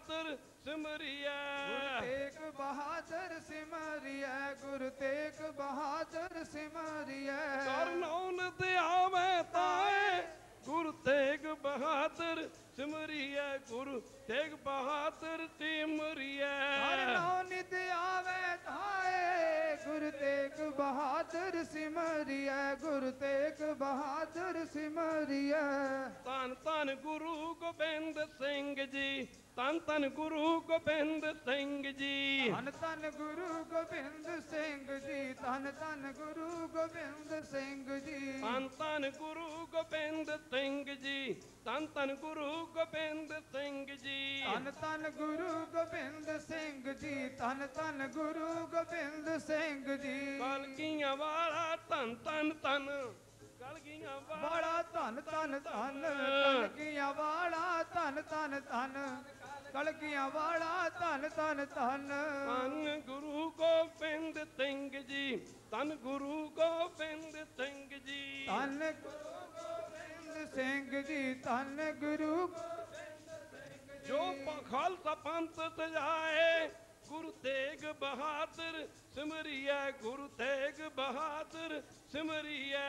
बहादुर सिमरिया। गुरु तेग बहादुर सिमरिया, गुरु तेग बहादुर सिमरिया। करनौन दियावे ताए गुरु तेग बहादुर सिमरिया, गुरु तेग बहादुर सिमरिया। करनौन दियावे ताए गुरु तेग बहादुर सिमरिया, गुरु तेग बहादुर सिमरिया। धन धन गुरु गोबिंद सिंह जी, धन धन गुरु गोबिंद सिंह जी। धन धन गुरु गोबिंद सिंह जी, धन धन गुरु गोबिंद सिंह जी। धन धन गुरु गोबिंद सिंह जी, धन धन गुरु गोबिंद सिंह जी। धन धन गुरु गोबिंद सिंह जी, धन धन गुरु गोबिंद सिंह जी। कलगियां वाला धन धन धन, कलगियां वाला धन धन धन, कलगियां वाला धन धन धन, कलगियां वाला धन धन धन। धन गुरु गोबिंद सिंह जी, धन गुरु गोबिंद सिंह जी। धन गुरु गोबिंद सिंह जी, धन गुरु जो खालसा पंथ सजाए गुरु तेग बहादुर सिमरिया, गुरु तेग बहादुर सिमरिया।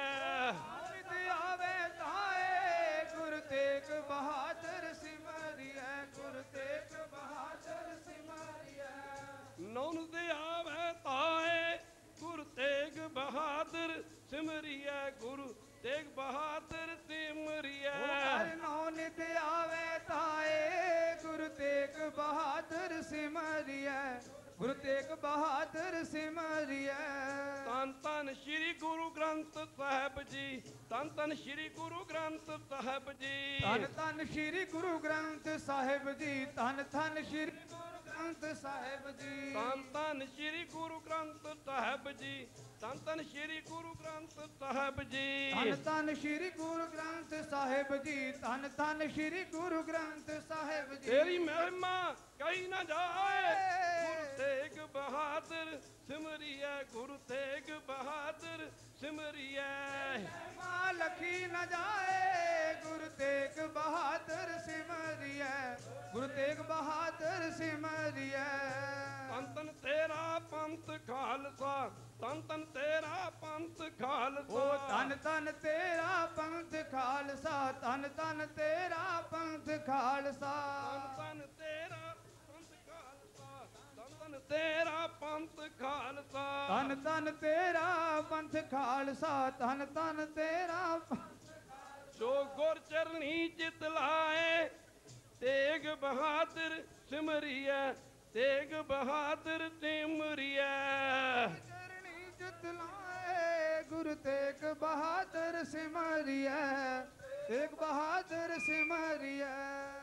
आवे ताए गुरु तेग बहादुर सिमरिया, गुरु तेग बहादुर सिमरिया। नौन दे आवे ताए गुरु तेग बहादुर सिमरिया, गुरु तेग बहादुर सिमरिया। नौन दे आवे ताए गुरु तेग बहादुर सिमरिया, गुरु तेग बहादुर सिमरिया। धन धन श्री गुरु ग्रंथ साहिब जी, धन धन श्री गुरु ग्रंथ साहिब जी। धन धन श्री गुरु ग्रंथ साहिब जी, धन धन श्री गुरु ग्रंथ साहिब जी। धन धन श्री गुरु ग्रंथ साहिब जी, धन धन श्री गुरु ग्रंथ साहिब जी। धन धन श्री गुरु ग्रंथ साहिब जी, धन धन श्री गुरु ग्रंथ साहिब जी। तेरी महिमा कही न जाए गुरु तेग बहादुर सिमरिया, गुरु तेग बहादुर सिमरिया। मां लखी न जाए गुरु तेग बहादुर सिमरिया, गुरु तेग बहादुर सिमरिया। तन तन तेरा पंथ खालसा, तन तन तेरा पंथ खालसा। तन तन तेरा पंथ खालसा, तन तन तेरा पंथ खालसा। तन तन तेरा पंथ खालसा, तन तन तेरा पंथ खालसा। तन तन तेरा पंथ खालसा, तन तन तेरा। जो गुर चरनी चित लाए तेग बहादुर सिमरिया, तेग बहादुर सिमरिया। चरनी चित लाए गुरु तेग बहादुर सिमरिया, तेग बहादुर सिमरिया।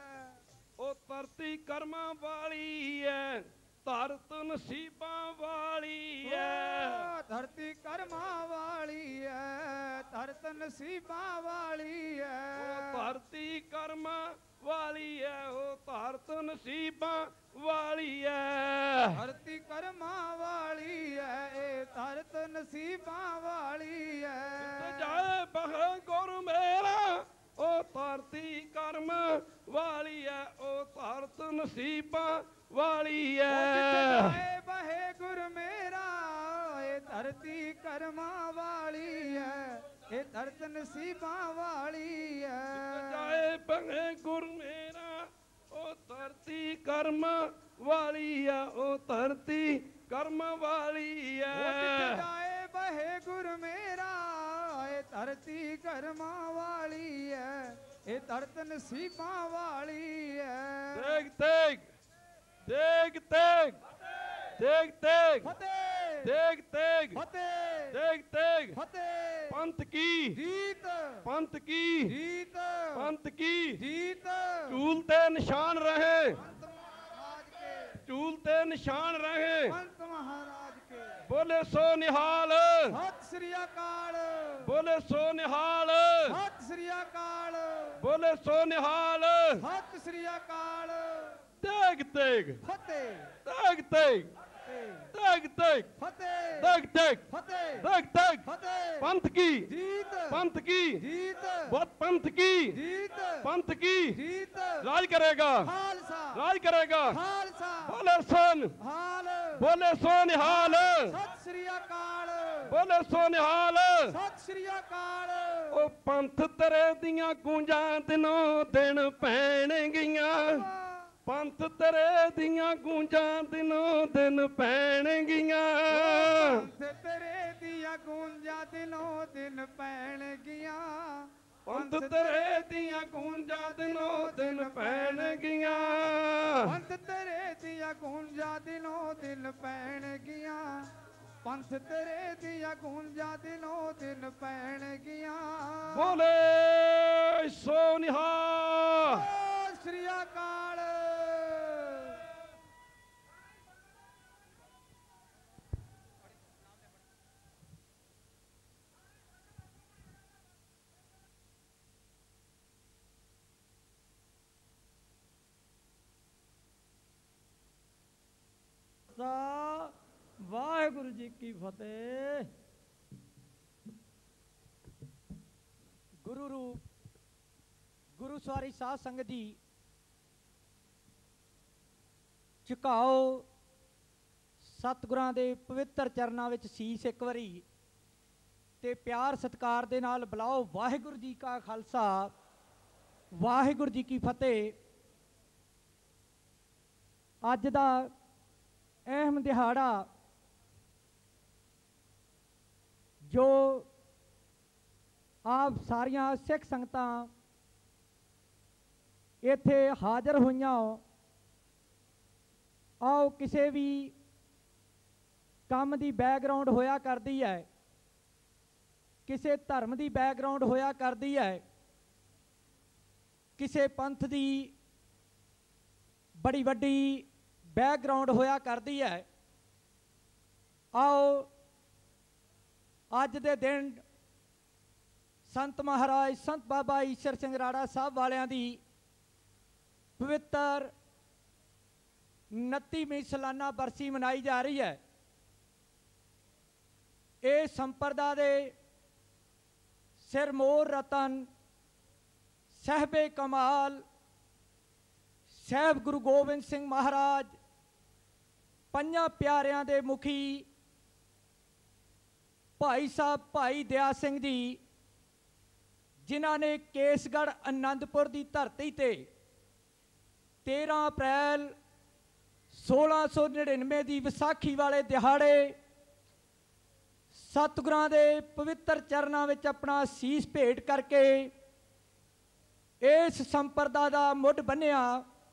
ओ धरती कर्मा वाली है, धरत नसीबा वाली है। धरती कर्मा वाली है, धरत नसीबा वाली है। धरती कर्मा वाली है, ओ धरत नसीबा वाली है। धरती कर्मा वाली है, ए धरत नसीबा वाली है। जाए बह गुर मेरा ओ धरती कर्म वाली है, ओ धरत नसीबा वाली है। बहे गुर मेरा ए धरती कर्मा वाली है, ए धरत नसीबा वाली है। जाए बहे गुर मेरा ओ धरती कर्म वाली है, ओ धरती कर्म वाली है। जाए बहे गुर मेरा ए धरती कर्मा वाली है, ए धरत नसीबा वाली है। तेग तेग तेग तेग तेग तेग तेग तेग तेग तेग पंथ की जीत, पंथ की जीत, पंथ की जीत। चूलते निशान रहे, पंत महाराज के, चूलते निशान रहे। पंत महाराज के। बोले सो निहाल, सत श्री अकाल, बोले सो निहाल, सत श्री अकाल, बोले सो निहाल। सत श्री अकाल। तेग तेग फतेह, तेग तेग तेग तेग फतेह तेग तेग फतेह तेग तेग फतेह पंथ की जीत पंथ की जीत बहुत पंथ की जीत पंथ की जीत राज करेगा खालसा राज करेगा खालसा बोले सोन हाल बोले सोनिहाल सत श्री अकाल बोले सोनिहाल सत श्री अकाल ओ पंथ तेरे दियां गूंजां दिनों दिन पैणगियां पंथ तेरे दियां गूंजां दिनों दिन पैणगियां पंथ तेरे दिया गूंजा दिनों दिन पैण गिया पंथ तेरे दियां गूंजां दिनों दिन पैणगियां पंथ तेरे दिया गूंजा दिनों दिन पैण गिया पंथ तेरे दिया गूंजा दिनों दिन पैण गिया बोले सोनिहाल सत श्री अकाल ਵਾਹਿਗੁਰੂ ਜੀ ਕੀ ਫਤਿਹ। ਗੁਰੂ ਰੂਪ ਗੁਰੂ ਸਵਾਰੀ ਸਾਧ ਸੰਗਤ ਜੀ, ਝੁਕਾਓ ਸਤਿਗੁਰਾਂ ਦੇ ਪਵਿੱਤਰ ਚਰਨਾਂ ਵਿੱਚ ਸੀਸ ਇੱਕ ਵਾਰੀ ਤੇ ਪਿਆਰ ਸਤਿਕਾਰ ਦੇ ਨਾਲ ਬੁਲਾਓ ਵਾਹਿਗੁਰੂ ਜੀ ਕਾ ਖਾਲਸਾ ਵਾਹਿਗੁਰੂ ਜੀ ਕੀ ਫਤਿਹ। ਅੱਜ ਦਾ ਅਹਿਮ ਦਿਹਾੜਾ ਜੋ ਆਪ ਸਾਰੀਆਂ ਸਿੱਖ ਸੰਗਤਾਂ ਇੱਥੇ ਹਾਜ਼ਰ ਹੋਈਆਂ ਹੋ, ਆਓ ਕਿਸੇ ਵੀ ਕੰਮ ਦੀ ਬੈਕਗਰਾਉਂਡ ਹੋਇਆ ਕਰਦੀ ਹੈ, ਕਿਸੇ ਧਰਮ ਦੀ ਬੈਕਗਰਾਉਂਡ ਹੋਇਆ ਕਰਦੀ ਹੈ, ਕਿਸੇ ਪੰਥ ਦੀ ਬੜੀ ਵੱਡੀ ਬੈਕਗਰਾਉਂਡ ਹੋਇਆ ਕਰਦੀ ਹੈ। ਆਓ ਅੱਜ ਦੇ ਦਿਨ ਸੰਤ ਮਹਾਰਾਜ ਸੰਤ ਬਾਬਾ ਈਸ਼ਰ ਸਿੰਘ ਰਾੜਾ ਸਾਹਿਬ ਵਾਲਿਆਂ ਦੀ ਪਵਿੱਤਰ 29ਵੀਂ ਸਾਲਾਨਾ ਬਰਸੀ ਮਨਾਈ ਜਾ ਰਹੀ ਹੈ। ਇਹ ਸੰਪਰਦਾ ਦੇ ਸਿਰਮੌਰ ਰਤਨ ਸਾਹਿਬੇ ਕਮਾਲ ਸਾਹਿਬ ਗੁਰੂ ਗੋਬਿੰਦ ਸਿੰਘ ਮਹਾਰਾਜ ਪੰਜਾਂ ਪਿਆਰਿਆਂ ਦੇ ਮੁਖੀ ਭਾਈ ਸਾਹਿਬ ਭਾਈ ਦਇਆ ਸਿੰਘ ਜੀ, ਜਿਨ੍ਹਾਂ ਨੇ ਕੇਸਗੜ੍ਹ ਆਨੰਦਪੁਰ ਦੀ ਧਰਤੀ ਤੇ 13 ਅਪ੍ਰੈਲ 1699 ਦੀ ਵਿਸਾਖੀ ਵਾਲੇ ਦਿਹਾੜੇ ਸਤਿਗੁਰਾਂ ਦੇ ਪਵਿੱਤਰ ਚਰਨਾਂ ਵਿੱਚ ਆਪਣਾ ਸੀਸ ਭੇਟ ਕਰਕੇ ਇਸ ਸੰਪਰਦਾ ਦਾ ਮੁੱਢ ਬੰਨਿਆ।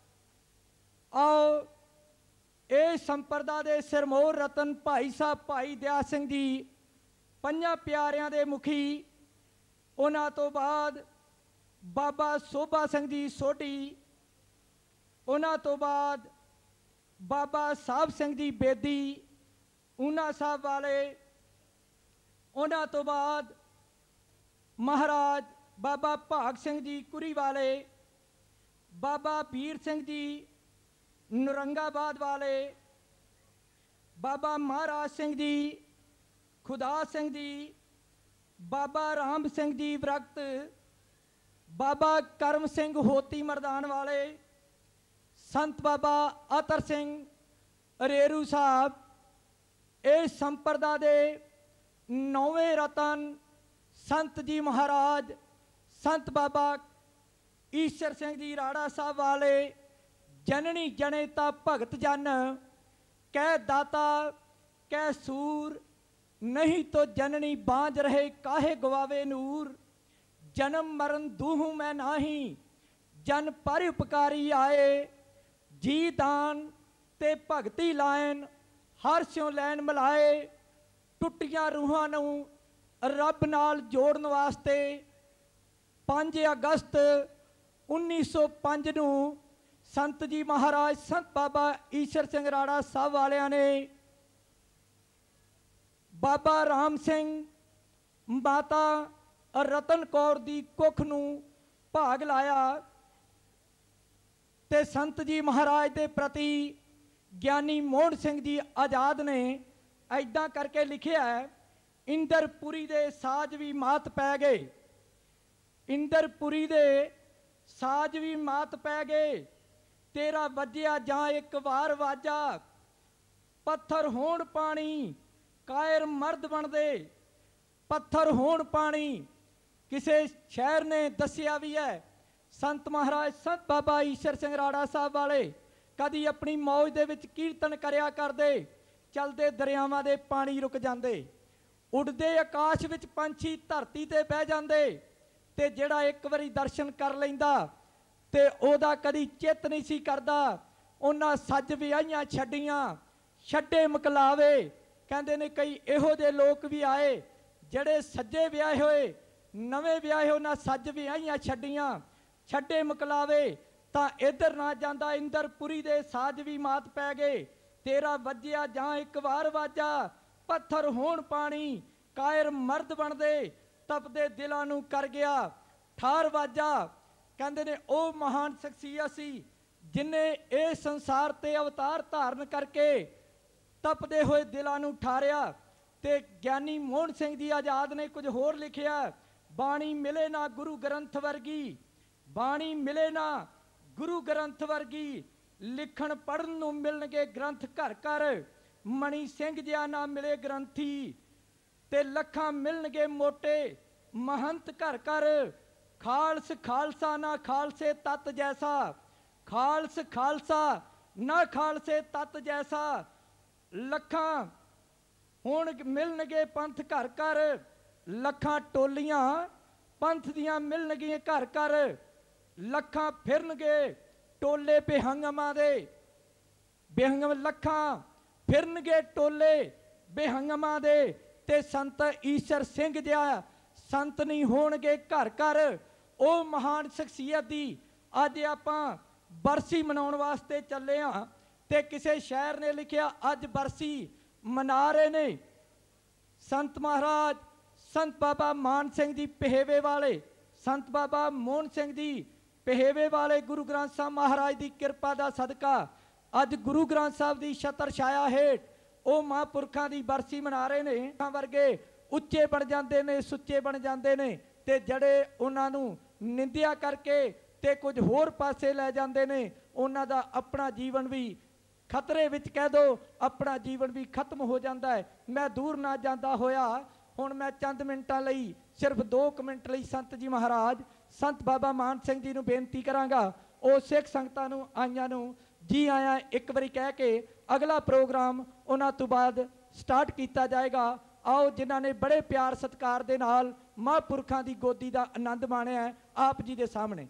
ਆਓ ਇਹ ਸੰਪਰਦਾ ਦੇ ਸਿਰਮੌਰ ਰਤਨ ਭਾਈ ਸਾਹਿਬ ਭਾਈ ਦਇਆ ਸਿੰਘ ਜੀ ਪੰਜਾਂ ਪਿਆਰਿਆਂ ਦੇ ਮੁਖੀ, ਉਹਨਾਂ ਤੋਂ ਬਾਅਦ ਬਾਬਾ ਸੋਭਾ ਸਿੰਘ ਜੀ ਸੋਢੀ, ਉਹਨਾਂ ਤੋਂ ਬਾਅਦ ਬਾਬਾ ਸਾਹਿਬ ਸਿੰਘ ਜੀ ਬੇਦੀ ਊਨਾ ਸਾਹਿਬ ਵਾਲੇ, ਉਹਨਾਂ ਤੋਂ ਬਾਅਦ ਮਹਾਰਾਜ ਬਾਬਾ ਭਾਗ ਸਿੰਘ ਜੀ ਕੁਰੀ ਵਾਲੇ, ਬਾਬਾ ਵੀਰ ਸਿੰਘ ਜੀ ਨੌਰੰਗਾਬਾਦ ਵਾਲੇ, ਬਾਬਾ ਮਹਾਰਾਜ ਸਿੰਘ ਜੀ ਖੁਦਾ ਸਿੰਘ ਜੀ, ਬਾਬਾ ਰਾਮ ਸਿੰਘ ਜੀ ਵਿਰਕਤ, ਬਾਬਾ ਕਰਮ ਸਿੰਘ ਹੋਤੀ ਮਰਦਾਨ ਵਾਲੇ, ਸੰਤ ਬਾਬਾ ਅਤਰ ਸਿੰਘ ਅਰੇਰੂ ਸਾਹਿਬ, ਇਹ ਸੰਪਰਦਾ ਦੇ 9ਵੇਂ ਰਤਨ ਸੰਤ ਜੀ ਮਹਾਰਾਜ ਸੰਤ ਬਾਬਾ ਈਸ਼ਰ ਸਿੰਘ ਜੀ ਰਾੜਾ ਸਾਹਿਬ ਵਾਲੇ, ਜਨਨੀ ਜਨੇਤਾ ਭਗਤ ਜਨ ਕਹਿ ਦਾਤਾ ਕਹਿ ਸੂਰ, नहीं तो जननी बांझ रहे काहे गवावे नूर, जन्म मरण दूहू मैं नाही जन पर उपकारी आए, जी दान ते भगती लायन हर स्यों लैन मिलाए, टुटियां रूहां नूं रब नाल जोड़न वास्ते 5 अगस्त 1905 नूं संत जी महाराज संत बाबा ईशर सिंह राड़ा साहब वालियां ने बाबा राम सिंह माता रतन कौर दी कुख नूं भाग लाया ते संत जी महाराज दे प्रति ਗਿਆਨੀ ਮੋਹਨ ਸਿੰਘ ਜੀ ਆਜ਼ਾਦ ਨੇ ਐਦਾਂ ਕਰਕੇ ਲਿਖਿਆ ਹੈ, ਇੰਦਰਪੁਰੀ ਦੇ ਸਾਜ ਵੀ ਮਾਤ ਪੈ ਗਏ, ਇੰਦਰਪੁਰੀ ਦੇ ਸਾਜ ਵੀ ਮਾਤ ਪੈ ਗਏ, ਤੇਰਾ ਵੱਜਿਆ ਜਾਂ ਇੱਕ ਵਾਰ ਵਾਜਾ, ਪੱਥਰ ਹੋਣ ਪਾਣੀ ਕਾਇਰ ਮਰਦ ਬਣਦੇ, ਪੱਥਰ ਹੋਣ ਪਾਣੀ। ਕਿਸੇ ਸ਼ਾਇਰ ਨੇ ਦੱਸਿਆ ਵੀ ਹੈ, ਸੰਤ ਮਹਾਰਾਜ ਸੰਤ ਬਾਬਾ ਈਸ਼ਰ ਸਿੰਘ ਰਾੜਾ ਸਾਹਿਬ ਵਾਲੇ ਕਦੀ ਆਪਣੀ ਮੌਜ ਦੇ ਵਿੱਚ ਕੀਰਤਨ ਕਰਿਆ ਕਰਦੇ, ਚਲਦੇ ਦਰਿਆਵਾਂ ਦੇ ਪਾਣੀ ਰੁਕ ਜਾਂਦੇ, ਉੱਡਦੇ ਆਕਾਸ਼ ਵਿੱਚ ਪੰਛੀ ਧਰਤੀ ਤੇ ਬਹਿ ਜਾਂਦੇ, ਤੇ ਜਿਹੜਾ ਇੱਕ ਵਾਰੀ ਦਰਸ਼ਨ ਕਰ ਲੈਂਦਾ ਤੇ ਉਹਦਾ ਕਦੀ ਚਿੱਤ ਨਹੀਂ ਸੀ ਕਰਦਾ। ਉਹਨਾਂ ਸੱਜ ਵਿਆਹੀਆਂ ਛੱਡੀਆਂ, ਛੱਡੇ ਮੁਕਲਾਵੇ। ਕਹਿੰਦੇ ਨੇ ਕਈ ਇਹੋ ਜਿਹੇ ਲੋਕ ਵੀ ਆਏ ਜਿਹੜੇ ਸੱਜੇ ਵਿਆਹੇ ਹੋਏ, ਨਵੇਂ ਵਿਆਹੇ, ਉਹਨਾਂ ਸੱਜ ਵਿਆਹੀਆਂ ਛੱਡੀਆਂ, ਛੱਡੇ ਮੁਕਲਾਵੇ। ਤਾਂ ਇੱਧਰ ਨਾ ਜਾਂਦਾ, ਇੰਦਰਪੁਰੀ ਦੇ ਸਾਜ ਵੀ ਮਾਤ ਪੈ ਗਏ, ਤੇਰਾ ਵੱਜਿਆ ਜਾਂ ਇੱਕ ਵਾਰ ਵਾਜਾ, ਪੱਥਰ ਹੋਣ ਪਾਣੀ ਕਾਇਰ ਮਰਦ ਬਣਦੇ, ਤਪਦੇ ਦਿਲਾਂ ਨੂੰ ਕਰ ਗਿਆ ਠਾਰ ਵਾਜਾ। ਕਹਿੰਦੇ ਨੇ ਉਹ ਮਹਾਨ ਸ਼ਖਸੀਅਤ ਸੀ ਜਿਨੇ ਇਹ ਸੰਸਾਰ ਤੇ ਅਵਤਾਰ ਧਾਰਨ ਕਰਕੇ ਤਪਦੇ ਹੋਏ ਦਿਲਾਂ ਨੂੰ ਠਾਰਿਆ। ਤੇ ਗਿਆਨੀ ਮੋਹਨ ਸਿੰਘ ਜੀ ਆਜ਼ਾਦ ਨੇ ਕੁਝ ਹੋਰ ਲਿਖਿਆ, ਬਾਣੀ ਮਿਲੇ ਨਾ ਗੁਰੂ ਗ੍ਰੰਥ ਵਰਗੀ, ਬਾਣੀ ਮਿਲੇ ਨਾ ਗੁਰੂ ਗ੍ਰੰਥ ਵਰਗੀ, ਲਿਖਣ ਪੜ੍ਹਨ ਨੂੰ ਮਿਲਣਗੇ ਗ੍ਰੰਥ ਘਰ ਘਰ, ਮਣੀ ਸਿੰਘ ਜਿਹਾ ਨਾ ਮਿਲੇ ਗ੍ਰੰਥੀ, ਤੇ ਲੱਖਾਂ ਮਿਲਣਗੇ ਮੋਟੇ ਮਹੰਤ ਘਰ ਘਰ, ਖਾਲਸ ਖਾਲਸਾ ਨਾ ਖਾਲਸੇ ਤਤ ਜੈਸਾ, ਖਾਲਸ ਖਾਲਸਾ ਨਾ ਖਾਲਸੇ ਤਤ ਜੈਸਾ, ਲੱਖਾਂ ਹੁਣ ਮਿਲਣਗੇ ਪੰਥ ਘਰ ਘਰ, ਲੱਖਾਂ ਟੋਲੀਆਂ ਪੰਥ ਦੀਆਂ ਮਿਲਣਗੀਆਂ ਘਰ ਘਰ, ਲੱਖਾਂ ਫਿਰਨਗੇ ਟੋਲੇ ਬੇਹੰਗਮਾਂ ਦੇ, ਬੇਹੰਗਮ ਲੱਖਾਂ ਫਿਰਨਗੇ ਟੋਲੇ ਬੇਹੰਗਮਾਂ ਦੇ, ਤੇ ਸੰਤ ਈਸ਼ਰ ਸਿੰਘ ਜਿਹਾ ਸੰਤ ਨਹੀਂ ਹੋਣਗੇ ਘਰ ਘਰ। ਉਹ ਮਹਾਨ ਸ਼ਖਸੀਅਤ ਦੀ ਅੱਜ ਆਪਾਂ ਬਰਸੀ ਮਨਾਉਣ ਵਾਸਤੇ ਚੱਲੇ ਹਾਂ। ਤੇ ਕਿਸੇ ਸ਼ਾਇਰ ਨੇ ਲਿਖਿਆ, ਅੱਜ ਬਰਸੀ ਮਨਾ ਰਹੇ ਨੇ ਸੰਤ ਮਹਾਰਾਜ ਸੰਤ ਬਾਬਾ ਮਾਨ ਸਿੰਘ ਜੀ ਪਹੇਵੇ ਵਾਲੇ, ਸੰਤ ਬਾਬਾ ਮੋਹਨ ਸਿੰਘ ਜੀ ਪਹੇਵੇ ਵਾਲੇ, ਗੁਰੂ ਗ੍ਰੰਥ ਸਾਹਿਬ ਮਹਾਰਾਜ ਦੀ ਕਿਰਪਾ ਦਾ ਸਦਕਾ ਅੱਜ ਗੁਰੂ ਗ੍ਰੰਥ ਸਾਹਿਬ ਦੀ ਛਤਰ ਛਾਇਆ ਹੇਠ ਉਹ ਮਹਾਂਪੁਰਖਾਂ ਦੀ ਬਰਸੀ ਮਨਾ ਰਹੇ ਨੇ। ਵਰਗੇ ਉੱਚੇ ਬਣ ਜਾਂਦੇ ਨੇ, ਸੁੱਚੇ ਬਣ ਜਾਂਦੇ ਨੇ, ਤੇ ਜਿਹੜੇ ਉਹਨਾਂ ਨੂੰ ਨਿੰਦਿਆ ਕਰਕੇ ਤੇ ਕੁਝ ਹੋਰ ਪਾਸੇ ਲੈ ਜਾਂਦੇ ਨੇ, ਉਹਨਾਂ ਦਾ ਆਪਣਾ ਜੀਵਨ ਵੀ ਖਤਰੇ ਵਿੱਚ, ਕਹਿ ਦੋ ਆਪਣਾ ਜੀਵਨ ਵੀ ਖਤਮ ਹੋ ਜਾਂਦਾ ਹੈ। ਮੈਂ ਦੂਰ ਨਾ ਜਾਂਦਾ ਹੋਇਆ ਹੁਣ ਮੈਂ ਚੰਦ ਮਿੰਟਾਂ ਲਈ, ਸਿਰਫ 2 ਮਿੰਟ ਲਈ ਸੰਤ ਜੀ ਮਹਾਰਾਜ ਸੰਤ ਬਾਬਾ ਮਾਨ ਸਿੰਘ ਜੀ ਨੂੰ ਬੇਨਤੀ ਕਰਾਂਗਾ, ਉਹ ਸਿੱਖ ਸੰਗਤਾਂ ਨੂੰ ਆਈਆਂ ਨੂੰ ਜੀ ਆਇਆਂ ਇੱਕ ਵਾਰੀ ਕਹਿ ਕੇ ਅਗਲਾ ਪ੍ਰੋਗਰਾਮ ਉਹਨਾਂ ਤੋਂ ਬਾਅਦ ਸਟਾਰਟ ਕੀਤਾ ਜਾਏਗਾ। ਆਓ ਜਿਨ੍ਹਾਂ ਨੇ ਬੜੇ ਪਿਆਰ ਸਤਿਕਾਰ ਦੇ ਨਾਲ ਮਹਾਂਪੁਰਖਾਂ ਦੀ ਗੋਦੀ ਦਾ ਆਨੰਦ ਮਾਣਿਆ ਹੈ, ਆਪ ਜੀ ਦੇ ਸਾਹਮਣੇ।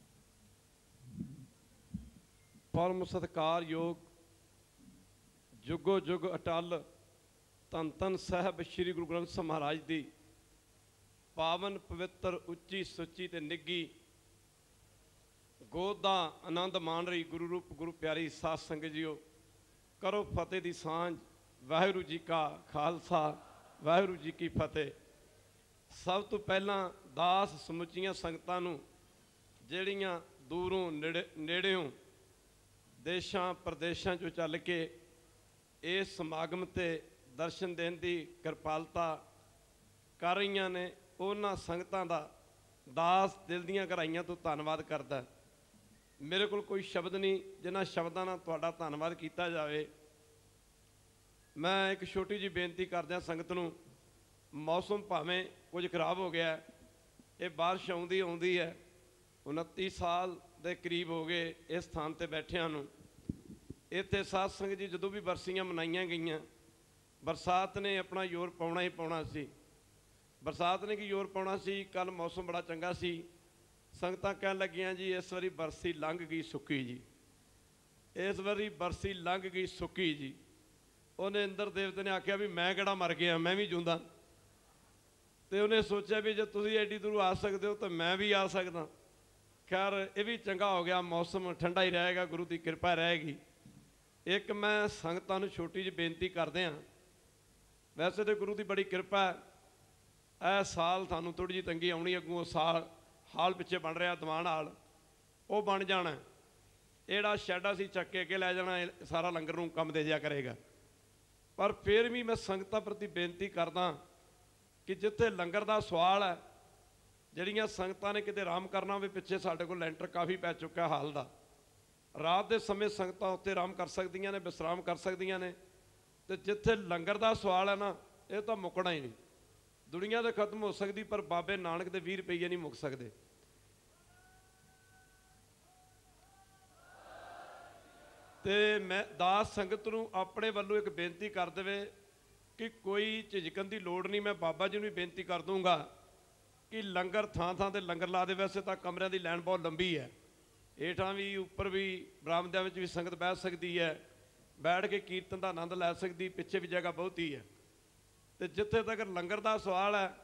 ਪਰਮ ਸਤਿਕਾਰਯੋਗ ਜੁਗੋ ਜੁਗ ਅਟਲ ਧੰਨ ਧੰਨ ਸਾਹਿਬ ਸ੍ਰੀ ਗੁਰੂ ਗ੍ਰੰਥ ਸਾਹਿਬ ਮਹਾਰਾਜ ਦੀ ਪਾਵਨ ਪਵਿੱਤਰ ਉੱਚੀ ਸੁੱਚੀ ਤੇ ਨਿੱਘੀ ਗੋਦ ਦਾ ਆਨੰਦ ਮਾਣ ਰਹੀ ਗੁਰੂ ਰੂਪ ਗੁਰੂ ਪਿਆਰੀ ਸਾਧ ਸੰਗਤ ਜੀਓ, ਕਰੋ ਫਤਿਹ ਦੀ ਸਾਂਝ। ਵਾਹਿਗੁਰੂ ਜੀ ਕਾ ਖਾਲਸਾ, ਵਾਹਿਗੁਰੂ ਜੀ ਕੀ ਫਤਿਹ। ਸਭ ਤੋਂ ਪਹਿਲਾਂ ਦਾਸ ਸਮੁੱਚੀਆਂ ਸੰਗਤਾਂ ਨੂੰ ਜਿਹੜੀਆਂ ਦੂਰੋਂ ਨੇੜਿਓਂ ਦੇਸ਼ਾਂ ਪ੍ਰਦੇਸ਼ਾਂ 'ਚੋਂ ਚੱਲ ਕੇ ਇਸ ਸਮਾਗਮ 'ਤੇ ਦਰਸ਼ਨ ਦੇਣ ਦੀ ਕਿਰਪਾਲਤਾ ਕਰ ਰਹੀਆਂ ਨੇ, ਉਹਨਾਂ ਸੰਗਤਾਂ ਦਾ ਦਾਸ ਦਿਲ ਦੀਆਂ ਗਹਿਰਾਈਆਂ ਤੋਂ ਧੰਨਵਾਦ ਕਰਦਾ। ਮੇਰੇ ਕੋਲ ਕੋਈ ਸ਼ਬਦ ਨਹੀਂ ਜਿਨ੍ਹਾਂ ਸ਼ਬਦਾਂ ਨਾਲ ਤੁਹਾਡਾ ਧੰਨਵਾਦ ਕੀਤਾ ਜਾਵੇ। ਮੈਂ ਇੱਕ ਛੋਟੀ ਜਿਹੀ ਬੇਨਤੀ ਕਰਦਿਆਂ ਸੰਗਤ ਨੂੰ, ਮੌਸਮ ਭਾਵੇਂ ਕੁਝ ਖਰਾਬ ਹੋ ਗਿਆ, ਇਹ ਬਾਰਿਸ਼ ਆਉਂਦੀ ਹੈ। 29 ਸਾਲ ਦੇ ਕਰੀਬ ਹੋ ਗਏ ਇਸ ਸਥਾਨ 'ਤੇ ਬੈਠਿਆਂ ਨੂੰ। ਇੱਥੇ ਸਾਧ ਸੰਗਤ ਜੀ ਜਦੋਂ ਵੀ ਬਰਸੀਆਂ ਮਨਾਈਆਂ ਗਈਆਂ, ਬਰਸਾਤ ਨੇ ਆਪਣਾ ਜ਼ੋਰ ਪਾਉਣਾ ਹੀ ਪਾਉਣਾ ਸੀ। ਬਰਸਾਤ ਨੇ ਕੀ ਜ਼ੋਰ ਪਾਉਣਾ ਸੀ, ਕੱਲ੍ਹ ਮੌਸਮ ਬੜਾ ਚੰਗਾ ਸੀ, ਸੰਗਤਾਂ ਕਹਿਣ ਲੱਗੀਆਂ ਜੀ ਇਸ ਵਾਰੀ ਬਰਸੀ ਲੰਘ ਗਈ ਸੁੱਕੀ ਜੀ, ਇਸ ਵਾਰੀ ਬਰਸੀ ਲੰਘ ਗਈ ਸੁੱਕੀ ਜੀ। ਉਹਨੇ ਇੰਦਰ ਦੇਵਤੇ ਨੇ ਆਖਿਆ ਵੀ ਮੈਂ ਕਿਹੜਾ ਮਰ ਗਿਆ, ਮੈਂ ਵੀ ਜਿਉਂਦਾ। ਤੇ ਉਹਨੇ ਸੋਚਿਆ ਵੀ ਜੇ ਤੁਸੀਂ ਐਡੀ ਦੂਰ ਆ ਸਕਦੇ ਹੋ ਤਾਂ ਮੈਂ ਵੀ ਆ ਸਕਦਾ। ਖੈਰ ਇਹ ਵੀ ਚੰਗਾ ਹੋ ਗਿਆ, ਮੌਸਮ ਠੰਡਾ ਹੀ ਰਹੇਗਾ, ਗੁਰੂ ਦੀ ਕਿਰਪਾ ਰਹੇਗੀ। ਇੱਕ ਮੈਂ ਸੰਗਤਾਂ ਨੂੰ ਛੋਟੀ ਜਿਹੀ ਬੇਨਤੀ ਕਰਦੇ ਹਾਂ, ਵੈਸੇ ਤਾਂ ਗੁਰੂ ਦੀ ਬੜੀ ਕਿਰਪਾ ਹੈ, ਇਹ ਸਾਲ ਤੁਹਾਨੂੰ ਥੋੜ੍ਹੀ ਜਿਹੀ ਤੰਗੀ ਆਉਣੀ, ਅੱਗੋਂ ਸਾਲ ਹਾਲ ਪਿੱਛੇ ਬਣ ਰਿਹਾ ਦੀਵਾਨ ਹਾਲ, ਉਹ ਬਣ ਜਾਣਾ। ਇਹੜਾ ਸ਼ੈੱਡ ਅਸੀਂ ਚੱਕ ਕੇ ਅੱਗੇ ਲੈ ਜਾਣਾ, ਇਹ ਸਾਰਾ ਲੰਗਰ ਨੂੰ ਕੰਮ ਦੇ ਜਿਆ ਕਰੇਗਾ। ਪਰ ਫਿਰ ਵੀ ਮੈਂ ਸੰਗਤਾਂ ਪ੍ਰਤੀ ਬੇਨਤੀ ਕਰਦਾ ਕਿ ਜਿੱਥੇ ਲੰਗਰ ਦਾ ਸਵਾਲ ਹੈ, ਜਿਹੜੀਆਂ ਸੰਗਤਾਂ ਨੇ ਕਿਤੇ ਆਰਾਮ ਕਰਨਾ ਹੋਵੇ, ਪਿੱਛੇ ਸਾਡੇ ਕੋਲ ਲੈਂਟਰ ਕਾਫੀ ਪੈ ਚੁੱਕਾ ਹਾਲ ਦਾ, ਰਾਤ ਦੇ ਸਮੇਂ ਸੰਗਤਾਂ ਉੱਤੇ ਆਰਾਮ ਕਰ ਸਕਦੀਆਂ ਨੇ, ਵਿਸਰਾਮ ਕਰ ਸਕਦੀਆਂ ਨੇ। ਤੇ ਜਿੱਥੇ ਲੰਗਰ ਦਾ ਸਵਾਲ ਹੈ ਨਾ, ਇਹ ਤਾਂ ਮੁੱਕਣਾ ਹੀ ਨਹੀਂ। ਦੁਨੀਆ ਤਾਂ ਖਤਮ ਹੋ ਸਕਦੀ, ਪਰ ਬਾਬੇ ਨਾਨਕ ਦੇ 20 ਰੁਪਈਏ ਨਹੀਂ ਮੁੱਕ ਸਕਦੇ। ਤੇ ਮੈਂ ਦਾਸ ਸੰਗਤ ਨੂੰ ਆਪਣੇ ਵੱਲੋਂ ਇੱਕ ਬੇਨਤੀ ਕਰ ਦੇਵੇ ਕਿ ਕੋਈ ਝਿਜਕਣ ਦੀ ਲੋੜ ਨਹੀਂ। ਮੈਂ ਬਾਬਾ ਜੀ ਨੂੰ ਵੀ ਬੇਨਤੀ ਕਰ ਦੂੰਗਾ ਕਿ ਲੰਗਰ ਥਾਂ ਥਾਂ ਤੇ ਲੰਗਰ ਲਾ ਦੇ। ਵੈਸੇ ਤਾਂ ਕਮਰਿਆਂ ਦੀ ਲਾਈਨ ਬਹੁਤ ਲੰਬੀ ਹੈ, ਹੇਠਾਂ ਵੀ ਉੱਪਰ ਵੀ ਬਰਾਮਦਿਆਂ ਵਿੱਚ ਵੀ ਸੰਗਤ ਬੈਠ ਸਕਦੀ ਹੈ, ਬੈਠ ਕੇ ਕੀਰਤਨ ਦਾ ਆਨੰਦ ਲੈ ਸਕਦੀ, ਪਿੱਛੇ ਵੀ ਜਗ੍ਹਾ ਬਹੁਤੀ ਹੈ। ਤੇ ਜਿੱਥੇ ਤੱਕ ਲੰਗਰ ਦਾ ਸਵਾਲ ਹੈ,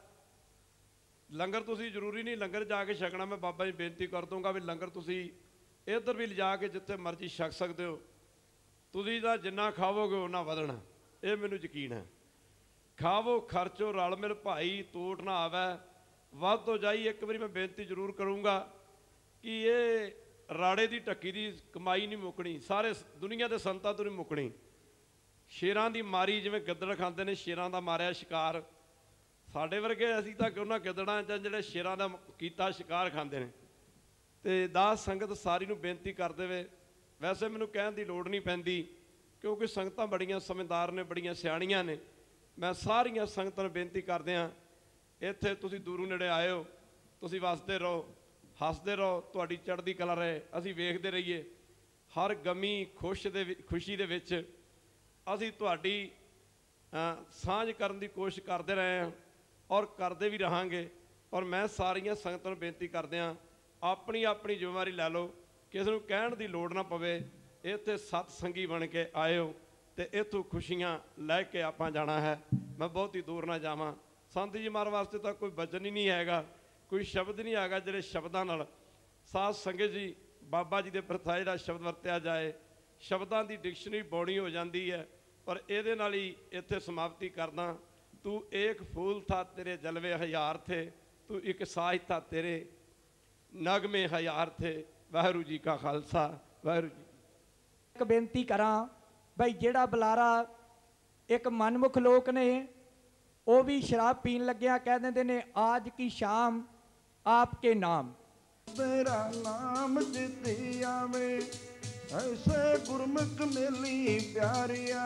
ਲੰਗਰ ਤੁਸੀਂ ਜ਼ਰੂਰੀ ਨਹੀਂ ਲੰਗਰ ਜਾ ਕੇ ਛਕਣਾ। ਮੈਂ ਬਾਬਾ ਜੀ ਬੇਨਤੀ ਕਰ ਦੂੰਗਾ ਵੀ ਲੰਗਰ ਤੁਸੀਂ ਇੱਧਰ ਵੀ ਲਿਜਾ ਕੇ ਜਿੱਥੇ ਮਰਜ਼ੀ ਛਕ ਸਕਦੇ ਹੋ। ਤੁਸੀਂ ਤਾਂ ਜਿੰਨਾ ਖਾਵੋਗੇ ਉਹਨਾਂ ਵਧਣਾ, ਇਹ ਮੈਨੂੰ ਯਕੀਨ ਹੈ। ਖਾਵੋ ਖਰਚੋ ਰਲ ਮਿਲ ਭਾਈ, ਤੋਟ ਨਾ ਆਵੇ ਵੱਧ ਤੋਂ ਜਾਈ। ਇੱਕ ਵਾਰੀ ਮੈਂ ਬੇਨਤੀ ਜ਼ਰੂਰ ਕਰੂੰਗਾ ਕਿ ਇਹ ਰਾੜੇ ਦੀ ਢੱਕੀ ਦੀ ਕਮਾਈ ਨਹੀਂ ਮੁੱਕਣੀ, ਸਾਰੇ ਦੁਨੀਆ ਦੇ ਸੰਤਾਂ ਤੋਂ ਨਹੀਂ ਮੁੱਕਣੀ। ਸ਼ੇਰਾਂ ਦੀ ਮਾਰੀ, ਜਿਵੇਂ ਗਿੱਦੜ ਖਾਂਦੇ ਨੇ, ਸ਼ੇਰਾਂ ਦਾ ਮਾਰਿਆ ਸ਼ਿਕਾਰ। ਸਾਡੇ ਵਰਗੇ ਅਸੀਂ ਤਾਂ ਉਹਨਾਂ ਗਿੱਦੜਾਂ ਜਾਂ ਜਿਹੜੇ ਸ਼ੇਰਾਂ ਦਾ ਕੀਤਾ ਸ਼ਿਕਾਰ ਖਾਂਦੇ ਨੇ। ਤੇ ਦਾਸ ਸੰਗਤ ਸਾਰੀ ਨੂੰ ਬੇਨਤੀ ਕਰ ਦੇਵੇ। ਵੈਸੇ ਮੈਨੂੰ ਕਹਿਣ ਦੀ ਲੋੜ ਨਹੀਂ ਪੈਂਦੀ, ਕਿਉਂਕਿ ਸੰਗਤਾਂ ਬੜੀਆਂ ਸਮਝਦਾਰ ਨੇ, ਬੜੀਆਂ ਸਿਆਣੀਆਂ ਨੇ। ਮੈਂ ਸਾਰੀਆਂ ਸੰਗਤਾਂ ਨੂੰ ਬੇਨਤੀ ਕਰਦੇ ਹਾਂ, ਇੱਥੇ ਤੁਸੀਂ ਦੂਰੋਂ ਨੇੜੇ ਆਏ ਹੋ, ਤੁਸੀਂ ਵਸਦੇ ਰਹੋ, ਹੱਸਦੇ ਰਹੋ, ਤੁਹਾਡੀ ਚੜ੍ਹਦੀ ਕਲਾ ਰਹੇ, ਅਸੀਂ ਵੇਖਦੇ ਰਹੀਏ। ਹਰ ਗਮੀ ਖੁਸ਼ੀ ਦੇ ਵਿੱਚ ਅਸੀਂ ਤੁਹਾਡੀ ਸਾਂਝ ਕਰਨ ਦੀ ਕੋਸ਼ਿਸ਼ ਕਰਦੇ ਰਹੇ ਹਾਂ ਔਰ ਕਰਦੇ ਵੀ ਰਹਾਂਗੇ। ਔਰ ਮੈਂ ਸਾਰੀਆਂ ਸੰਗਤਾਂ ਨੂੰ ਬੇਨਤੀ ਕਰਦੇ ਹਾਂ, ਆਪਣੀ ਆਪਣੀ ਜ਼ਿੰਮੇਵਾਰੀ ਲੈ ਲਓ, ਕਿਸੇ ਨੂੰ ਕਹਿਣ ਦੀ ਲੋੜ ਨਾ ਪਵੇ। ਇੱਥੇ ਸਤਸੰਗੀ ਬਣ ਕੇ ਆਇਓ ਤੇ ਇੱਥੋਂ ਖੁਸ਼ੀਆਂ ਲੈ ਕੇ ਆਪਾਂ ਜਾਣਾ ਹੈ। ਮੈਂ ਬਹੁਤ ਹੀ ਦੂਰ ਨਾ ਜਾਵਾਂ। ਸੰਤ ਜੀ ਮਾਰ ਵਾਸਤੇ ਤਾਂ ਕੋਈ ਵਚਨ ਹੀ ਨਹੀਂ ਹੈਗਾ, ਕੋਈ ਸ਼ਬਦ ਨਹੀਂ ਹੈਗਾ ਜਿਹੜੇ ਸ਼ਬਦਾਂ ਨਾਲ ਸਾਧ ਸੰਗਤ ਜੀ ਬਾਬਾ ਜੀ ਦੇ ਪ੍ਰਥਾ ਜਿਹੜਾ ਸ਼ਬਦ ਵਰਤਿਆ ਜਾਏ, ਸ਼ਬਦਾਂ ਦੀ ਡਿਕਸ਼ਨਰੀ ਬੌਣੀ ਹੋ ਜਾਂਦੀ ਹੈ। ਪਰ ਇਹਦੇ ਨਾਲ ਹੀ ਇੱਥੇ ਸਮਾਪਤੀ ਕਰਦਾ। ਤੂੰ ਏਕ ਫੂਲ ਥਾ ਤੇਰੇ ਜਲਵੇ ਹਜ਼ਾਰ ਥੇ, ਤੂੰ ਇੱਕ ਸਾਜ ਥਾ ਤੇਰੇ ਨਗਮੇ ਹਜ਼ਾਰ ਥੇ। ਵਾਹਿਗੁਰੂ ਜੀ ਕਾ ਖਾਲਸਾ, ਵਾਹਿਗੁਰੂ ਜੀ। ਇੱਕ ਬੇਨਤੀ ਕਰਾਂ ਬਈ, ਜਿਹੜਾ ਬੁਲਾਰਾ ਇੱਕ ਮਨਮੁਖ ਲੋਕ ਨੇ, ਉਹ ਵੀ ਸ਼ਰਾਬ ਪੀਣ ਲੱਗਿਆ ਕਹਿ ਦਿੰਦੇ ਨੇ, ਆਜ ਕੀ ਸ਼ਾਮ ਆਪ ਕੇ ਨਾਮ। ਤੇਰਾ ਨਾਮ ਜਿੱਤੀ ਆਵੇ, ਐਸੇ ਗੁਰਮੁਖ ਮੇਲੀ ਪਿਆਰਿਆ।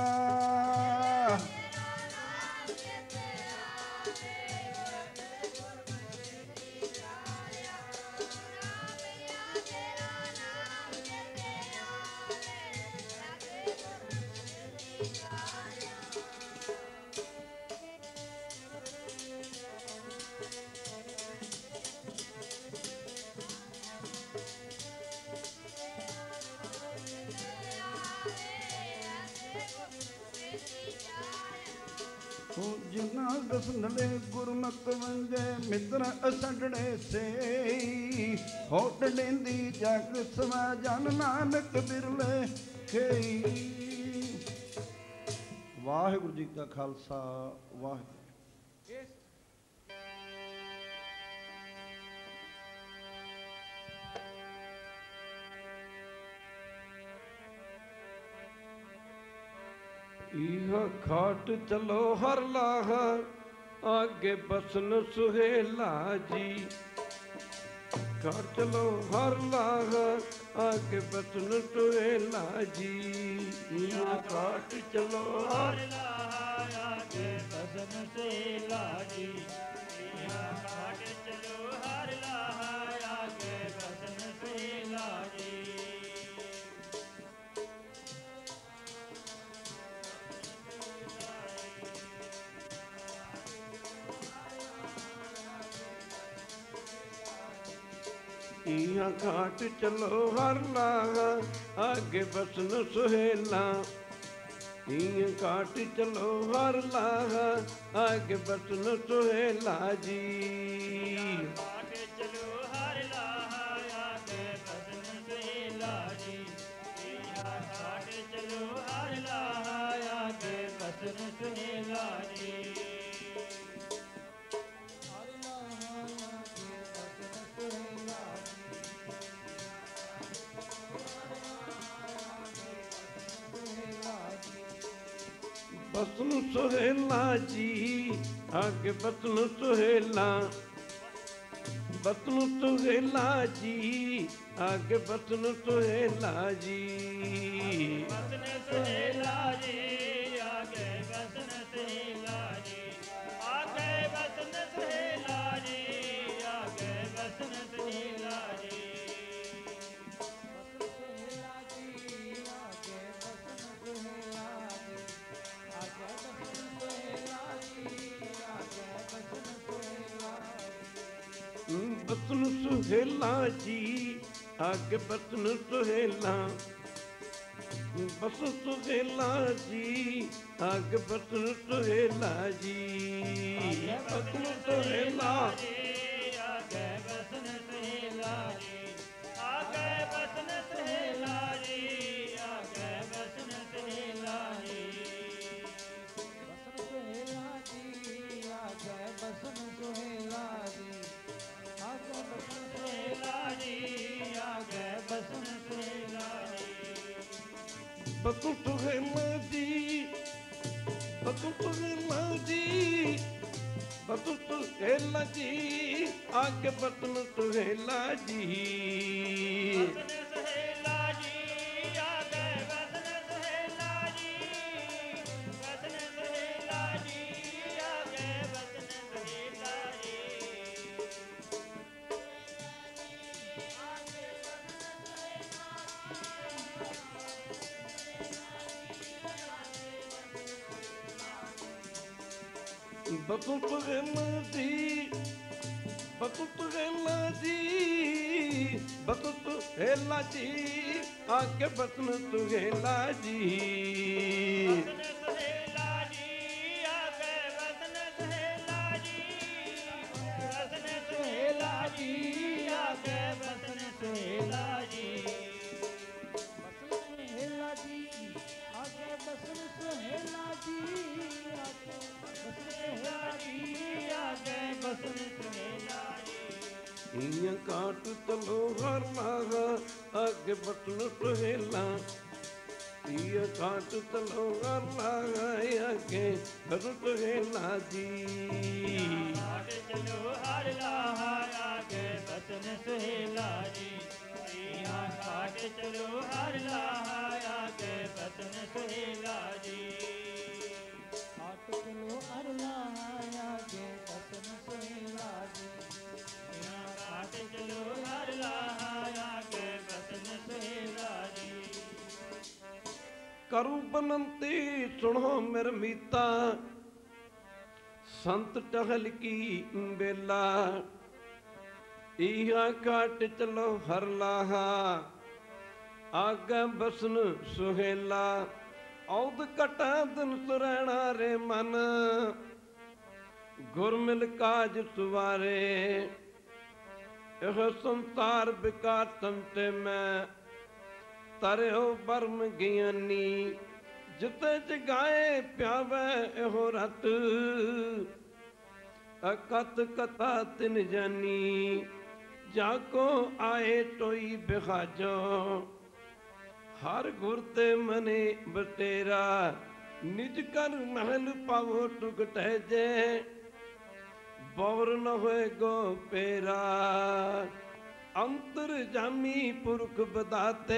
ਜਿਨਾ ਦਸਨਲੇ ਗੁਰਮਤ ਵੰਜੇ, ਮਿੱਤਰ ਅਸੜੜੇ ਸੇ। ਹੋਟ ਲੈਂਦੀ ਜਗ ਸਮਾ, ਜਨ ਨਾਨਕ ਬਿਰਲੇ ਖੇਈ। ਵਾਹਿਗੁਰੂ ਜੀ ਕਾ ਖਾਲਸਾ, ਵਾਹਿਗੁਰੂ। इह खाट चलो हर लाह, आगे बसन सुहेला जी। खाट चलो हर लाह, आगे बसन सुहेला जी। इह खाट चलो हर लाह, आगे बसन सुहेला जी। इह खाट चलो हर लाह, आगे बसन सुहेला जी। इहाँ घाट चलो हर लाहा, आगे बसन सुहेला। इहाँ घाट चलो हर लाहा, आगे बसन सुहेला जी। घाट चलो हर लाहा, आगे बसन सुहेला जी। इहाँ घाट चलो हर लाहा, आगे बसन सुहेला जी। ਬਸਨ ਸੁਹੇਲਾ ਜੀ ਆਗੇ ਬਸਨ ਸੁਹੇਲਾ ਬਸਨ ਸੁਹੇਲਾ ਜੀ ਆਗੇ ਬਸਨ ਸੁਹੇਲਾ ਜੀ ਬਸਨ ਸੁਹੇਲਾ ਜੀ ਆਗੇ ਬਸਨ ਸੁਹੇਲਾ ਜੀ ਆਗੇ ਬਸਨ ਸੁਹੇਲਾ ਜੀ ਆਗੇ ਬਸਨ ਸੁਹੇਲਾ ਜੀ ਬਸਨ ਸੁਹੇਲਾ ਜੀ ਆਗੇ ਬਸਨ ਸੁਹੇਲਾ ਬਸਨ ਸੁਹੇਲਾ ਜੀ ਆਗੇ ਬਸਨ ਸੁਹੇਲਾ ਜੀ ਬਸਨ ਸੁਹੇਲਾ ਆਗੇ ਬਸਨ ਸੁਹੇਲਾ ਜੀ ਆਗੇ ਬਸਨ ਸੁਹੇਲਾ ਜੀ ਆਗੇ ਬਸਨ ਸੁਹੇਲਾ ਜੀ ਬਸਨ ਸੁਹੇਲਾ ਜੀ ਬਸਨ ਸੁਹੇਲਾ ਜੀ ਬਸਨ ਸੁਹੇਲਾ ਜੀ ਆਗੇ ਬਸਨ ਸੁਹੇਲਾ ਜੀ ਬਸਨ ਸੁਹੇਲਾ ਜੀ ਆਗੇ ਬਸਨ ਸੁਹੇਲਾ ਜੀ ਬਸਨ ਸੁਹੇਲਾ ਜੀ ਆਗੇ ਬਸਨ ਸੁਹੇਲਾ ਜੀ ਬਸਨ ਸੁਹੇਲਾ ਜੀ ਬਸਨ ਸੁਹੇਲਾ ਜੀ ਬਸਨ ਸੁਹੇਲਾ ਜੀ ਆਗੇ ਬਸਨ ਸੁਹੇਲਾ ਜੀ ਬਸਨ ਸੁਹੇਲਾ ਜੀ ਆਗੇ ਬਸਨ ਸੁਹੇਲਾ ਜੀ ਬਸਨ ਸੁਹੇਲਾ ਜੀ ਆਗੇ ਬਸਨ ਸੁਹੇਲਾ ਜੀ ਬਸਨ ਸੁਹੇਲਾ ਜੀ ਇਆਂ ਕਾਟ ਤਲੋ ਹਰ ਲਾਗਾ ਅੱਗੇ ਬਸਨ ਸੁਹੇਲਾ ਇਆਂ ਕਾਟ ਤਲੋ ਹਰ ਲਾਗਾ ਅੱਗੇ ਬਸਨ ਸੁਹੇਲਾ ਜੀ ਕਾਟ ਚਲੋ ਹਰ ਲਾਹਾ ਆਗੇ ਬਸਨ ਸੁਹੇਲਾ ਜੀ ਈਆਂ ਕਾਟ ਚਲੋ ਹਰ ਲਾਹਾ ਆਗੇ ਬਸਨ ਸੁਹੇਲਾ ਜੀ ਕਾਟ ਚਲੋ ਹਰ ਲਾਹਾ ਆਗੇ ਬਸਨ ਸੁਹੇਲਾ ਜੀ ਕਰੂ ਬਨੰਤੀ ਸੁਣੋ ਮੇਰ ਮੀਤਾ ਸੰਤ ਟਹਲ ਕੀ ਬੇਲਾ ਇਹਾ ਕਾਟ ਚਲੋ ਹਰ ਲਾਹਾ ਆਗੇ ਬਸਨ ਸੁਹੇਲਾ ਔਦ ਕਟਾ ਦਿਨ ਸੁਰੈਣਾ ਰੇ ਮਨ ਗੁਰ ਮਿਲ ਕਾਜ ਸੁਵਾਰੇ ਇਹ ਸੰਸਾਰ ਬਿਕਾਰ ਤੰਤੇ ਮੈਂ ਤਰਿਓ ਬਰਮ ਗਿਆਨੀ ਜਿਤੇ ਜਗਾਏ ਪਿਆਵੇ ਇਹੋ ਰਤ ਅਕਤ ਕਥਾ ਤਿਨ ਜਾਨੀ ਜਾ ਕੋ ਆਏ ਟੋਈ ਬਿਖਾਜੋ ਹਰ ਗੁਰ ਤੇ ਮਨੇ ਬਤੇਰਾ ਨਿਜ ਕਰ ਮਹਿਲ ਪਾਵੋ ਟੁਕਟੈ ਜੇ ਬੌਰ ਨ ਹੋਏ ਗੋ ਪੇਰਾ ਅੰਤਰ ਜਾਮੀ ਪੁਰਖ ਬਦਾਤੇ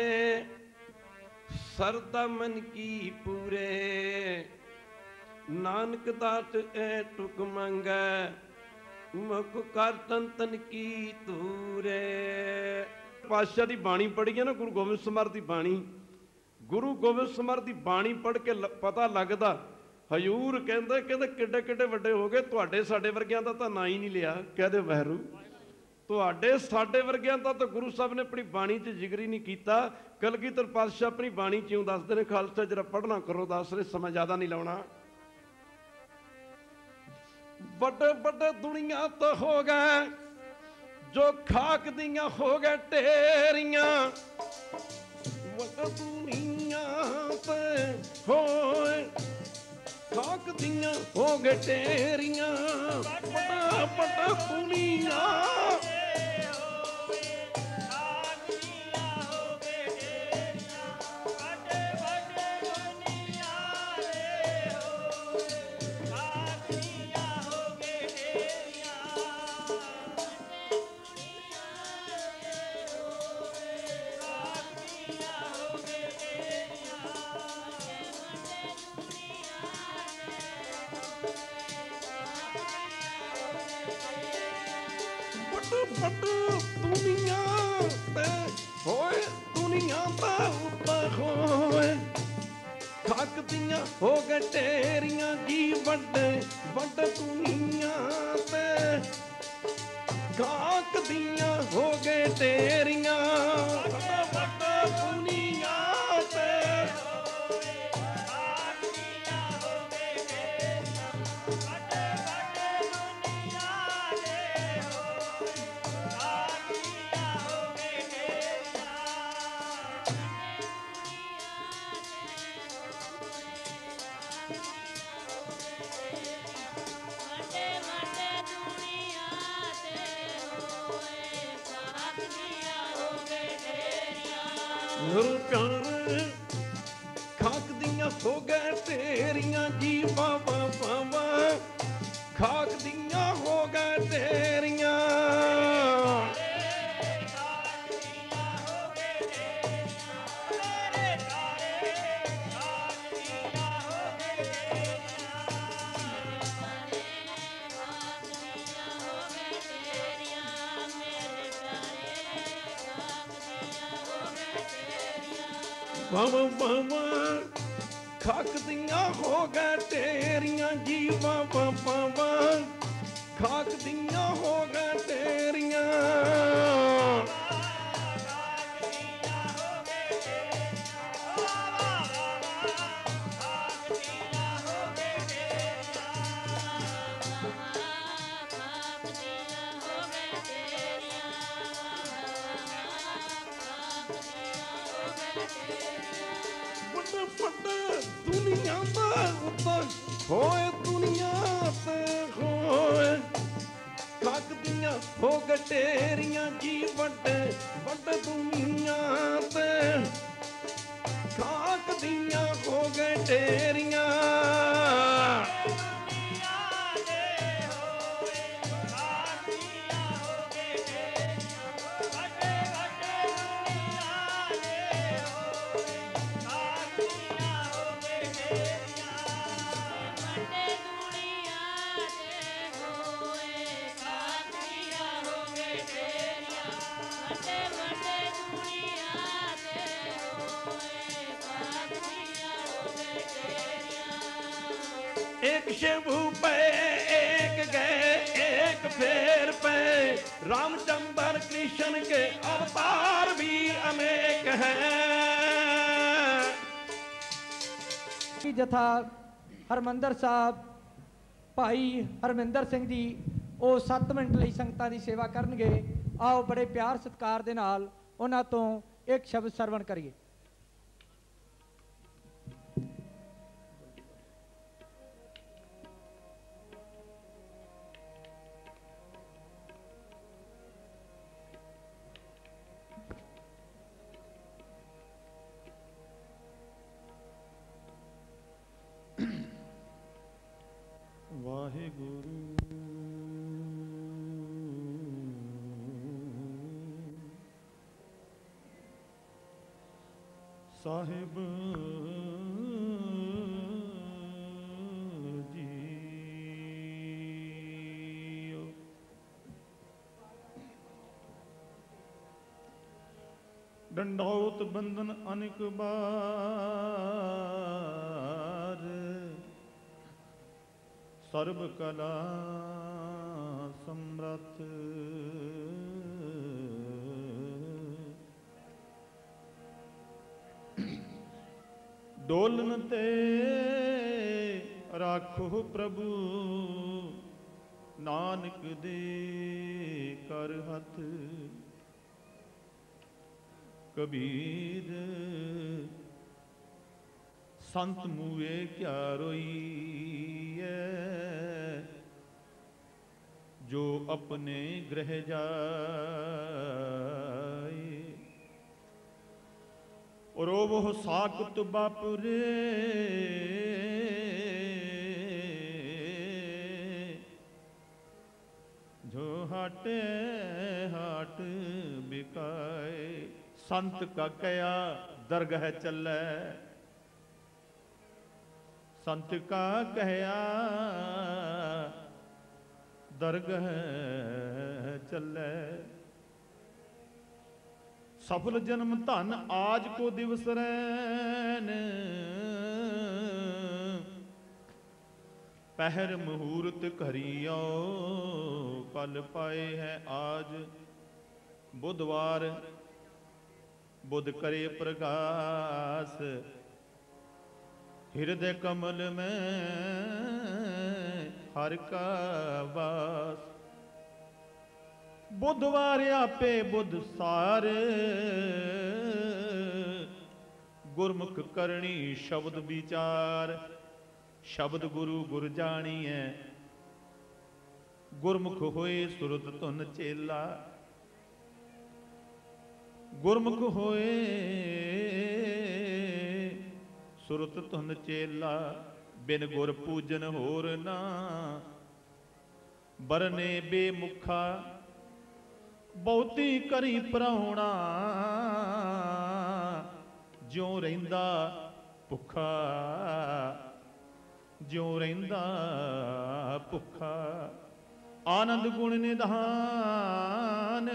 ਸਰਦਾ ਮਨ ਕੀ ਪੂਰੇ ਨਾਨਕ ਦਾਤ ਐ ਟੁਕ ਮੰਗੈ ਮੁਖ ਕਰ ਤਨ ਤਨ ਕੀ ਤੂਰੇ ਪਾਤਸ਼ਾਹ ਦੀ ਬਾਣੀ ਪੜ੍ਹੀ ਹੈ ਨਾ ਗੁਰੂ ਗੋਬਿੰਦ ਸਮਰ ਦੀ ਬਾਣੀ ਗੁਰੂ ਗੋਬਿੰਦ ਸਮਰ ਦੀ ਬਾਣੀ ਪੜ੍ਹ ਕੇ ਪਤਾ ਲੱਗਦਾ ਹਜੂਰ ਕਹਿੰਦੇ ਕਿੱਡੇ ਕਿੱਡੇ ਵੱਡੇ ਹੋ ਗਏ ਤੁਹਾਡੇ ਸਾਡੇ ਵਰਗਿਆਂ ਦਾ ਤਾਂ ਨਾਂ ਹੀ ਨਹੀਂ ਲਿਆ ਕਹਦੇ ਵਹਿਰੂ ਤੁਹਾਡੇ ਸਾਡੇ ਵਰਗਿਆਂ ਦਾ ਤਾਂ ਗੁਰੂ ਸਾਹਿਬ ਨੇ ਆਪਣੀ ਬਾਣੀ 'ਚ ਜ਼ਿਕਰ ਨਹੀਂ ਕੀਤਾ ਕਲਗੀਧਰ ਪਾਤਸ਼ਾਹ ਆਪਣੀ ਬਾਣੀ 'ਚ ਇਉਂ ਦੱਸਦੇ ਨੇ ਖਾਲਸਾ ਜਰਾ ਪੜ੍ਹਨਾ ਕਰੋ ਦੱਸ ਰਹੇ ਸਮਾਂ ਜ਼ਿਆਦਾ ਨਹੀਂ ਲਾਉਣਾ ਵੱਡੇ ਵੱਡੇ ਦੁਨੀਆ ਤੋਂ ਹੋ ਗਏ ਜੋ ਖਾਕ ਦੀਆਂ ਹੋ ਗਏ ਢੇਰੀਆਂ ਵੱਡੇ ਦੁਨੀਆ ਤੇ ਹੋਏ ਖਾਕ ਦੀਆਂ ਹੋ ਗਏ ਢੇਰੀਆਂ ਵੱਡਾ ਵੱਡਾ ਦੁਨੀਆ ਪਟ ਦੁਨੀਆ ਤੇ ਹੋਏ ਦੁਨੀਆ ਦਾ ਉੱਤੇ ਹੋਏ ਖਾਕ ਦੀਆਂ ਹੋ ਗਏ ਢੇਰੀਆਂ ਜੀ ਵੱਡੇ ਵੱਡੇ ਦੁਨੀਆ ਤੇ ਖਾਕ ਦੀਆਂ ਹੋ ਗਏ ਢੇਰੀਆਂ ਵੱਡੇ ਦੁਨੀਆ ਤੇ ਗੁਰੂ ਪਿਆਰ ਖਾਕ ਦੀਆਂ ਹੋ ਗਏ ਢੇਰੀਆਂ ਜੀ ਬਾਬਾ ਬਾਬਾ ਖਾਕ ਦੀਆਂ ਹੋ ਗਏ ਢੇਰੀਆਂ ਬਾਬਾ ਬਾਬਾ ਖਾਕ ਦੀਆਂ ਹੋ ਗਏ ਢੇਰੀਆਂ ਜੀ ਬਾਬਾ ਬਾਬਾ ਖਾਕ ਦੀਆਂ ਹੋ ਗਏ ਢੇਰੀਆਂ ਦੁਨੀਆ ਦਾ ਉੱਤੇ ਹੋਏ ਦੁਨੀਆ ਤੇ ਹੋਏ ਖਾਕ ਦੀਆਂ ਹੋ ਗਏ ਢੇਰੀਆਂ ਜੀ ਵੱਡੇ ਵੱਡੇ ਦੁਨੀਆ ਤੇ ਖਾਕ ਦੀਆਂ ਹੋ ਗਏ ਢੇਰੀਆਂ एक शिव पे एक गए एक फेर पे रामचंद्र कृष्ण के अवतार भी अनेक हैं। ਜਥਾ ਹਰਮੰਦਰ ਸਾਹਿਬ ਭਾਈ ਹਰਮਿੰਦਰ ਸਿੰਘ ਜੀ ਉਹ 7 ਮਿੰਟ ਲਈ ਸੰਗਤਾਂ ਦੀ ਸੇਵਾ ਕਰਨਗੇ। ਆਓ ਬੜੇ ਪਿਆਰ ਸਤਿਕਾਰ ਦੇ ਨਾਲ ਉਹਨਾਂ ਤੋਂ ਇੱਕ ਸ਼ਬਦ ਸਰਵਣ ਕਰੀਏ। ਵਾਹਿਗੁਰੂ ਸਾਹਿਬ ਜੀਓ ਡੰਡੌਤ ਬੰਧਨ ਅਨੇਕ ਬਾਰ ਸਰਬ ਕਲਾ ਸਮਰੱਥ ਡੋਲਨ ਤੇ ਰਾਖੋ ਪ੍ਰਭੂ ਨਾਨਕ ਦੇ ਕਰ ਹੱਥ ਕਬੀਰ ਸੰਤ ਮੂਏ ਕਿਆ ਰੋਈਐ ਜੋ ਆਪਣੇ ਗ੍ਰਹਿ ਜਾਏ ਰੋਵੋ ਸਾਕਤ ਬਾਪੁਰੇ ਜੋ ਹਾਟੇ ਹਾਟ ਬਿਕਾਏ ਸੰਤ ਕਾ ਕਹਿਆ ਦਰਗਹ ਚੱਲੈ ਸੰਤ ਕਾ ਕਹਿਆ ਦਰਗਹ ਹੈ ਚੱਲੇ। ਸਫਲ ਜਨਮ ਧਨ ਆਜ ਕੋ ਦਿਵਸ ਰੈਨ, ਪਹਿਰ ਮਹੂਰਤ ਘਰੀਓ ਪਲ ਪਾਏ ਹੈ ਆਜ। ਬੁੱਧਵਾਰ बुध करे प्रकाश, हृदय कमल में हर का वास। बुधवार आपे बुध सार, गुरमुख करणी शब्द विचार। शब्द गुरु गुर जानिए, गुरमुख होए सुरत धुन चेला। गुरमुख होए सुरत धुन चेला, बिन गुर पूजन होर ना। बरने बेमुखा बहुती करी पराउणा, ज्यों रहिंदा भुखा ज्यों रहिंदा भुखा। आनंद गुण निधान,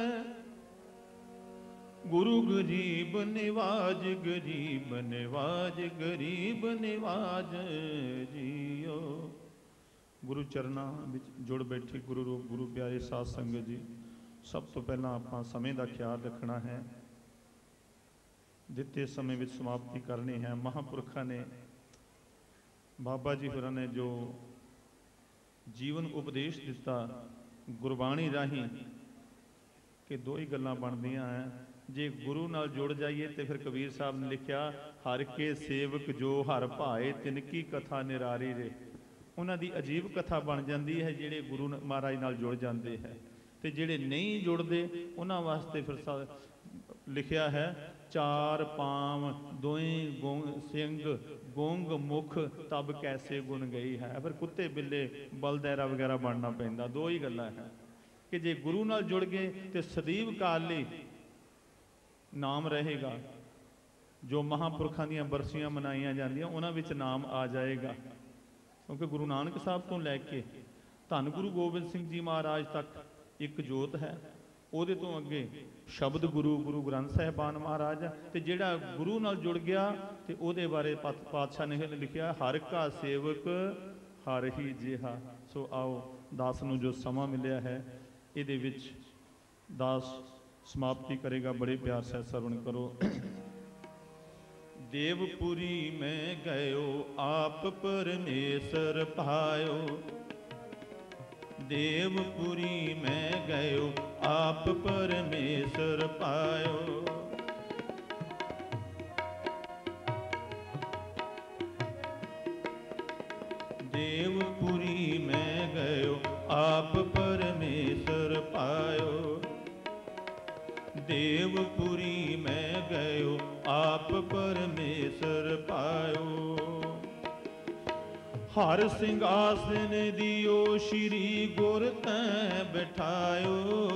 गुरु गरीब निवाज गरीब निवाज गरीब निवाज जियो। गुरु चरना विच जुड़ बैठी गुरु रूप गुरु प्यारे साध संगत जी, सब तो पहला आपां समय का ख्याल रखना है। दिते समय विच समाप्ति करनी है। महापुरखा ने बाबा जी होरां ने जो जीवन उपदेश दिता गुरबाणी राही कि दो ही गल्लां बनदियां हैं। जे गुरु नाल जुड़ जाइए तो फिर कबीर साहब ने लिखा, हर के सेवक जो हर भाए तिनकी कथा निरारी रे। उन्हां दी अजीब कथा बन जाती है जिहड़े गुरु महाराज नाल जुड़ जाते हैं। तो जिहड़े नहीं जुड़ते उन्हां वास्ते फिर लिखा है, चार पांव दोएं सिंग गोंग मुख तब कैसे गुण गई है। फिर कुत्ते बिल्ले बलदैरा वगैरह बनना पैंदा। दो ही गल्लां है कि जे गुरु नाल जुड़ गए तो सदैव काल लई नाम रहेगा। जो महापुरखों दी बरसियां मनाइया जांदियां उन्हां विच नाम आ जाएगा, क्योंकि गुरु नानक साहब तो लैके धन गुरु गोबिंद सिंह जी महाराज तक एक जोत है। ਉਹਦੇ ਤੋਂ ਅੱਗੇ ਸ਼ਬਦ ਗੁਰੂ ਗੁਰੂ ਗ੍ਰੰਥ ਸਾਹਿਬਾਨ ਮਹਾਰਾਜ। ਤੇ ਜਿਹੜਾ ਗੁਰੂ ਨਾਲ ਜੁੜ ਗਿਆ ਤੇ ਉਹਦੇ ਬਾਰੇ ਪਾਤਸ਼ਾਹ ਨੇ ਲਿਖਿਆ, ਹਰ ਕਾ ਸੇਵਕ ਹਰ ਹੀ ਜਿਹਾ। ਸੋ ਆਓ ਦਾਸ ਨੂੰ ਜੋ ਸਮਾਂ ਮਿਲਿਆ ਹੈ ਇਹਦੇ ਵਿੱਚ ਦਾਸ समाप्ति करेगा। बड़े प्यार से श्रवण करो। देवपुरी में गयो आप परमेश्वर पायो, देवपुरी में गयो आप परमेश्वर पायो। देवपुरी में गयो आप परमेश्वर पायो, देवपुरी में गयो आप परमेश्वर पायो। हर सिंहासन दियो श्री गुर तैं बैठायो,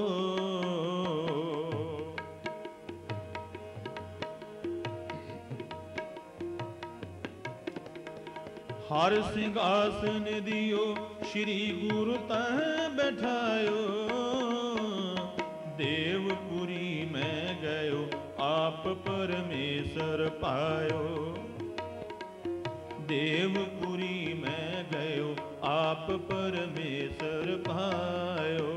हर सिंहासन दियो श्री गुरु तैं बैठायो। देवपुरी में गयो आप परमेश्वर पायो, देवपुरी में गयो आप परमेश्वर पायो।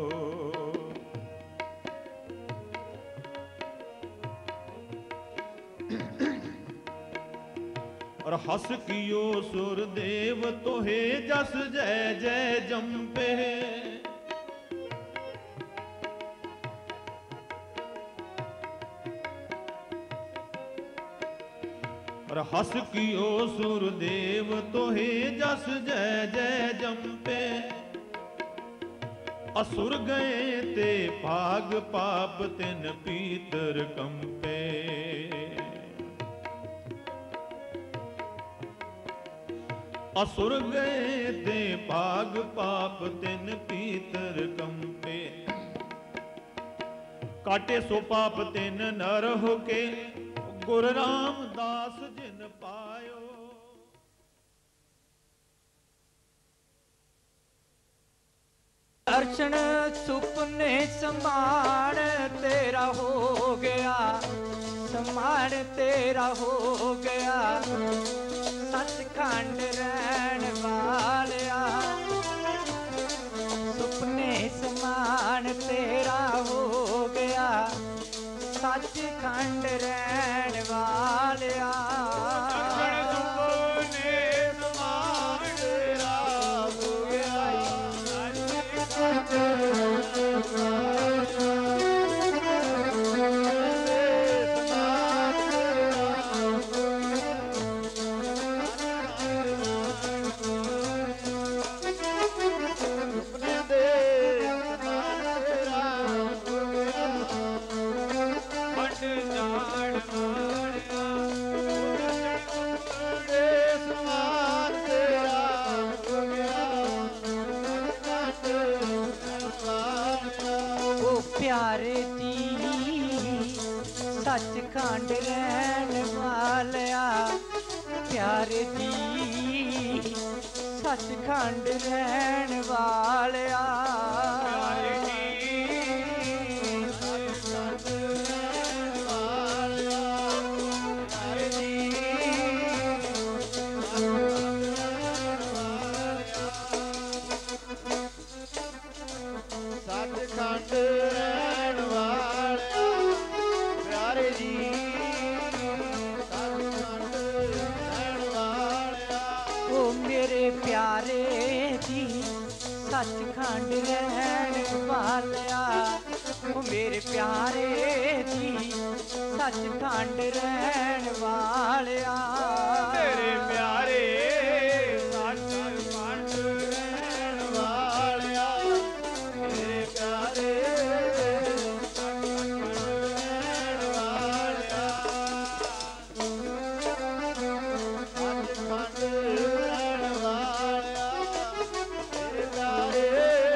और हस कियो सुर देव तोहे जस जय जय जंपे, और हस कियो सुरदेव तोहे जस जय जय जंपे। असुर गए ते भाग पाप तिन पीतर कंपे। असुर गए ते भाग पाप तिन पीतर कंपे। काटे सो पाप तिन नर होके गुरु रामदास जिन पायो। दर्शन सुपने समान तेरा हो गया, समान तेरा हो गया, सचखंड रहन वालिया। सुपने समान तेरा हो गया, सचखंड रहन वालिया। प्यारे जी सचखंड रहन वालिया, प्यारे जी सचखंड रहन वालिया। सचखंड रहन वालिया, प्यारे जी सचखंड रहन वालिया। ओ मेरे प्यारे जी सचखंड रहन वालिया, ओ मेरे प्यारे जी सचखंड रहन वालिया। मेरे प्यारे सचखंड रहन वालिया, मेरे प्यारे सचखंड रहन वालिया। सचखंड रहन वालिया, मेरे प्यारे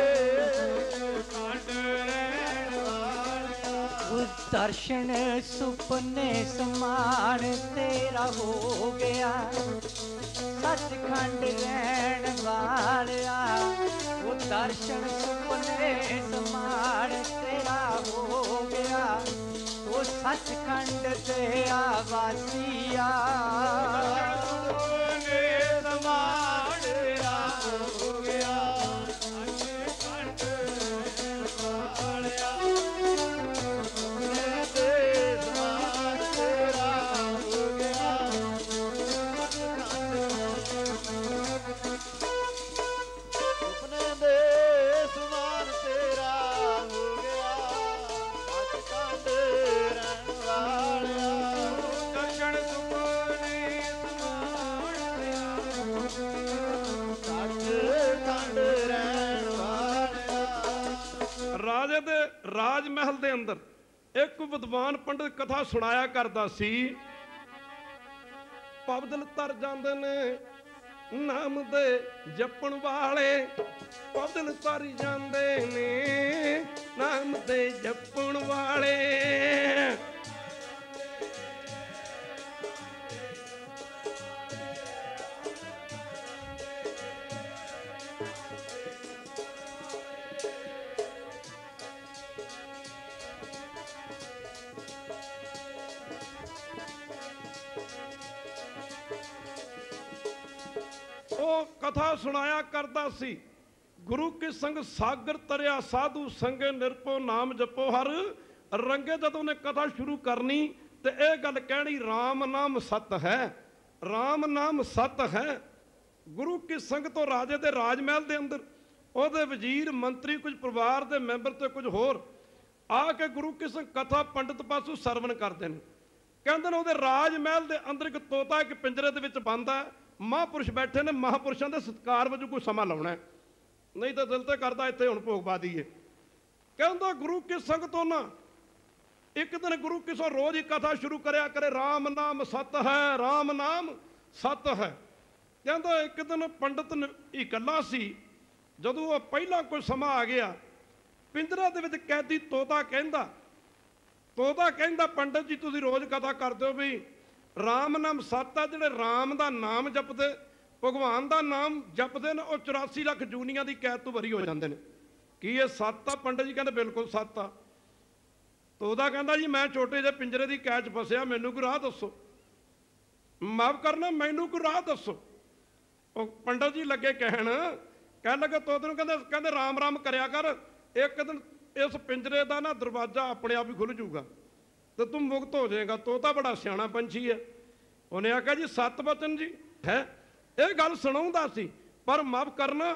सचखंड रहन वालिया। उस दर्शन सुपने समान तेरा हो गया, सचखंड रहन वालिया। वो दर्शन सुपने समान तेरा हो गया, वो सचखंड ते आवासिया। सुपने समान तेरा हो गया, सचखंड रहन वालिया। सुपने दे समान तेरा हो गया, सुपने दे समान तेरा हो गया, सचखंड रहन वालिया। दर्शन ਸੁਪਨੇ ਸਮਾਨ ਤੇਰਾ ਹੋ ਗਿਆ, ਸਚਖੰਡ ਰਹਿਣ ਵਾਲਿਆ। ਰਾਜੇ ਦੇ ਰਾਜ ਮਹਿਲ ਦੇ ਅੰਦਰ ਇੱਕ ਵਿਦਵਾਨ ਪੰਡਤ ਕਥਾ ਸੁਣਾਇਆ ਕਰਦਾ ਸੀ। ਪਬਦਲ ਤਰ ਜਾਂਦੇ ਨੇ ਨਾਮ ਦੇ ਜਪਣ ਵਾਲੇ, ਪਬਦਲ ਤਰ ਜਾਂਦੇ ਨੇ ਨਾਮ ਦੇ ਜਪਣ ਵਾਲੇ। ਉਹ ਕਥਾ ਸੁਣਾਇਆ ਕਰਦਾ ਸੀ। ਗੁਰੂ ਕੀ ਸੰਗ ਸਾਗਰ ਤਰਿਆ ਸਾਧੂ ਸੰਗੇ ਨਿਰਭਉ ਨਾਮ ਜਪੋ ਹਰ ਰੰਗੇ। ਜਦੋਂ ਉਹਨੇ ਕਥਾ ਸ਼ੁਰੂ ਕਰਨੀ ਤੇ ਇਹ ਗੱਲ ਕਹਿਣੀ, ਰਾਮ ਨਾਮ ਸਤ ਹੈ, ਰਾਮ ਨਾਮ ਸਤ ਹੈ। ਗੁਰੂ ਕੀ ਸੰਗ ਤੋਂ ਰਾਜੇ ਦੇ ਰਾਜ ਮਹਿਲ ਦੇ ਅੰਦਰ ਉਹਦੇ ਵਜ਼ੀਰ ਮੰਤਰੀ ਕੁਝ ਪਰਿਵਾਰ ਦੇ ਮੈਂਬਰ ਤੇ ਕੁਝ ਹੋਰ ਆ ਕੇ ਗੁਰੂ ਕੀ ਸੰਗ ਕਥਾ ਪੰਡਤ ਪਾਸੋਂ ਸਰਵਣ ਕਰਦੇ ਨੇ। ਕਹਿੰਦੇ ਨੇ ਉਹਦੇ ਰਾਜ ਮਹਿਲ ਦੇ ਅੰਦਰ ਇੱਕ ਤੋਤਾ ਇੱਕ ਪਿੰਜਰੇ ਦੇ ਵਿੱਚ ਬੰਦ ਹੈ। ਮਹਾਂਪੁਰਸ਼ ਬੈਠੇ ਨੇ, ਮਹਾਂਪੁਰਸ਼ਾਂ ਦੇ ਸਤਿਕਾਰ ਵਜੋਂ ਕੋਈ ਸਮਾਂ ਲਾਉਣਾ, ਨਹੀਂ ਤਾਂ ਦਿਲ ਤੇ ਕਰਦਾ ਇੱਥੇ ਹੁਣ ਭੋਗ ਪਾ ਦਈਏ। ਕਹਿੰਦਾ ਗੁਰੂ ਕੀ ਸੰਗ ਤੋਂ ਨਾ ਇੱਕ ਦਿਨ ਗੁਰੂ ਕੀ ਸੰਗ ਰੋਜ਼ ਹੀ ਕਥਾ ਸ਼ੁਰੂ ਕਰਿਆ ਕਰੇ, ਰਾਮ ਨਾਮ ਸਤ ਹੈ, ਰਾਮ ਨਾਮ ਸਤ ਹੈ। ਕਹਿੰਦਾ ਇੱਕ ਦਿਨ ਪੰਡਤ ਇਕੱਲਾ ਸੀ। ਜਦੋਂ ਉਹ ਪਹਿਲਾਂ ਕੋਈ ਸਮਾਂ ਆ ਗਿਆ, ਪਿੰਜਰਾ ਦੇ ਵਿੱਚ ਕੈਦੀ ਤੋਤਾ ਕਹਿੰਦਾ ਪੰਡਤ ਜੀ ਤੁਸੀਂ ਰੋਜ਼ ਕਥਾ ਕਰਦੇ ਹੋ ਵੀ ਰਾਮ ਨਾਮ ਸਤ ਆ। ਜਿਹੜੇ ਰਾਮ ਦਾ ਨਾਮ ਜਪਦੇ, ਭਗਵਾਨ ਦਾ ਨਾਮ ਜਪਦੇ ਨੇ, ਉਹ 84 ਲੱਖ ਜੂਨੀਆਂ ਦੀ ਕੈਦ ਤੋਂ ਬਰੀ ਹੋ ਜਾਂਦੇ ਨੇ। ਕੀ ਇਹ ਸੱਤ ਆ? ਪੰਡਤ ਜੀ ਕਹਿੰਦੇ ਬਿਲਕੁਲ ਸੱਤ ਆ। ਤੋਤਾ ਕਹਿੰਦਾ ਜੀ ਮੈਂ ਛੋਟੇ ਜਿਹੇ ਪਿੰਜਰੇ ਦੀ ਕੈਦ 'ਚ ਫਸਿਆ, ਮੈਨੂੰ ਕੋਈ ਰਾਹ ਦੱਸੋ, ਮਾਫ ਕਰਨਾ ਮੈਨੂੰ ਕੋਈ ਰਾਹ ਦੱਸੋ। ਉਹ ਪੰਡਤ ਜੀ ਲੱਗੇ ਕਹਿਣ ਲੱਗੇ ਤੋਤੇ ਨੂੰ, ਕਹਿੰਦੇ ਰਾਮ ਰਾਮ ਕਰਿਆ ਕਰ, ਇੱਕ ਦਿਨ ਇਸ ਪਿੰਜਰੇ ਦਾ ਨਾ ਦਰਵਾਜ਼ਾ ਆਪਣੇ ਆਪ ਹੀ ਖੁੱਲ ਜੂਗਾ ਤੇ ਤੂੰ ਮੁਕਤ ਹੋ ਜਾਏਗਾ। ਤੋਤਾ ਬੜਾ ਸਿਆਣਾ ਪੰਛੀ ਹੈ, ਉਹਨੇ ਆਖਿਆ ਜੀ ਸੱਤ ਬਚਨ ਜੀ ਹੈ, ਇਹ ਗੱਲ ਸੁਣਾਉਂਦਾ ਸੀ, ਪਰ ਮਾਫ ਕਰਨਾ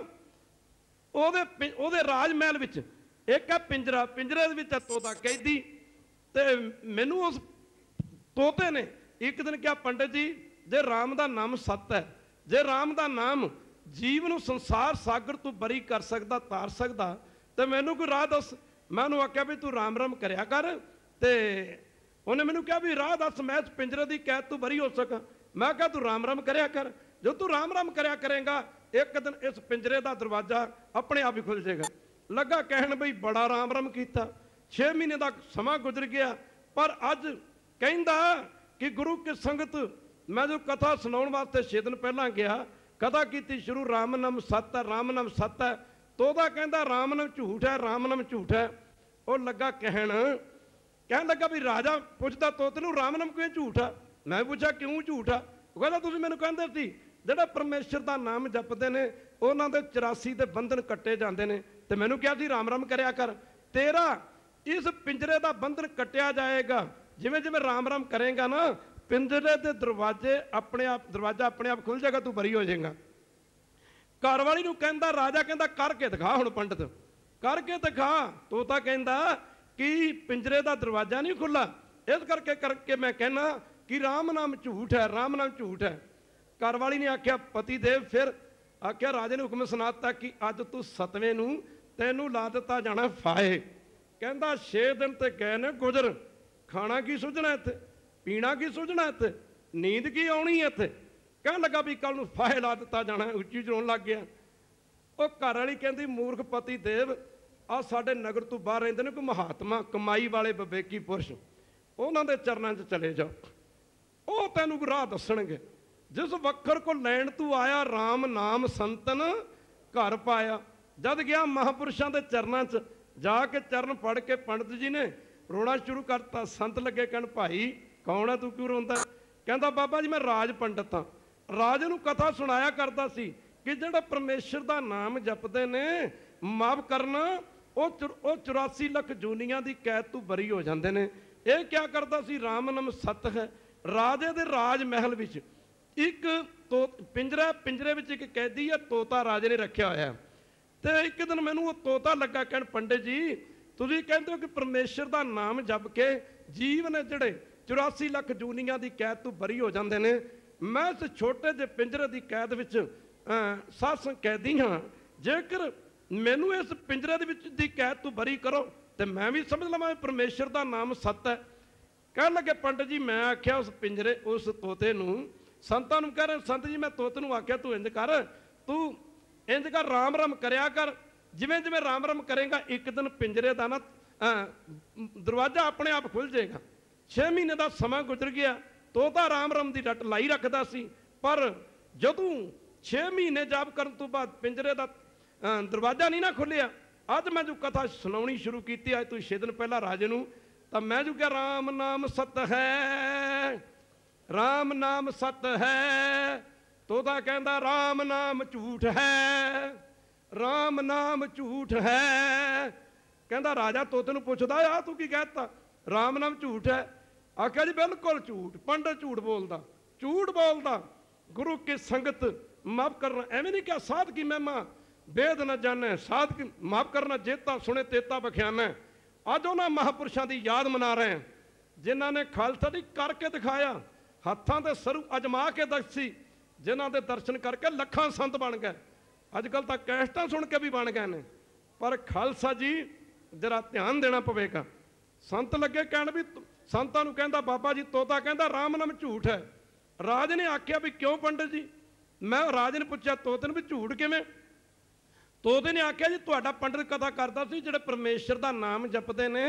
ਉਹਦੇ ਰਾਜ ਮਹਿਲ ਵਿੱਚ ਇੱਕ ਹੈ ਪਿੰਜਰਾ, ਪਿੰਜਰੇ ਦੇ ਵਿੱਚ ਹੈ ਤੋਤਾ ਕੈਦੀ। ਤੇ ਮੈਨੂੰ ਉਸ ਤੋਤੇ ਨੇ ਇੱਕ ਦਿਨ ਕਿਹਾ, ਪੰਡਤ ਜੀ ਜੇ ਰਾਮ ਦਾ ਨਾਮ ਸੱਤ ਹੈ, ਜੇ ਰਾਮ ਦਾ ਨਾਮ ਜੀਵ ਨੂੰ ਸੰਸਾਰ ਸਾਗਰ ਤੋਂ ਬਰੀ ਕਰ ਸਕਦਾ, ਤਾਰ ਸਕਦਾ, ਤੇ ਮੈਨੂੰ ਕੋਈ ਰਾਹ ਦੱਸ। ਮੈਂ ਉਹਨੂੰ ਆਖਿਆ ਵੀ ਤੂੰ ਰਾਮ ਰਾਮ ਕਰਿਆ ਕਰ, ਤੇ ਉਹਨੇ ਮੈਨੂੰ ਕਿਹਾ ਵੀ ਰਾਹ ਦੱਸ ਮੈਂ ਇਸ ਪਿੰਜਰੇ ਦੀ ਕੈਦ ਤੋਂ ਬਰੀ ਹੋ ਸਕਾਂ। ਮੈਂ ਕਿਹਾ ਤੂੰ ਰਾਮ ਰਾਮ ਕਰਿਆ ਕਰ, ਜੋ ਤੂੰ ਰਾਮ ਰਾਮ ਕਰਿਆ ਕਰੇਗਾ ਇੱਕ ਦਿਨ ਇਸ ਪਿੰਜਰੇ ਦਾ ਦਰਵਾਜ਼ਾ ਆਪਣੇ ਆਪ ਹੀ ਖੁੱਲ ਜਾਏਗਾ। ਲੱਗਾ ਕਹਿਣ ਬਈ ਬੜਾ ਰਾਮ ਰਾਮ ਕੀਤਾ, 6 ਮਹੀਨੇ ਦਾ ਸਮਾਂ ਗੁਜ਼ਰ ਗਿਆ, ਪਰ ਅੱਜ ਕਹਿੰਦਾ ਕਿ ਗੁਰੂ ਕੀ ਸੰਗਤ ਮੈਂ ਜੋ ਕਥਾ ਸੁਣਾਉਣ ਵਾਸਤੇ 6 ਦਿਨ ਪਹਿਲਾਂ ਗਿਆ, ਕਥਾ ਕੀਤੀ ਸ਼ੁਰੂ, ਰਾਮ ਨਾਮ ਸੱਤ ਹੈ, ਰਾਮ ਨਾਮ ਸੱਤ ਹੈ। ਤੋਤਾ ਕਹਿੰਦਾ ਰਾਮ ਨਾਮ ਝੂਠ ਹੈ, ਰਾਮ ਨਾਮ ਝੂਠ ਹੈ। ਉਹ ਲੱਗਾ ਕਹਿਣ ਲੱਗਾ ਵੀ ਰਾਜਾ ਪੁੱਛਦਾ ਤੋਤੇ ਨੂੰ ਰਾਮ ਨਾਮ ਕਿਉਂ ਝੂਠ ਆ? ਮੈਂ ਪੁੱਛਿਆ ਕਿਉਂ ਝੂਠ ਆ? ਉਹ ਕਹਿੰਦਾ ਤੁਸੀਂ ਮੈਨੂੰ ਕਹਿੰਦੇ ਸੀ ਜਿਹੜੇ ਪਰਮੇਸ਼ਰ ਦਾ ਨਾਮ ਜਪਦੇ ਨੇ ਉਹਨਾਂ ਦੇ 84 ਦੇ ਬੰਧਨ ਕੱਟੇ ਜਾਂਦੇ ਨੇ, ਤੇ ਮੈਨੂੰ ਕਿਹਾ ਸੀ ਰਾਮ ਰਾਮ ਕਰਿਆ ਕਰ, ਤੇਰਾ ਇਸ ਪਿੰਜਰੇ ਦਾ ਬੰਧਨ ਕੱਟਿਆ ਜਾਏਗਾ। ਜਿਵੇਂ ਜਿਵੇਂ ਰਾਮ ਰਾਮ ਕਰੇਗਾ ਨਾ, ਪਿੰਜਰੇ ਦੇ ਦਰਵਾਜ਼ਾ ਆਪਣੇ ਆਪ ਖੁੱਲ ਜਾਏਗਾ, ਤੂੰ ਬਰੀ ਹੋ ਜਾਏਗਾ। ਘਰ ਵਾਲੀ ਨੂੰ ਕਹਿੰਦਾ, ਰਾਜਾ ਕਹਿੰਦਾ ਕਰਕੇ ਦਿਖਾ, ਹੁਣ ਪੰਡਤ ਕਰਕੇ ਦਿਖਾ। ਤੋਤਾ ਕਹਿੰਦਾ ਕਿ ਪਿੰਜਰੇ ਦਾ ਦਰਵਾਜ਼ਾ ਨਹੀਂ ਖੁੱਲਾ, ਇਸ ਕਰਕੇ ਮੈਂ ਕਹਿਣਾ ਕਿ ਰਾਮ ਨਾਮ ਝੂਠ ਹੈ, ਰਾਮ ਨਾਮ ਝੂਠ ਹੈ। ਘਰ ਵਾਲੀ ਨੇ ਆਖਿਆ ਪਤੀ ਦੇਵ, ਫਿਰ ਆਖਿਆ ਰਾਜੇ ਨੇ ਹੁਕਮ ਸੁਣਾਤਾ ਕਿ ਅੱਜ ਤੂੰ 7ਵੇਂ ਨੂੰ ਤੈਨੂੰ ਲਾ ਦਿੱਤਾ ਜਾਣਾ ਫਾਹੇ। ਕਹਿੰਦਾ 6 ਦਿਨ ਤੇ ਗਏ ਨੇ ਗੁਜ਼ਰ, ਖਾਣਾ ਕੀ ਸੁਝਣਾ ਇੱਥੇ, ਪੀਣਾ ਕੀ ਸੁਝਣਾ ਇੱਥੇ, ਨੀਂਦ ਕੀ ਆਉਣੀ ਇੱਥੇ। ਕਹਿਣ ਲੱਗਾ ਵੀ ਕੱਲ ਨੂੰ ਫਾਹੇ ਲਾ ਦਿੱਤਾ ਜਾਣਾ, ਉੱਚੀ ਰੋਣ ਲੱਗ ਗਿਆ। ਉਹ ਘਰ ਵਾਲੀ ਕਹਿੰਦੀ ਮੂਰਖ ਪਤੀ ਦੇਵ, ਆ ਸਾਡੇ ਨਗਰ ਤੋਂ ਬਾਹਰ ਰਹਿੰਦੇ ਨੇ ਕੋਈ ਮਹਾਤਮਾ, ਕਮਾਈ ਵਾਲੇ ਵਿਵੇਕੀ ਪੁਰਸ਼, ਉਹਨਾਂ ਦੇ ਚਰਨਾਂ 'ਚ ਚਲੇ ਜਾਓ, ਉਹ ਤੈਨੂੰ ਰਾਹ ਦੱਸਣਗੇ। ਜਿਸ ਵੱਖਰ ਕੋ ਲੈਣ ਤੂੰ ਆਇਆ, ਰਾਮ ਨਾਮ ਸੰਤਨ ਘਰ ਪਾਇਆ। ਜਦ ਗਿਆ ਮਹਾਂਪੁਰਸ਼ਾਂ ਦੇ ਚਰਨਾਂ 'ਚ ਜਾ ਕੇ ਚਰਨ ਪੜ੍ਹ ਕੇ ਪੰਡਤ ਜੀ ਨੇ ਰੋਣਾ ਸ਼ੁਰੂ ਕਰਤਾ। ਸੰਤ ਲੱਗੇ ਕਹਿਣ ਭਾਈ ਕੌਣ ਹੈ ਤੂੰ, ਕਿਉਂ ਰੋਂਦਾ? ਕਹਿੰਦਾ ਬਾਬਾ ਜੀ ਮੈਂ ਰਾਜ ਪੰਡਤ ਹਾਂ, ਰਾਜੇ ਨੂੰ ਕਥਾ ਸੁਣਾਇਆ ਕਰਦਾ ਸੀ ਕਿ ਜਿਹੜਾ ਪਰਮੇਸ਼ਰ ਦਾ ਨਾਮ ਜਪਦੇ ਨੇ ਮਾਫ ਕਰਨਾ ਉਹ 84 ਲੱਖ ਜੂਨੀਆਂ ਦੀ ਕੈਦ ਤੋਂ ਬਰੀ ਹੋ ਜਾਂਦੇ ਨੇ। ਇਹ ਕਿਆ ਕਰਦਾ ਸੀ? ਰਾਮ ਨਾਮ ਸੱਤ ਹੈ। ਰਾਜੇ ਦੇ ਰਾਜ ਮਹਿਲ ਵਿੱਚ ਇੱਕ ਪਿੰਜਰੇ ਵਿੱਚ ਇੱਕ ਕੈਦੀ ਹੈ, ਤੋਤਾ ਰਾਜੇ ਨੇ ਰੱਖਿਆ ਹੋਇਆ। ਤੇ ਇੱਕ ਦਿਨ ਮੈਨੂੰ ਉਹ ਤੋਤਾ ਲੱਗਾ ਕਹਿਣ, ਪੰਡਿਤ ਜੀ ਤੁਸੀਂ ਕਹਿੰਦੇ ਹੋ ਕਿ ਪਰਮੇਸ਼ਰ ਦਾ ਨਾਮ ਜਪ ਕੇ ਜੀਵ ਨੇ ਜਿਹੜੇ 84 ਲੱਖ ਜੂਨੀਆਂ ਦੀ ਕੈਦ ਤੋਂ ਬਰੀ ਹੋ ਜਾਂਦੇ ਨੇ, ਮੈਂ ਇਸ ਛੋਟੇ ਜਿਹੇ ਪਿੰਜਰੇ ਦੀ ਕੈਦ ਵਿੱਚ ਸਾਧ ਕੈਦੀ ਹਾਂ, ਜੇਕਰ ਮੈਨੂੰ ਇਸ ਪਿੰਜਰੇ ਦੇ ਵਿੱਚ ਦੀ ਕੈਦ ਤੋਂ ਬਰੀ ਕਰੋ ਤੇ ਮੈਂ ਵੀ ਸਮਝ ਲਵਾਂ ਪਰਮੇਸ਼ਰ ਦਾ ਨਾਮ ਸੱਤ ਹੈ। ਕਹਿਣ ਲੱਗੇ ਪੰਡਤ ਜੀ ਮੈਂ ਆਖਿਆ ਉਸ ਤੋਤੇ ਨੂੰ, ਸੰਤਾਂ ਨੂੰ ਕਹਿ ਰਹੇ ਸੰਤ ਜੀ ਮੈਂ ਤੋਤੇ ਨੂੰ ਆਖਿਆ ਤੂੰ ਇੰਜ ਕਰ, ਰਾਮ ਰਾਮ ਕਰਿਆ ਕਰ, ਜਿਵੇਂ ਜਿਵੇਂ ਰਾਮ ਰਾਮ ਕਰੇਗਾ ਇੱਕ ਦਿਨ ਪਿੰਜਰੇ ਦਾ ਨਾ ਦਰਵਾਜ਼ਾ ਆਪਣੇ ਆਪ ਖੁੱਲ ਜਾਏਗਾ। 6 ਮਹੀਨੇ ਦਾ ਸਮਾਂ ਗੁਜ਼ਰ ਗਿਆ, ਤੋਤਾ ਰਾਮ ਰਾਮ ਦੀ ਰੱਟ ਲਾਈ ਰੱਖਦਾ ਸੀ, ਪਰ ਜਦੋਂ 6 ਮਹੀਨੇ ਜਾਪ ਕਰਨ ਤੋਂ ਬਾਅਦ ਪਿੰਜਰੇ ਦਾ ਦਰਵਾਜ਼ਾ ਨਹੀਂ ਨਾ ਖੁੱਲਿਆ। ਅੱਜ ਮੈਂ ਜੋ ਕਥਾ ਸੁਣਾਉਣੀ ਸ਼ੁਰੂ ਕੀਤੀ ਅੱਜ ਤੋਂ 6 ਦਿਨ ਪਹਿਲਾਂ ਰਾਜੇ ਨੂੰ, ਤਾਂ ਮੈਂ ਜੋ ਕਿਹਾ ਰਾਮ ਨਾਮ ਸਤ ਹੈ, ਰਾਮ ਨਾਮ ਸਤ ਹੈ। ਤੋਤਾ ਕਹਿੰਦਾ ਰਾਮ ਨਾਮ ਝੂਠ ਹੈ, ਰਾਮ ਨਾਮ ਝੂਠ ਹੈ। ਕਹਿੰਦਾ ਰਾਜਾ ਤੋਤੇ ਨੂੰ ਪੁੱਛਦਾ ਆ ਤੂੰ ਕੀ ਕਹਿਤਾ? ਰਾਮ ਨਾਮ ਝੂਠ ਹੈ। ਆਖਿਆ ਜੀ ਬਿਲਕੁਲ ਝੂਠ, ਪੰਡਤ ਝੂਠ ਬੋਲਦਾ, ਝੂਠ ਬੋਲਦਾ। ਗੁਰੂ ਕੀ ਸੰਗਤ ਮਾਫ ਕਰਨਾ, ਐਵੇਂ ਨਹੀਂ ਕਿਹਾ ਸਾਧ ਕੀ ਮਹਿਮਾ ਵੇਦ ਨਾ ਜਾਣੇ, ਸਾਧ ਕੀ ਮਾਫ ਕਰਨਾ ਜੇਤਾ ਸੁਣੇ ਤੇਤਾ ਬਖਿਆਨਾ। ਅੱਜ ਉਹਨਾਂ ਮਹਾਂਪੁਰਸ਼ਾਂ ਦੀ ਯਾਦ ਮਨਾ ਰਹੇ ਹਾਂ ਜਿਨ੍ਹਾਂ ਨੇ ਖਾਲਸਾ ਦੀ ਕਰਕੇ ਦਿਖਾਇਆ, ਹੱਥਾਂ ਤੇ ਸਰੂ ਅਜਮਾ ਕੇ ਦੱਸੀ, ਜਿਨ੍ਹਾਂ ਦੇ ਦਰਸ਼ਨ ਕਰਕੇ ਲੱਖਾਂ ਸੰਤ ਬਣ ਗਏ। ਅੱਜ ਕੱਲ੍ਹ ਤਾਂ ਕੈਸਟਾਂ ਸੁਣ ਕੇ ਵੀ ਬਣ ਗਏ ਨੇ, ਪਰ ਖਾਲਸਾ ਜੀ ਜਰਾ ਧਿਆਨ ਦੇਣਾ ਪਵੇਗਾ। ਸੰਤ ਲੱਗੇ ਕਹਿਣ ਵੀ ਸੰਤਾਂ ਨੂੰ ਕਹਿੰਦਾ ਬਾਬਾ ਜੀ ਤੋਤਾ ਕਹਿੰਦਾ ਰਾਮ ਨਾਮ ਝੂਠ ਹੈ। ਰਾਜ ਨੇ ਆਖਿਆ ਵੀ ਕਿਉਂ ਪੰਡਤ ਜੀ? ਮੈਂ ਰਾਜ ਨੇ ਪੁੱਛਿਆ ਤੋਤੇ ਨੂੰ ਵੀ ਝੂਠ ਕਿਵੇਂ? ਤੋਤੇ ਨੇ ਆਖਿਆ ਜੀ ਤੁਹਾਡਾ ਪੰਡਤ ਕਥਾ ਕਰਦਾ ਸੀ ਜਿਹੜੇ ਪਰਮੇਸ਼ਰ ਦਾ ਨਾਮ ਜਪਦੇ ਨੇ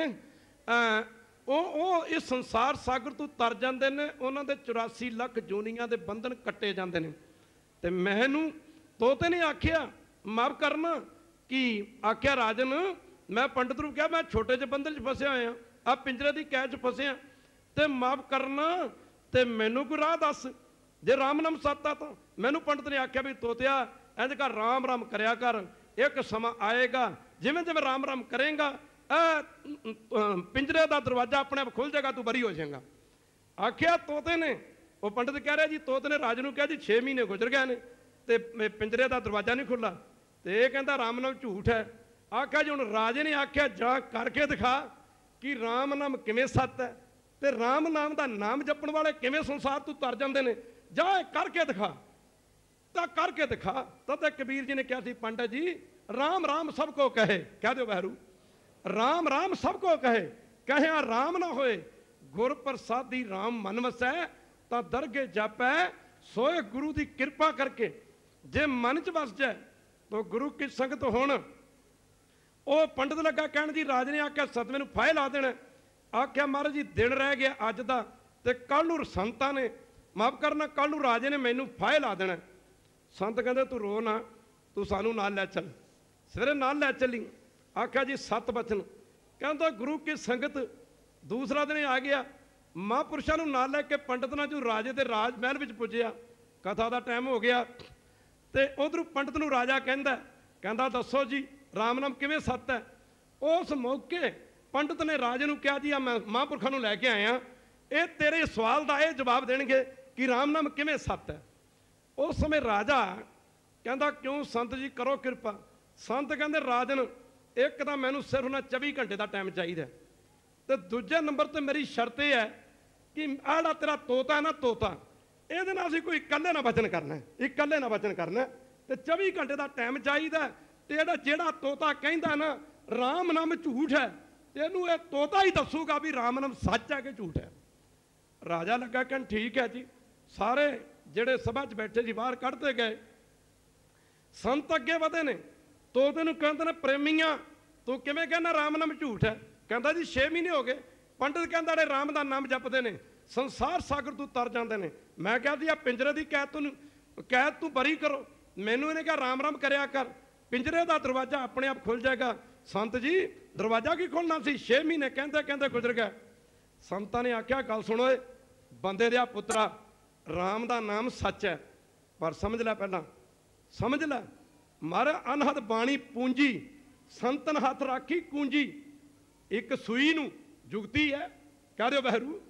ਉਹ ਇਸ ਸੰਸਾਰ ਸਾਗਰ ਤੋਂ ਤਰ ਜਾਂਦੇ ਨੇ, ਉਹਨਾਂ ਦੇ 84 ਲੱਖ ਜੂਨੀਆਂ ਦੇ ਬੰਧਨ ਕੱਟੇ ਜਾਂਦੇ ਨੇ। ਤੇ ਮੈਨੂੰ ਤੋਤੇ ਨੇ ਆਖਿਆ ਮਾਫ ਕਰਨਾ कि आख्या राजन मैं पंडित नूं कहा मैं छोटे जे बंदल च फसिया होया आ पिंजरे की कैद च फसिया ते माफ करना ते मैनू कोई राह दस जे राम नाम सत्ता तो मैनू पंडित ने आख्या भी तोतिया इंज कर राम राम करया कर एक समा आएगा जिवें जिवें राम राम करेगा पिंजरे का दरवाजा अपने आप खुल जाएगा तू बरी हो जाएगा। आख्या तोते ने वो पंडित कह रहा जी तोते ने राज नूं कहा जी 6 महीने गुजर गए ने ते पिंजरे का दरवाजा नहीं खुला तो यह कहता राम नाम झूठ है। आख्या जी हुण राजे ने आख्या जा करके दिखा कि राम नाम किवें सत्य है ते राम नाम का नाम जपण वाले किवें संसार तू तर जाते हैं जा करके दिखा तो करके दिखा। तब कबीर जी ने कहा सी पंडित जी राम राम सबको कहे कह दो बहरू राम राम सबको कहे कहे राम ना होए गुर प्रसादी राम मन वसै तो दरगे जापै सोए गुरु की कृपा करके जे मन च वस जाए तो गुरु की संगत होण। वो पंडित लगा कहण जी राज ने आख्या सतवें नूं फाहे ला देना आख्या महाराज जी दिन रह गया अज दा ते कल नूं संतां ने माफ करना कल नूं राजे ने मैनू फाहे ला देना। संत कहते तू रो ना तू सानू नाल लै चल सवेरे नाल लै चली। आख्या जी 7 बचन कहता गुरु की संगत दूसरा दिन आ गया महापुरुषों नूं नाल लैके पंडित नाल जो राजे के राज महल विच पुज्जिया कथा का टाइम हो गया तो उधरों पंडित नूं राजा कहता दसो जी राम नाम किवें सत्य है। उस मौके पंडित ने राजे नूं कहा जी आ मैं महापुरुषों नूं लैके आया ये तेरे सवाल का यह जवाब देणगे कि राम नाम किवें सत्य है। उस समय राजा कहता क्यों संत जी करो कृपा। संत कहते राजन एक तो मैनू सिर्फ ना 24 घंटे का टाइम चाहिए तो दूजे नंबर तो मेरी शर्त यह है कि आड़ा तेरा तोता है ना तोता ये कोई इकल्ले ना वचन करना है इकल्ले ना वचन करना तो 24 घंटे का टाइम चाहिए तो जेड़ा तोता कहता ना राम नाम झूठ है तेनू ये तोता ही दसूगा भी राम नाम सच है कि झूठ है। राजा लगा कहन ठीक है जी सारे जेड़े सभा च बैठे जी बाहर कढ़ते गए संत अगे वधे ने तोते नूं कहंदे ने प्रेमिया तू किवें कहना राम नाम झूठ है। कहता जी 6 महीने हो गए पंडित कहता अरे राम का नाम जपते हैं संसार सागर तू तर जाते हैं। मैं कहा जी आ पिंजरे की कैद तू बरी करो मैनू इन्हें कहा राम राम करया कर पिंजरे का दरवाजा अपने आप खुल जाएगा। संत जी दरवाजा की खोलना सी 6 महीने कहते कहते गुजर गए। संतां ने आख्या गल सुनो बंदे दिया पुत्रा राम का नाम सच है पर समझ लै पहला समझ लै मारे अनहद बाणी पूंजी संतन हथ राखी कूंजी एक सूई नूं जुगती है कह दो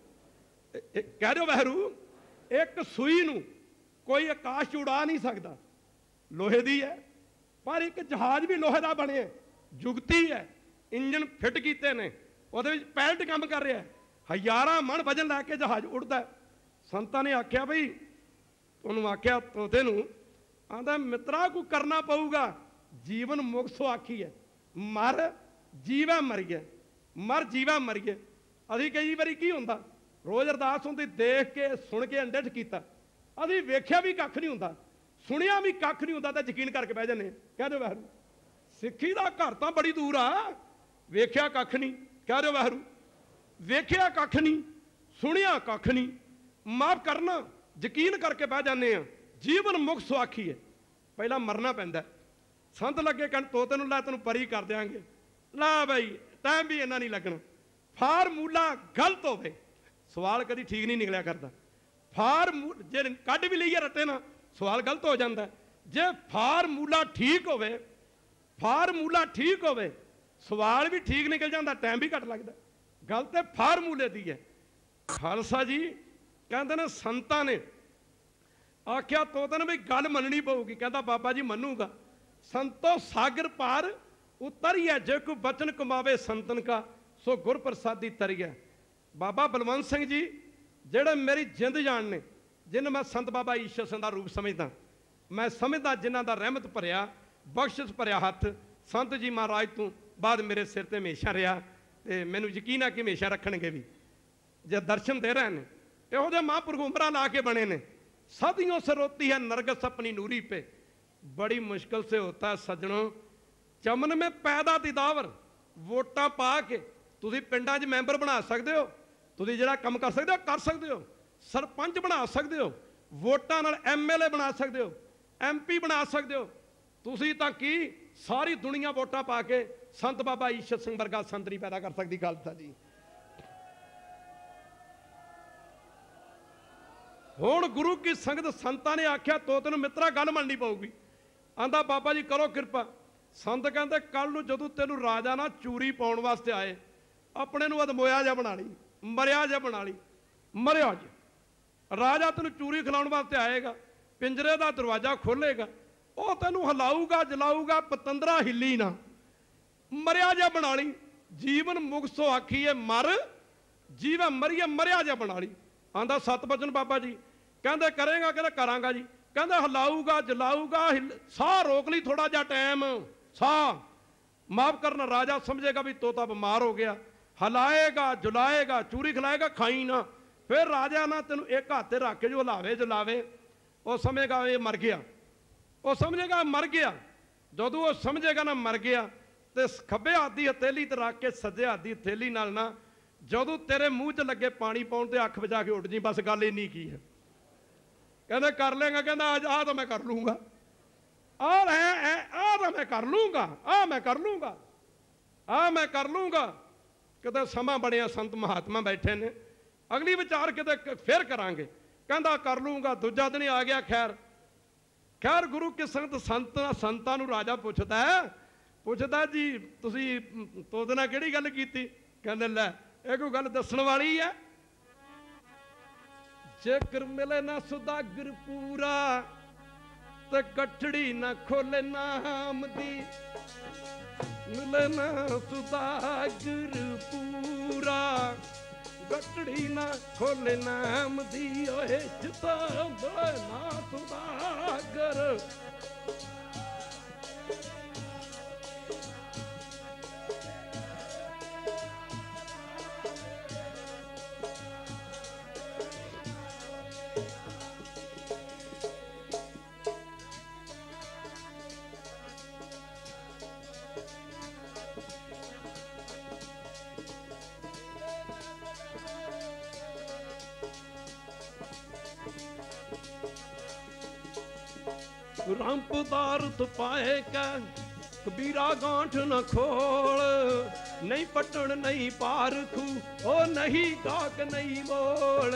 बहरू एक सूई नूं कोई आकाश उड़ा नहीं सकता लोहे दी है पर एक जहाज भी लोहे का बने जुगती है इंजन फिट किए ने उहदे विच पैलट काम कर रहा है 1000 मन वजन लैके जहाज उड़ता है। संतां ने आख्या बई उन्होंने आख्या तोते नूं आंदा मित्रा को करना पऊगा जीवन मुक्त सो आखी है मर जीवा मरीए मर जीवा मरीए। अभी कई बारी की होंदा रोज़ अरदास होंदी देख के सुन के अंडे च कीता अभी वेख्या भी कख नहीं होंदा सुनिया भी कख नहीं होंदा तो यकीन करके बह जाने कह दो वाहरू सिक्खी का घर तो बड़ी दूर आ वेख्या कख नहीं कह दो वाहरू वेख्या कख नहीं सुनिया कख नहीं माफ करना यकीन करके बह जाने जीवन मुक्त सुआखी है पहला मरना पैंदा। संत लगे कहन तोते नूं लै तैनूं परी कर देंगे ला बई टाइम भी इन्ना नहीं लगना फार्मूला गलत होवे सवाल कभी ठीक नहीं निकलिया करता जे कढ़ भी लीए रटे ना सवाल गलत हो जाता है जे फार्मूला ठीक होवे सवाल भी ठीक निकल जाता टाइम भी घट लगता गल तो फार्मूले की है। खालसा जी कहते ने संतां ने आख्या तोते ने भी गल मननी पऊगी कहता बाबा जी मनूगा संतो सागर पार उतरिए जे कोई बचन कमावे संतन का सो गुर प्रसादी तरिए। बाबा बलवंत सिंह जी जेड़े मेरी जिंद जान ने जिन्हें मैं संत बाबा ईश्वर सिंह का रूप समझदा मैं समझदा जिन्हों का रहमत भरिया बख्शिश भरिया हथ संत जी महाराज तू बाद मेरे सिर ते हमेशा रहा तो मैनू यकीन है कि हमेशा रखणगे भी जे दर्शन दे रहे हैं इहो जिहे महापुरख उमरा ला के बने ने सदियों से रोती है नरगस अपनी नूरी पे बड़ी मुश्किल से होता है सज्जनों चमन में पैदा दिदावर वोटां पा के तुसीं पिंडां 'च मैंबर बना सकते हो तुसीं जिहड़ा काम कर सकते हो सरपंच बना सकते हो वोटां नाल MLA बना सकते हो MP बना सकते हो ਤੁਸੀਂ ਤਾਂ ਕੀ ਸਾਰੀ ਦੁਨੀਆ ਵੋਟਾਂ ਪਾ ਕੇ ਸੰਤ ਬਾਬਾ ਈਸ਼ਰ ਸਿੰਘ ਵਰਗਾ ਸੰਤ ਨਹੀਂ ਪੈਦਾ ਕਰ ਸਕਦੀ ਖਾਲਸਾ ਜੀ। ਹੁਣ ਗੁਰੂ ਕੀ ਸੰਗਤ ਸੰਤਾਂ ਨੇ ਆਖਿਆ ਤੋਤੇ ਨੂੰ ਮਿੱਤਰਾ ਗੱਲ ਮੰਨਣੀ ਪਊਗੀ। ਆਂਦਾ ਬਾਬਾ ਜੀ ਕਰੋ ਕਿਰਪਾ। ਸੰਤ ਕਹਿੰਦੇ ਕੱਲ ਨੂੰ ਜਦੋਂ ਤੈਨੂੰ ਰਾਜਾ ਨਾ ਚੂਰੀ ਪਾਉਣ ਵਾਸਤੇ ਆਏ, ਆਪਣੇ ਨੂੰ ਅਦਮੋਇਆ ਜਿਹਾ ਬਣਾ ਲਈ, ਮਰਿਆ ਜਿਹਾ ਬਣਾ ਲਈ, ਮਰਿਆ ਜਿਹਾ। ਰਾਜਾ ਤੈਨੂੰ ਚੂਰੀ ਖਿਲਾਉਣ ਵਾਸਤੇ ਆਏਗਾ, ਪਿੰਜਰੇ ਦਾ ਦਰਵਾਜ਼ਾ ਖੋਲੇਗਾ, ਉਹ ਤੈਨੂੰ ਹਿਲਾਊਗਾ ਜਲਾਊਗਾ, ਪਤੰਦਰਾ ਹਿੱਲੀ ਨਾ, ਮਰਿਆ ਜਿਹਾ ਬਣਾ ਲਈ। ਜੀਵਨ ਮੁਕਸੋ ਆਖੀਏ ਮਰ, ਜੀਵੇ ਮਰੀਏ ਮਰਿਆ ਜਿਹਾ ਬਣਾ ਲਈ। ਆਂਦਾ ਸਤ ਬਚਨ ਬਾਬਾ ਜੀ। ਕਹਿੰਦੇ ਕਰੇਗਾ, ਕਹਿੰਦਾ ਕਰਾਂਗਾ ਜੀ। ਕਹਿੰਦੇ ਹਿਲਾਊਗਾ ਜਲਾਊਗਾ, ਸਾਹ ਰੋਕ ਲਈ ਥੋੜਾ ਜਿਹਾ ਟਾਈਮ, ਸਾਹ ਮਾਫ ਕਰਨਾ। ਰਾਜਾ ਸਮਝੇਗਾ ਵੀ ਤੋਤਾ ਬਿਮਾਰ ਹੋ ਗਿਆ, ਹਿਲਾਏਗਾ ਜਲਾਏਗਾ, ਚੂਰੀ ਖਿਲਾਏਗਾ, ਖਾਈ ਨਾ। ਫਿਰ ਰਾਜਾ ਨਾ ਤੈਨੂੰ ਇੱਕ ਹੱਥ ਤੇ ਰੱਖ ਕੇ ਜੋ ਹਿਲਾਵੇ ਜਲਾਵੇ, ਉਹ ਸਮਝੇਗਾ ਇਹ ਮਰ ਗਿਆ, ਉਹ ਸਮਝੇਗਾ ਮਰ ਗਿਆ। ਜਦੋਂ ਉਹ ਸਮਝੇਗਾ ਨਾ ਮਰ ਗਿਆ, ਤੇ ਖੱਬੇ ਹੱਥ ਦੀ ਹਥੇਲੀ ਤੇ ਰੱਖ ਕੇ ਸੱਜੇ ਹੱਥ ਦੀ ਹਥੇਲੀ ਨਾਲ ਨਾ ਜਦੋਂ ਤੇਰੇ ਮੂੰਹ 'ਚ ਲੱਗੇ ਪਾਣੀ ਪਾਉਣ ਤੇ ਅੱਖ ਵਜਾ ਕੇ ਉੱਡ ਜੀ, ਬਸ ਗੱਲ ਇੰਨੀ ਕੀ ਹੈ। ਕਹਿੰਦੇ ਕਰ ਲੇਗਾ, ਕਹਿੰਦਾ ਆਹ ਤਾਂ ਮੈਂ ਕਰ ਲੂੰਗਾ, ਆਹ ਤਾਂ ਮੈਂ ਕਰ ਲੂੰਗਾ, ਆਹ ਮੈਂ ਕਰ ਲੂੰਗਾ, ਆਹ ਮੈਂ ਕਰ ਲੂੰਗਾ। ਕਿਤੇ ਸਮਾਂ ਬਣਿਆ, ਸੰਤ ਮਹਾਤਮਾ ਬੈਠੇ ਨੇ, ਅਗਲੀ ਵਿਚਾਰ ਕਿਤੇ ਫਿਰ ਕਰਾਂਗੇ। ਕਹਿੰਦਾ ਕਰ ਲੂੰਗਾ। ਦੂਜਾ ਦਿਨ ਆ ਗਿਆ। ਖੈਰ ਗੁਰੂ ਕੀ ਸੰਗਤ ਸੰਤਾਂ ਨੂੰ ਰਾਜਾ ਪੁੱਛਦਾ ਜੀ ਤੁਸੀਂ ਤੋਤੇ ਨਾਲ ਕਿਹੜੀ ਗੱਲ ਕੀਤੀ? ਕਹਿੰਦੇ ਲੈ ਇਹ ਕੋਈ ਗੱਲ ਦੱਸਣ ਵਾਲੀ ਹੈ? ਜੇਕਰ ਮਿਲੇ ਨਾ ਸੁਦਾਗਰ ਪੂਰਾ ਤੇ ਗੱਠੜੀ ਨਾ ਖੋਲੇ ਨਾਮ ਦੀ, ਮਿਲੇ ਨਾ ਸੁਦਾਗਰ ਪੂਰਾ ਗੱਠੜੀ ਨਾ ਖੋਲੇ ਨਾਮ ਦੀ, ਓਏ ਜਿੱਤਾ ਮਿਲੇ ਨਾ ਸੁਦਾਗਰ। ਰਾਮ ਪਦਾਰਥ ਪਾਏ ਕੈ ਕਬੀਰਾ ਗਾਂਠ ਨ ਖੋਲ, ਨਹੀਂ ਪਟਣ ਨਹੀਂ ਪਾਰਖੂ, ਉਹ ਨਹੀਂ ਗਾਕ ਨਹੀਂ ਬੋਲ।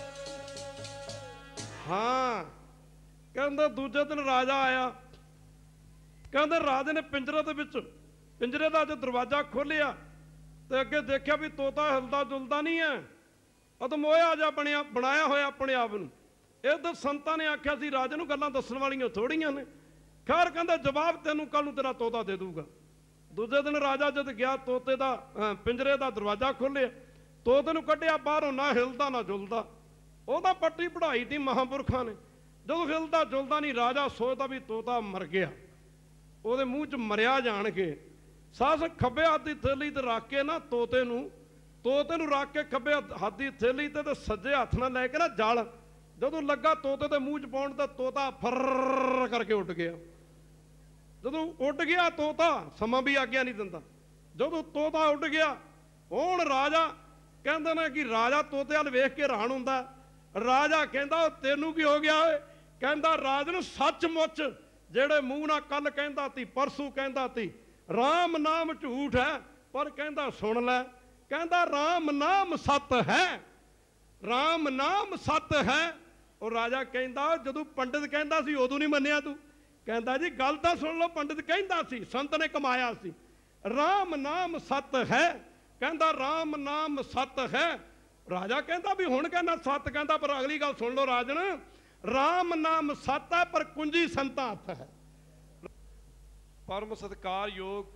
ਹਾਂ ਕਹਿੰਦਾ ਦੂਜੇ ਦਿਨ ਰਾਜਾ ਆਇਆ। ਕਹਿੰਦੇ ਰਾਜੇ ਨੇ ਪਿੰਜਰੇ ਦਾ ਜੋ ਦਰਵਾਜ਼ਾ ਖੋਲਿਆ ਤੇ ਅੱਗੇ ਦੇਖਿਆ ਵੀ ਤੋਤਾ ਹਿਲਦਾ ਜੁਲਦਾ ਨਹੀਂ ਹੈ, ਅਦਮੋਇਆ ਜਿਹਾ ਬਣਾਇਆ ਹੋਇਆ ਆਪਣੇ ਆਪ ਨੂੰ। ਇਹ ਤਾਂ ਸੰਤਾਂ ਨੇ ਆਖਿਆ ਸੀ ਰਾਜੇ ਨੂੰ ਗੱਲਾਂ ਦੱਸਣ ਵਾਲੀਆਂ ਥੋੜੀਆਂ ਨੇ। ਖੈਰ ਕਹਿੰਦਾ ਜਵਾਬ ਤੈਨੂੰ ਕੱਲ ਨੂੰ ਤੇਰਾ ਤੋਤਾ ਦੇ ਦੂਗਾ। ਦੂਜੇ ਦਿਨ ਰਾਜਾ ਜਦ ਗਿਆ, ਤੋਤੇ ਦਾ ਪਿੰਜਰੇ ਦਾ ਦਰਵਾਜ਼ਾ ਖੋਲ੍ਹਿਆ, ਤੋਤੇ ਨੂੰ ਕੱਢਿਆ ਬਾਹਰੋਂ, ਨਾ ਹਿਲਦਾ ਨਾ ਜੁਲਦਾ। ਉਹਦਾ ਪੱਟੀ ਪੜਾਈ ਤੀ ਮਹਾਂਪੁਰਖਾਂ ਨੇ। ਜਦੋਂ ਹਿਲਦਾ ਜੁਲਦਾ ਨਹੀਂ, ਰਾਜਾ ਸੋਚਦਾ ਵੀ ਤੋਤਾ ਮਰ ਗਿਆ, ਉਹਦੇ ਮੂੰਹ 'ਚ ਮਰਿਆ ਜਾਣ ਕੇ। ਸੱਸ ਖੱਬੇ ਹੱਥ ਦੀ ਥੈਲੀ ਤੇ ਰੱਖ ਕੇ ਨਾ ਤੋਤੇ ਨੂੰ ਰੱਖ ਕੇ ਖੱਬੇ ਹੱਥ ਦੀ ਥੈਲੀ ਤੇ ਸੱਜੇ ਹੱਥ ਨਾਲ ਲੈ ਕੇ ਨਾ ਜਲ ਜਦੋਂ ਲੱਗਾ ਤੋਤੇ ਦੇ ਮੂੰਹ 'ਚ ਪਾਉਣ, ਤਾਂ ਤੋਤਾ ਫਰ ਕਰਕੇ ਉੱਡ ਗਿਆ। ਜਦੋਂ ਉੱਡ ਗਿਆ ਤੋਤਾ, ਸਮਾਂ ਵੀ ਆਗਿਆ ਨਹੀਂ ਦਿੰਦਾ। ਜਦੋਂ ਤੋਤਾ ਉੱਡ ਗਿਆ, ਹੁਣ ਰਾਜਾ ਕਹਿੰਦੇ ਨੇ ਕਿ ਰਾਜਾ ਤੋਤੇ ਵੱਲ ਵੇਖ ਕੇ ਹੈਰਾਨ ਹੁੰਦਾ। ਰਾਜਾ ਕਹਿੰਦਾ ਤੈਨੂੰ ਕੀ ਹੋ ਗਿਆ ਓਏ? ਕਹਿੰਦਾ ਰਾਜਨ ਸੱਚਮੁੱਚ ਜਿਹੜੇ ਮੂੰਹ ਨਾਲ ਕੱਲ ਕਹਿੰਦਾ ਤੀ, ਪਰਸੋਂ ਕਹਿੰਦਾ ਤੀ ਰਾਮ ਨਾਮ ਝੂਠ ਹੈ, ਪਰ ਕਹਿੰਦਾ ਸੁਣ ਲੈ, ਕਹਿੰਦਾ ਰਾਮ ਨਾਮ ਸੱਤ ਹੈ, ਰਾਮ ਨਾਮ ਸੱਤ ਹੈ। ਉਹ ਰਾਜਾ ਕਹਿੰਦਾ ਜਦੋਂ ਪੰਡਿਤ ਕਹਿੰਦਾ ਸੀ ਉਦੋਂ ਨਹੀਂ ਮੰਨਿਆ ਤੂੰ? ਕਹਿੰਦਾ ਜੀ ਗੱਲ ਤਾਂ ਸੁਣ ਲਓ, ਪੰਡਿਤ ਕਹਿੰਦਾ ਸੀ, ਸੰਤ ਨੇ ਕਮਾਇਆ ਸੀ, ਰਾਮ ਨਾਮ ਸੱਤ ਹੈ। ਕਹਿੰਦਾ ਰਾਮ ਨਾਮ ਸੱਤ ਹੈ। ਰਾਜਾ ਕਹਿੰਦਾ ਵੀ ਹੁਣ ਕਹਿੰਦਾ ਸੱਤ, ਕਹਿੰਦਾ ਪਰ ਅਗਲੀ ਗੱਲ ਸੁਣ ਲਓ ਰਾਜਨ, ਰਾਮ ਨਾਮ ਸੱਤ ਹੈ ਪਰ ਕੁੰਜੀ ਸੰਤਾਂ ਹੱਥ ਹੈ। ਪਰਮ ਸਤਿਕਾਰਯੋਗ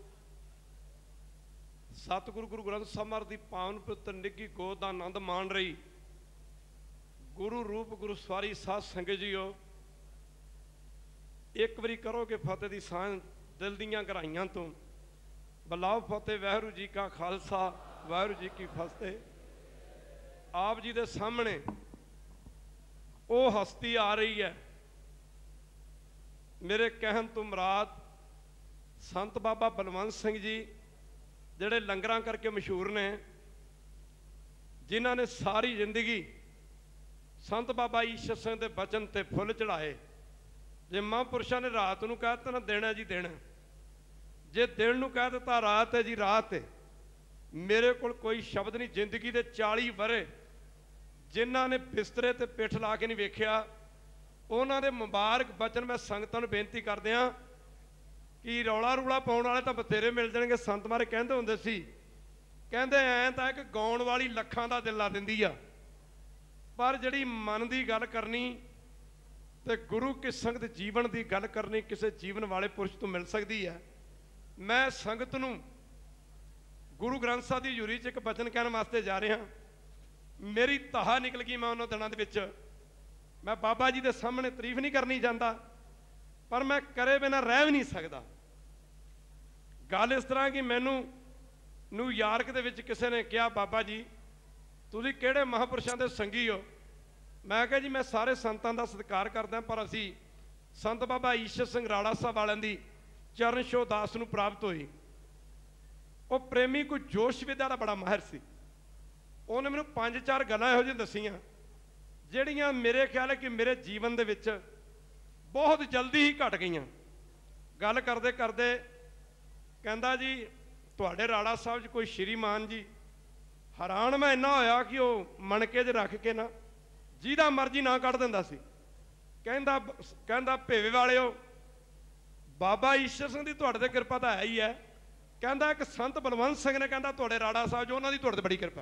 ਸਤਿਗੁਰੂ ਗੁਰੂ ਗ੍ਰੰਥ ਸਾਹਿਬ ਮਹਾਰਾਜ ਦੀ ਪਾਵਨ ਪਵਿੱਤਰ ਨਿੱਘੀ ਗੋਦ ਦਾ ਆਨੰਦ ਮਾਣ ਰਹੀ ਗੁਰੂ ਰੂਪ ਗੁਰੂ ਸਵਾਰੀ ਸਾਧ ਸੰਗਤ ਜੀਓ, ਇੱਕ ਵਾਰੀ ਕਰੋਗੇ ਫਤਿਹ ਦੀ ਸਾਂਝ ਦਿਲ ਦੀਆਂ ਗਹਿਰਾਈਆਂ ਤੋਂ। ਬਲਾਓ ਫਤਿਹ। ਵਾਹਿਗੁਰੂ ਜੀ ਕਾ ਖਾਲਸਾ, ਵਾਹਿਗੁਰੂ ਜੀ ਕੀ ਫਤਿਹ। ਆਪ ਜੀ ਦੇ ਸਾਹਮਣੇ ਉਹ ਹਸਤੀ ਆ ਰਹੀ ਹੈ, ਮੇਰੇ ਕਹਿਣ ਤੋਂ ਮੁਰਾਦ ਸੰਤ ਬਾਬਾ ਬਲਵੰਤ ਸਿੰਘ ਜੀ, ਜਿਹੜੇ ਲੰਗਰਾਂ ਕਰਕੇ ਮਸ਼ਹੂਰ ਨੇ, ਜਿਨ੍ਹਾਂ ਨੇ ਸਾਰੀ ਜ਼ਿੰਦਗੀ ਸੰਤ ਬਾਬਾ ਈਸ਼ਰ ਸਿੰਘ ਦੇ ਬਚਨ ਤੇ ਫੁੱਲ ਚੜਾਏ। ਜੇ ਮਹਾਂਪੁਰਸ਼ਾਂ ਨੇ ਰਾਤ ਨੂੰ ਕਹਿ ਦਿੱਤਾ ਨਾ ਦਿਨ ਹੈ ਜੀ ਦਿਨ ਹੈ, ਜੇ ਦਿਨ ਨੂੰ ਕਹਿ ਦਿੱਤਾ ਰਾਤ ਹੈ ਜੀ ਰਾਤ ਹੈ। ਮੇਰੇ ਕੋਲ ਕੋਈ ਸ਼ਬਦ ਨਹੀਂ। ਜ਼ਿੰਦਗੀ ਦੇ 40 ਵਰੇ ਜਿਨ੍ਹਾਂ ਨੇ ਬਿਸਤਰੇ ਤੇ ਪਿੱਠ ਲਾ ਕੇ ਨਹੀਂ ਵੇਖਿਆ, ਉਹਨਾਂ ਦੇ ਮੁਬਾਰਕ ਬਚਨ ਮੈਂ ਸੰਗਤਾਂ ਨੂੰ ਬੇਨਤੀ ਕਰਦੇ ਹਾਂ ਕਿ ਰੌਲਾ ਰੂਲਾ ਪਾਉਣ ਵਾਲੇ ਤਾਂ ਬਥੇਰੇ ਮਿਲ ਜਾਣਗੇ। ਸੰਤ ਮਾਰੇ ਕਹਿੰਦੇ ਹੁੰਦੇ ਸੀ, ਕਹਿੰਦੇ ਐਂ ਤਾਂ ਇੱਕ ਗਾਉਣ ਵਾਲੀ ਲੱਖਾਂ ਦਾ ਦਿਲ ਲਾ ਦਿੰਦੀ ਆ, ਪਰ ਜਿਹੜੀ ਮਨ ਦੀ ਗੱਲ ਕਰਨੀ ਤੇ ਗੁਰੂ ਕੀ ਸੰਗਤ ਜੀਵਨ ਦੀ ਗੱਲ ਕਰਨੀ ਕਿਸੇ ਜੀਵਨ ਵਾਲੇ ਪੁਰਸ਼ ਤੋਂ ਮਿਲ ਸਕਦੀ ਹੈ। ਮੈਂ ਸੰਗਤ ਨੂੰ ਗੁਰੂ ਗ੍ਰੰਥ ਸਾਹਿਬ ਦੀ ਹਜ਼ੂਰੀ 'ਚ ਇੱਕ ਬਚਨ ਕਹਿਣ ਵਾਸਤੇ ਜਾ ਰਿਹਾ। ਮੇਰੀ ਤਾਹਾ ਨਿਕਲ ਗਈ। ਮੈਂ ਉਹਨਾਂ ਦਿਨਾਂ ਦੇ ਵਿੱਚ ਮੈਂ ਬਾਬਾ ਜੀ ਦੇ ਸਾਹਮਣੇ ਤਾਰੀਫ ਨਹੀਂ ਕਰਨੀ ਚਾਹੁੰਦਾ, ਪਰ ਮੈਂ ਕਰੇ ਬਿਨਾਂ ਰਹਿ ਵੀ ਨਹੀਂ ਸਕਦਾ। ਗੱਲ ਇਸ ਤਰ੍ਹਾਂ ਕਿ ਮੈਨੂੰ ਨਿਊਯਾਰਕ ਦੇ ਵਿੱਚ ਕਿਸੇ ਨੇ ਕਿਹਾ, ਬਾਬਾ ਜੀ ਤੁਸੀਂ ਕਿਹੜੇ ਮਹਾਂਪੁਰਸ਼ਾਂ ਦੇ ਸੰਗੀ ਹੋ? ਮੈਂ ਕਿਹਾ ਜੀ ਮੈਂ ਸਾਰੇ ਸੰਤਾਂ ਦਾ ਸਤਿਕਾਰ ਕਰਦਾ, ਪਰ ਅਸੀਂ ਸੰਤ ਬਾਬਾ ਈਸ਼ਰ ਸਿੰਘ ਰਾੜਾ ਸਾਹਿਬ ਵਾਲਿਆਂ ਦੀ ਚਰਨ ਛੋਹ ਦਾਸ ਨੂੰ ਪ੍ਰਾਪਤ ਹੋਈ। ਉਹ ਪ੍ਰੇਮੀ ਕੋਈ ਜੋਸ਼ ਵਿਦਿਆ ਦਾ ਬੜਾ ਮਾਹਿਰ ਸੀ। ਉਹਨੇ ਮੈਨੂੰ 5-4 ਗੱਲਾਂ ਇਹੋ ਜਿਹੀਆਂ ਦੱਸੀਆਂ ਜਿਹੜੀਆਂ ਮੇਰੇ ਖਿਆਲ ਹੈ ਕਿ ਮੇਰੇ ਜੀਵਨ ਦੇ ਵਿੱਚ ਬਹੁਤ ਜਲਦੀ ਹੀ ਘਟ ਗਈਆਂ। ਗੱਲ ਕਰਦੇ ਕਰਦੇ ਕਹਿੰਦਾ ਜੀ ਤੁਹਾਡੇ ਰਾੜਾ ਸਾਹਿਬ 'ਚ ਕੋਈ ਸ਼੍ਰੀਮਾਨ ਜੀ, ਹੈਰਾਨ ਮੈਂ ਇੰਨਾ ਹੋਇਆ ਕਿ ਉਹ ਮਣਕੇ 'ਚ ਰੱਖ ਕੇ ਨਾ ਜਿਹਦਾ ਮਰਜ਼ੀ ਨਾਂ ਕੱਢ ਦਿੰਦਾ ਸੀ। ਕਹਿੰਦਾ ਭੇਵੇ ਵਾਲਿਓ, ਬਾਬਾ ਈਸ਼ਰ ਸਿੰਘ ਦੀ ਤੁਹਾਡੇ 'ਤੇ ਕਿਰਪਾ ਤਾਂ ਹੈ ਹੀ ਹੈ। ਕਹਿੰਦਾ ਇੱਕ ਸੰਤ ਬਲਵੰਤ ਸਿੰਘ ਨੇ ਕਹਿੰਦਾ ਤੁਹਾਡੇ ਰਾੜਾ ਸਾਹਿਬ 'ਚ ਉਹਨਾਂ ਦੀ ਤੁਹਾਡੇ 'ਤੇ ਬੜੀ ਕਿਰਪਾ।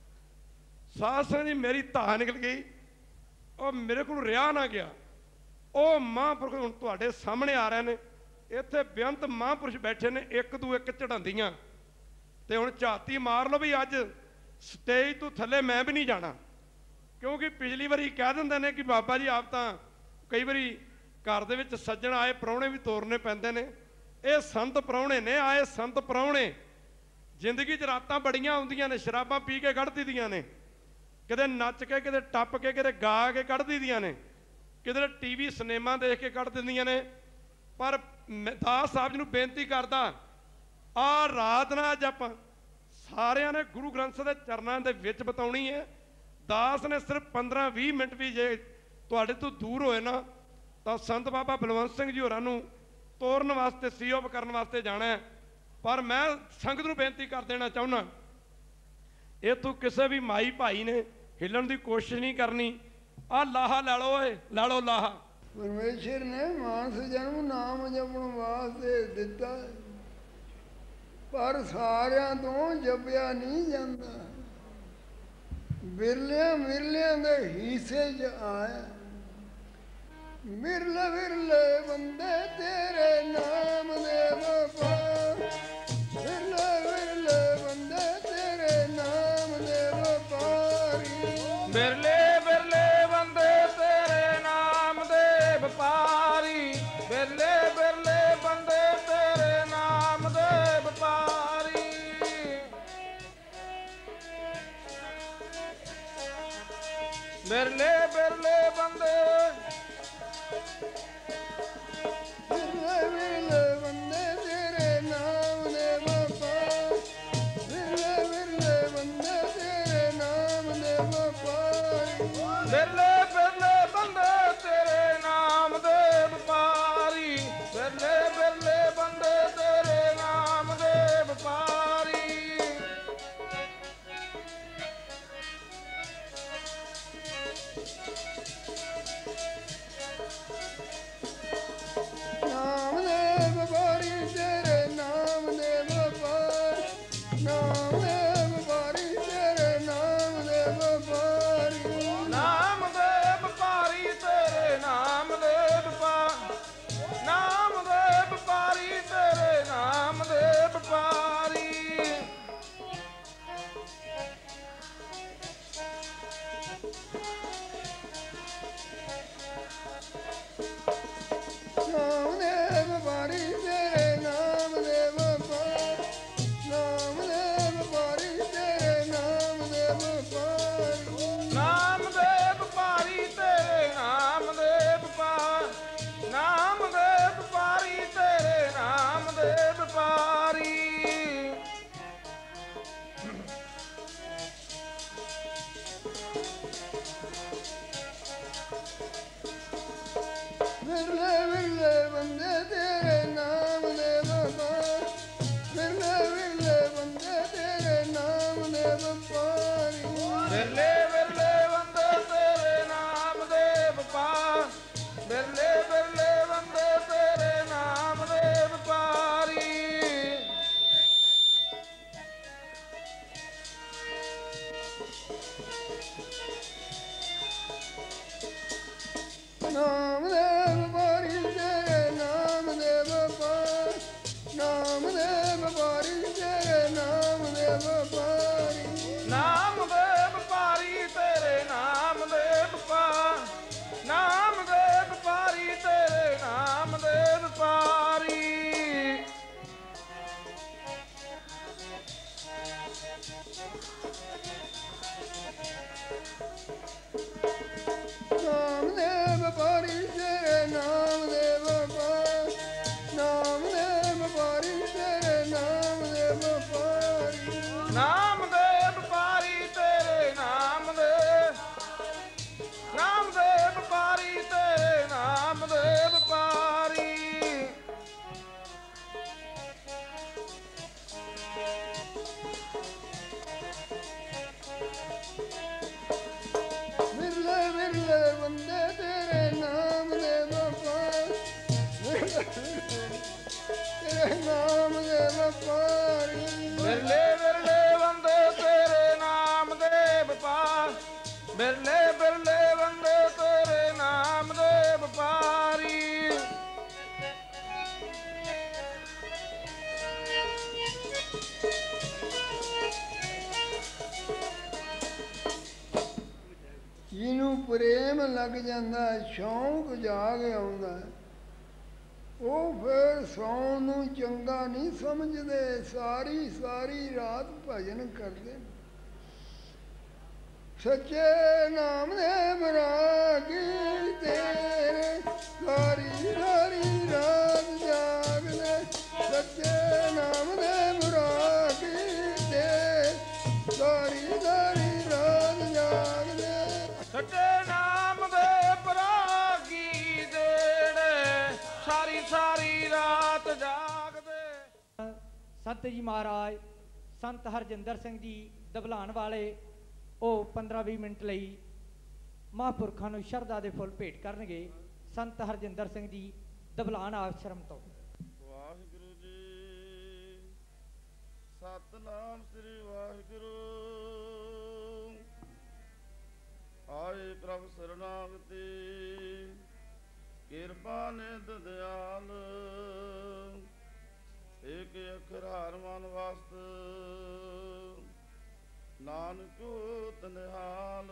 ਸਾਧ ਸੰਗਤ ਜੀ ਮੇਰੀ ਧਾਹ ਨਿਕਲ ਗਈ। ਉਹ ਮੇਰੇ ਕੋਲ ਰਿਹਾ ਨਾ ਗਿਆ। ਉਹ ਮਹਾਂਪੁਰਖ ਹੁਣ ਤੁਹਾਡੇ ਸਾਹਮਣੇ ਆ ਰਹੇ ਨੇ। ਇੱਥੇ ਬੇਅੰਤ ਮਹਾਂਪੁਰਸ਼ ਬੈਠੇ ਨੇ, ਇੱਕ ਦੂ ਇੱਕ ਚੜਾਉਂਦੀਆਂ, ਤੇ ਹੁਣ ਝਾਤੀ ਮਾਰ ਲਓ ਵੀ ਅੱਜ ਸਟੇਜ ਤੋਂ ਥੱਲੇ ਮੈਂ ਵੀ ਨਹੀਂ ਜਾਣਾ, ਕਿਉਂਕਿ ਪਿਛਲੀ ਵਾਰੀ ਕਹਿ ਦਿੰਦੇ ਨੇ ਕਿ ਬਾਬਾ ਜੀ ਆਪ ਤਾਂ ਕਈ ਵਾਰੀ ਘਰ ਦੇ ਵਿੱਚ ਸੱਜਣ ਆਏ ਪ੍ਰਾਹੁਣੇ ਵੀ ਤੋਰਨੇ ਪੈਂਦੇ ਨੇ। ਇਹ ਸੰਤ ਪ੍ਰਾਹੁਣੇ ਨੇ, ਆਏ ਸੰਤ ਪ੍ਰਾਹੁਣੇ। ਜ਼ਿੰਦਗੀ 'ਚ ਰਾਤਾਂ ਬੜੀਆਂ ਆਉਂਦੀਆਂ ਨੇ, ਸ਼ਰਾਬਾਂ ਪੀ ਕੇ ਕੱਢ ਦਿੱਤੀਆਂ ਨੇ, ਕਿਤੇ ਨੱਚ ਕੇ, ਕਿਤੇ ਟੱਪ ਕੇ, ਕਿਤੇ ਗਾ ਕੇ ਕੱਢ ਦਿੱਤੀਆਂ ਨੇ, ਕਿਤੇ ਟੀਵੀ ਸਿਨੇਮਾ ਦੇਖ ਕੇ ਕੱਢ ਦਿੰਦੀਆਂ ਨੇ। ਪਰ ਦਾਸ ਸਾਹਿਬ ਜੀ ਨੂੰ ਬੇਨਤੀ ਕਰਦਾ, ਆਹ ਰਾਤ ਨਾ ਅੱਜ ਆਪਾਂ ਸਾਰਿਆਂ ਨੇ ਗੁਰੂ ਗ੍ਰੰਥ ਸਾਹਿਬ ਦੇ ਚਰਨਾਂ ਦੇ ਵਿੱਚ ਬਿਤਾਉਣੀ ਹੈ। ਦਾਸ ਨੇ ਸਿਰਫ 15-20 ਮਿੰਟ ਵੀ ਜੇ ਤੁਹਾਡੇ ਤੋਂ ਦੂਰ ਹੋਏ ਨਾ ਤਾਂ ਸੰਤ ਬਾਬਾ ਬਲਵੰਤ ਸਿੰਘ ਜੀ ਹੋਰਾਂ ਨੂੰ ਤੋਰਨ ਵਾਸਤੇ ਸੀਓਪ ਕਰਨ ਵਾਸਤੇ ਜਾਣਾ ਹੈ। ਪਰ ਮੈਂ ਸੰਗਤ ਨੂੰ ਬੇਨਤੀ ਕਰ ਦੇਣਾ ਚਾਹੁੰਦਾ, ਇਹ ਤੂੰ ਕਿਸੇ ਵੀ ਮਾਈ ਭਾਈ ਨੇ ਹਿੱਲਣ ਦੀ ਕੋਸ਼ਿਸ਼ ਨਹੀਂ ਕਰਨੀ। ਆਹ ਲਾਹਾ ਲੈ ਲਓ, ਓਏ ਲੈ ਲਓ ਲਾਹਾ। ਪਰਮੇਸ਼ਰ ਨੇ ਮਾਨਸ ਜਨਮ ਨਾਮ ਜਪਣ ਵਾਸਤੇ ਦਿੱਤਾ, ਪਰ ਸਾਰਿਆਂ ਤੋਂ ਜਪਿਆ ਨਹੀਂ ਜਾਂਦਾ। ਵਿਰਲਿਆਂ ਦੇ ਹਿੱਸੇ 'ਚ ਆਇਆ। ਵਿਰਲੇ ਬੰਦੇ ਤੇਰੇ ਨਾਮ ਦੇ ਵਪਾਰ, ਵਿਰਲੇ ਬੰਦੇ ਤੇਰੇ ਨਾਮ ਦੇ ਵਪਾਰੀ। ਬਿਰਲੇ ਬੰਦੇ ਤੇਰੇ ਨਾਮ ਦੇ ਵਪਾਰੀ, ਬਿਰਲੇ ਬੰਦੇ ਤੇਰੇ ਨਾਮ ਦੇ ਵਪਾਰੀ। ਬਿਰਲੇ ਬੰਦੇ ਵਿਰਲੇ ਬੰਦੇ ਤੇਰੇ ਨਾਮ ਦੇ ਵਪਾਰ, ਵਿਰਲੇ ਬੰਦੇ ਤੇਰੇ ਨਾਮ ਦੇ ਵਪਾਰੀ। ਬਿਰਲੇ ਬੰਦੇ ਤੇਰੇ ਨਾਮ ਦੇ ਵਪਾਰੀ, ਬਿਰਲੇ ਬੰਦੇ ਤੇਰੇ ਨਾਮ ਦੇ ਵਪਾਰੀ। ਬਿਰਲੇ ਬਿਰਲੇ ਬੰਦੇ ਤੇਰੇ ਨਾਮ ਦੇ ਵਪਾਰ, ਬਿਰਲੇ ਬਿਰਲੇ ਬੰਦੇ ਤੇਰੇ ਨਾਮ ਦੇ ਵਪਾਰੀ। ਜਿਹਨੂੰ ਪ੍ਰੇਮ ਲੱਗ ਜਾਂਦਾ, ਸ਼ੌਂਕ ਜਾਗ ਆਉਂਦਾ, ਉਹ ਫਿਰ ਸੌਣ ਨੂੰ ਚੰਗਾ ਨਹੀਂ ਸਮਝਦੇ, ਸਾਰੀ ਸਾਰੀ ਰਾਤ ਭਜਨ ਕਰਦੇ। ਸੱਚੇ ਨਾਮ ਦੇ ਬਰਾਗੀ ਤੇਰੇ, ਸਾਰੀ ਸਾਰੀ ਰਾਤ ਜਾਗਦੇ। ਸੱਚੇ ਨਾਮ ਦੇ ਬਰਾਗੀ ਤੇ ਸਾਰੀ ਸਾਰੀ ਰਾਤ ਜਾਗਦੇ। ਸੱਚੇ ਨਾਮ ਦੇ ਬਰਾਗੀ ਜਿਹੜੇ ਸਾਰੀ ਸਾਰੀ ਰਾਤ ਜਾਗਦੇ। ਸੰਤ ਜੀ ਮਹਾਰਾਜ ਸੰਤ ਹਰਜਿੰਦਰ ਸਿੰਘ ਜੀ ਦਬਲਾਨ ਵਾਲੇ ਉਹ 15-20 ਮਿੰਟ ਲਈ ਮਹਾਂਪੁਰਖਾਂ ਨੂੰ ਸ਼ਰਧਾ ਦੇ ਫੁੱਲ ਭੇਟ ਕਰਨਗੇ। ਸੰਤ ਹਰਜਿੰਦਰ ਸਿੰਘ ਜੀ ਦਬਲਾਨ ਆਸ਼ਰਮ ਤੋਂ। ਵਾਹਿਗੁਰੂ ਜੀ ਸਤਨਾਮ ਸ੍ਰੀ ਵਾਹਿਗੁਰੂ। ਆਏ ਪ੍ਰਭ ਸਰਨਾਗਤੀ ਕਿਰਪਾ ਨਿਧ ਦਿਆਲ। ਏਕ ਅੱਖਰ ਹਰ ਮਨ ਵਸਤ ਨਾਨਕ ਹੋਤ ਨਿਹਾਲ।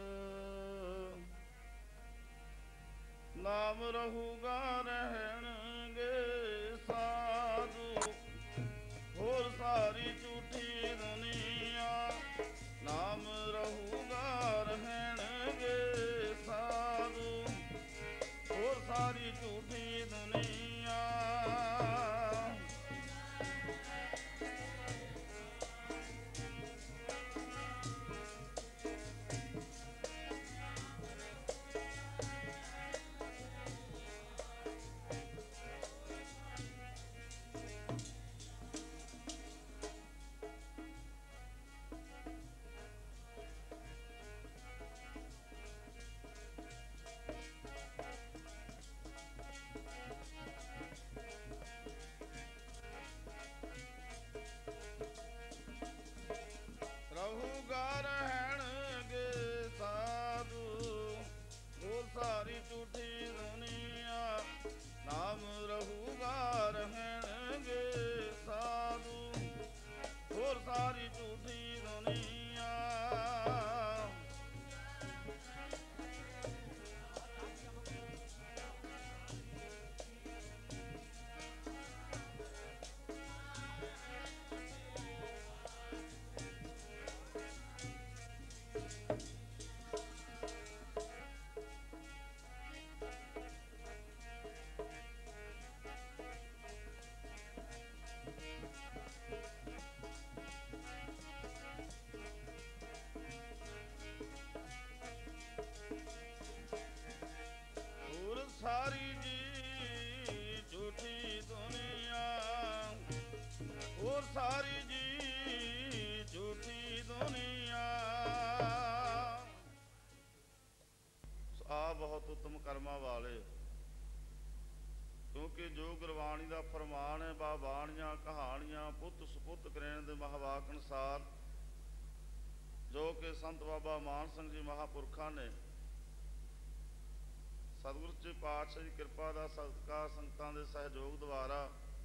ਨਾਮ ਰਹੂਗਾ ਰਹਿਣਗੇ ਸਾਧੂ ਹੋਰ ਸਾਰੀ ਝੂਠੀ ਦੁਨੀਆ। ਨਾਮ ਰਹੂਗਾ ਰਹਿਣਗੇ ਸਾਧੂ ਹੋਰ ਸਾਰੀ ਝੂਠੀ ਦੁਨੀਆ। ਰਹੂਗਾ ਰਹਿਣਗੇ ਸਾਧੂ ਹੋਰ ਸਾਰੀ ਝੂਠੀ ਦੁਨੀਆ। ਨਾਮ ਰਹੂਗਾ ਰਹਿਣਗੇ ਸਾਧੂ ਹੋਰ ਸਾਰੀ ਝੂਠੀ ਦੁਨੀਆ। ਹੋਰ ਸਾਰੀ ਜੀ ਝੂਠੀ ਦੁਨੀਆ। ਹੋਰ ਸਾਰੀ ਜੀ ਝੂਠੀ ਦੁਨੀਆ। ਆ ਬਹੁਤ ਉੱਤਮ ਕਰਮਾਂ ਵਾਲੇ, ਕਿਉਂਕਿ ਜੋ ਗੁਰਬਾਣੀ ਦਾ ਫਰਮਾਨ ਹੈ, ਬਾ ਬਾਣੀਆਂ ਕਹਾਣੀਆਂ ਪੁੱਤ ਸੁਪੁੱਤ ਕਰੇਣ ਦੇ ਮਹਾਵਾਕ ਅਨੁਸਾਰ, ਜੋ ਕਿ ਸੰਤ ਬਾਬਾ ਮਾਨ ਸਿੰਘ ਜੀ ਮਹਾਂਪੁਰਖਾਂ ਨੇ ਸਤਿਗੁਰੂ ਸੱਚੇ ਪਾਤਸ਼ਾਹ ਦੀ ਕਿਰਪਾ ਦਾ ਸਦਕਾ ਸੰਗਤਾਂ ਦੇ ਸਹਿਯੋਗ ਦੁਆਰਾ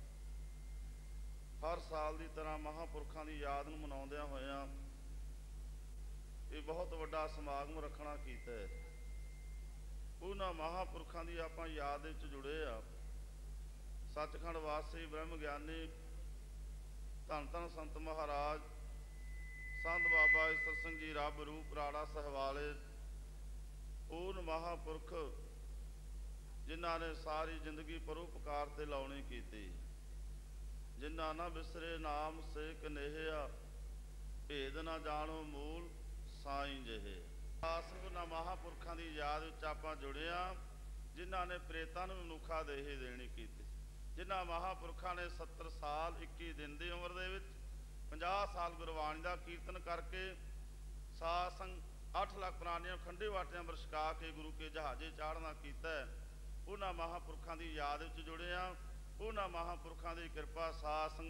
ਹਰ ਸਾਲ ਦੀ ਤਰ੍ਹਾਂ ਮਹਾਂਪੁਰਖਾਂ ਦੀ ਯਾਦ ਨੂੰ ਮਨਾਉਂਦਿਆਂ ਹੋਇਆਂ ਇਹ ਬਹੁਤ ਵੱਡਾ ਸਮਾਗਮ ਰੱਖਣਾ ਕੀਤਾ ਹੈ। ਉਹਨਾਂ ਮਹਾਂਪੁਰਖਾਂ ਦੀ ਆਪਾਂ ਯਾਦ ਵਿੱਚ ਜੁੜੇ ਆ। ਸੱਚਖੰਡ ਵਾਸੀ ਬ੍ਰਹਮ ਗਿਆਨੀ ਧੰਨ ਧੰਨ ਸੰਤ ਮਹਾਰਾਜ ਸੰਤ ਬਾਬਾ ਈਸਰ ਸਿੰਘ ਜੀ ਰੱਬ ਰੂਪ ਰਾੜਾ ਸਹਿਵਾਲੇ, ਉਹ ਮਹਾਂਪੁਰਖ ਜਿਨ੍ਹਾਂ ਨੇ ਸਾਰੀ ਜ਼ਿੰਦਗੀ ਪਰਉਪਕਾਰ ਤੇ ਲਾਉਣੀ ਕੀਤੀ। ਜਿਨ੍ਹਾਂ ਨਾ ਬਿਸਰੇ ਨਾਮ ਸੇ ਕਨੇਹਿਆ, ਭੇਦ ਨਾ ਜਾਣੋ ਮੂਲ ਸਾਈਂ ਜਿਹੇ। ਉਹਨਾਂ ਮਹਾਂਪੁਰਖਾਂ ਦੀ ਯਾਦ ਵਿੱਚ ਆਪਾਂ ਜੁੜੇ ਹਾਂ, ਜਿਨ੍ਹਾਂ ਨੇ ਪ੍ਰੇਤਾਂ ਨੂੰ ਮਨੁੱਖਾ ਦੇਹੀ ਦੇਣੀ ਕੀਤੀ। ਜਿਨ੍ਹਾਂ ਮਹਾਂਪੁਰਖਾਂ ਨੇ 70 ਸਾਲ 21 ਦਿਨ ਦੀ ਉਮਰ ਦੇ ਵਿੱਚ 50 ਸਾਲ ਗੁਰਬਾਣੀ ਦਾ ਕੀਰਤਨ ਕਰਕੇ ਸਾਧ ਸੰਗ 8 ਲੱਖ ਪ੍ਰਾਣੀਆਂ ਖੰਡੇ ਵਾਟਿਆਂ ਬਰਸ਼ਕਾ ਕੇ ਗੁਰੂ ਕੇ ਜਹਾਜ਼ੇ ਚਾੜਨਾ ਕੀਤਾ ਹੈ। ਉਹਨਾਂ ਮਹਾਂਪੁਰਖਾਂ ਦੀ ਯਾਦ ਵਿੱਚ ਜੁੜੇ ਹਾਂ। ਉਹਨਾਂ ਮਹਾਂਪੁਰਖਾਂ ਦੀ ਕਿਰਪਾ ਸਾਧ ਸੰਗ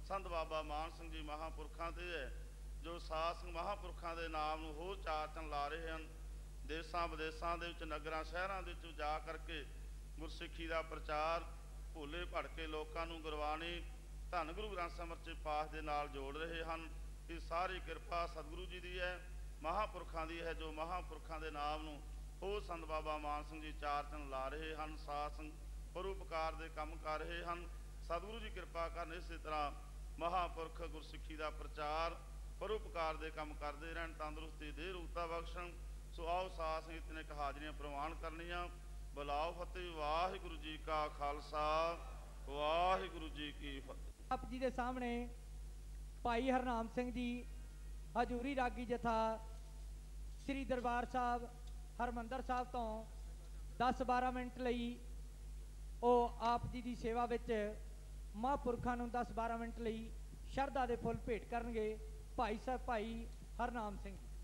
ਸੰਤ ਬਾਬਾ ਮਾਨ ਸਿੰਘ ਜੀ ਮਹਾਂਪੁਰਖਾਂ ਤੇ ਹੈ, ਜੋ ਸਾਧ ਸੰਗ ਮਹਾਂਪੁਰਖਾਂ ਦੇ ਨਾਮ ਨੂੰ ਹੋਰ ਚਾਰ ਚੰਨ ਲਾ ਰਹੇ ਹਨ। ਦੇਸਾਂ ਵਿਦੇਸਾਂ ਦੇ ਵਿੱਚ, ਨਗਰਾਂ ਸ਼ਹਿਰਾਂ ਦੇ ਵਿੱਚ ਜਾ ਕਰਕੇ ਗੁਰਸਿੱਖੀ ਦਾ ਪ੍ਰਚਾਰ, ਭੋਲੇ ਭੜਕੇ ਲੋਕਾਂ ਨੂੰ ਗੁਰਬਾਣੀ ਧੰਨ ਗੁਰੂ ਗ੍ਰੰਥ ਸਾਹਿਬ ਸੱਚੇ ਪਾਤਸ਼ਾਹ ਦੇ ਨਾਲ ਜੋੜ ਰਹੇ ਹਨ। ਇਹ ਸਾਰੀ ਕਿਰਪਾ ਸਤਿਗੁਰੂ ਜੀ ਦੀ ਹੈ, ਮਹਾਂਪੁਰਖਾਂ ਦੀ ਹੈ, ਜੋ ਮਹਾਂਪੁਰਖਾਂ ਦੇ ਨਾਮ ਨੂੰ ਹੋਰ ਸੰਤ ਬਾਬਾ ਮਾਨ ਸਿੰਘ ਜੀ ਚਾਰ ਚੰਨ ਲਾ ਰਹੇ ਹਨ। ਸਾਧ ਸੰਗ ਪਰਉਪਕਾਰ ਦੇ ਕੰਮ ਕਰ ਰਹੇ ਹਨ। ਸਤਿਗੁਰੂ ਜੀ ਕਿਰਪਾ ਕਰਨ, ਇਸੇ ਤਰ੍ਹਾਂ ਮਹਾਂਪੁਰਖ ਗੁਰਸਿੱਖੀ ਦਾ ਪ੍ਰਚਾਰ, ਪਰਉਪਕਾਰ ਦੇ ਕੰਮ ਕਰਦੇ ਰਹਿਣ, ਤੰਦਰੁਸਤੀ ਦੇ ਰੂਪਤਾ ਬਖਸ਼ਣ। ਸੋ ਆਓ ਸਾਧ ਸੰਗਤ ਨੇ ਇੱਕ ਹਾਜ਼ਰੀਆਂ ਪ੍ਰਵਾਨ ਕਰਨੀਆਂ। ਬੁਲਾਓ ਫਤਿਹ। ਵਾਹਿਗੁਰੂ ਜੀ ਕਾ ਖਾਲਸਾ, ਵਾਹਿਗੁਰੂ ਜੀ ਕੀ ਫਤਿਹ। ਆਪ ਜੀ ਦੇ ਸਾਹਮਣੇ ਭਾਈ ਹਰਨਾਮ ਸਿੰਘ ਜੀ ਹਜੂਰੀ ਰਾਗੀ ਜਥਾ ਸ੍ਰੀ ਦਰਬਾਰ ਸਾਹਿਬ ਹਰਮੰਦਰ ਸਾਹਿਬ ਤੋਂ 10-12 ਮਿੰਟ ਲਈ ਉਹ ਆਪ ਜੀ ਦੀ ਸੇਵਾ ਵਿੱਚ ਮਹਾਂਪੁਰਖਾਂ ਨੂੰ 10-12 ਮਿੰਟ ਲਈ ਸ਼ਰਧਾ ਦੇ ਫੁੱਲ ਭੇਟ ਕਰਨਗੇ। ਭਾਈ ਸਾਹਿਬ ਭਾਈ ਹਰਨਾਮ ਸਿੰਘ ਜੀ।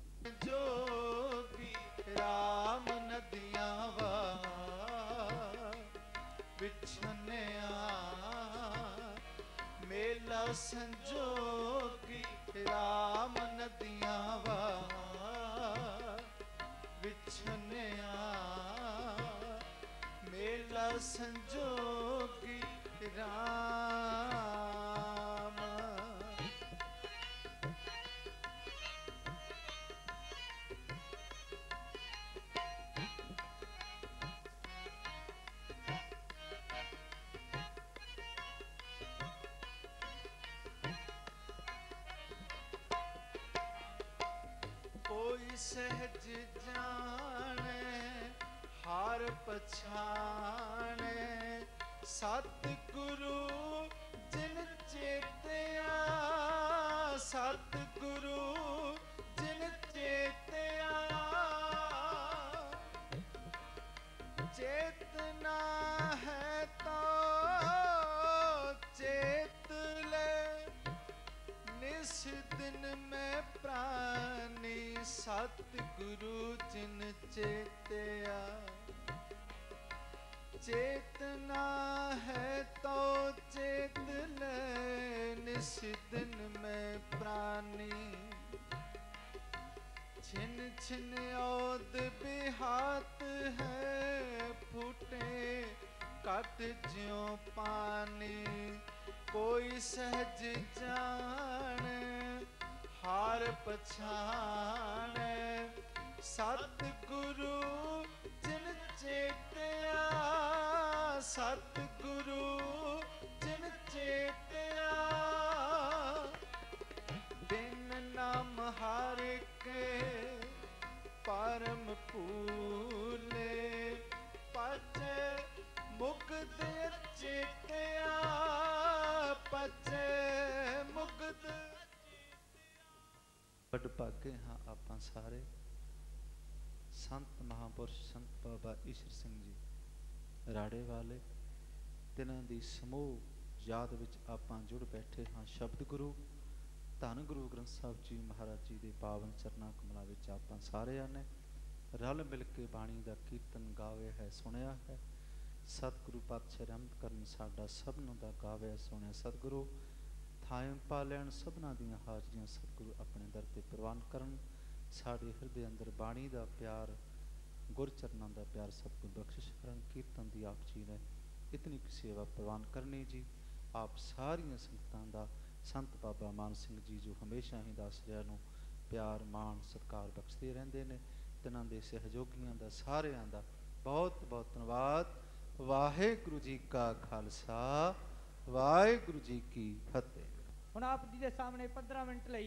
ਜੋਗੀ ਰਾਮ ਨਦੀਆਂ ਵਾ ਵਿਛਨਿਆ ਮੇਲਾ ਸੰਜੋਗੀ ਰਾਮ ਨਦੀਆਂ ਵਾ ਵਿਛਨਿਆ ਮੇਲਾ ਸੰਜੋਗੀ ਰਾਮ। ਕੋਈ ਸਹਿਜ ਜਾਣੇ ਹਰ ਪਛਾਣੇ ਸਤਿਗੁਰੂ ਜਿਨ ਚੇਤਿਆ ਸਤਿਗੁਰੂ ਜਿਨ ਚੇਤਿਆ ਚੇਤਨਾ ਹੈ ਤਾਂ ਚੇਤ ਲੈ ਨਿਸ ਦਿਨ ਮੈਂ ਪ੍ਰਾਨੀ ਸਤਿਗੁਰੂ ਜਿਨ ਚੇਤਿਆ चेतना है तो चेत ले निस दिन में प्राणी छिन छिन औद बिहात है फूटे कट ज्यों पानी कोई सहज जाने हार पछाने सतगुरु जिन चेतया सतगुरु जिन चेतया दिन नाम हर के परम पूले पचे मुक्त चेतया पचे मुक्त। बड़ भागे हाँ आपां सारे संत महापुरुष संत बाबा ईश्वर सिंह जी राड़े वाले तिन्हां दी समूह याद विच आपां जुड़ बैठे हाँ। शब्द गुरु धन गुरु ग्रंथ साहिब जी महाराज जी दे पावन चरना कमलों विच आपां सारिआं ने रल मिल के बाणी दा कीर्तन गावे है सुनिया है। सतगुरु पातशाह रहमत करन साडा सबनां दा गावे सुनिया। सतगुरु थाएं पा लैण सबनां दीआं हाजरियां सतगुरु अपने दर ते प्रवान करन। साडे हिरदे अंदर बाणी दा प्यार गुरचरनां दा प्यार सतगुरु बख्शिश करन। कीर्तन दी आप जी ने इतनी सेवा प्रवान करनी जी। आप सारियां संगतां दा संत बाबा मान सिंह जी जो हमेशा ही दासरियां नूं प्यार मान सत्कार बख्शदे रहिंदे ने तिन्हां दे सहयोगियां दा सारियां दा बहुत बहुत धन्नवाद। वाहिगुरू जी का खालसा वाहिगुरू जी की फतेह। हुण आप जी दे सामने 15 मिनट लई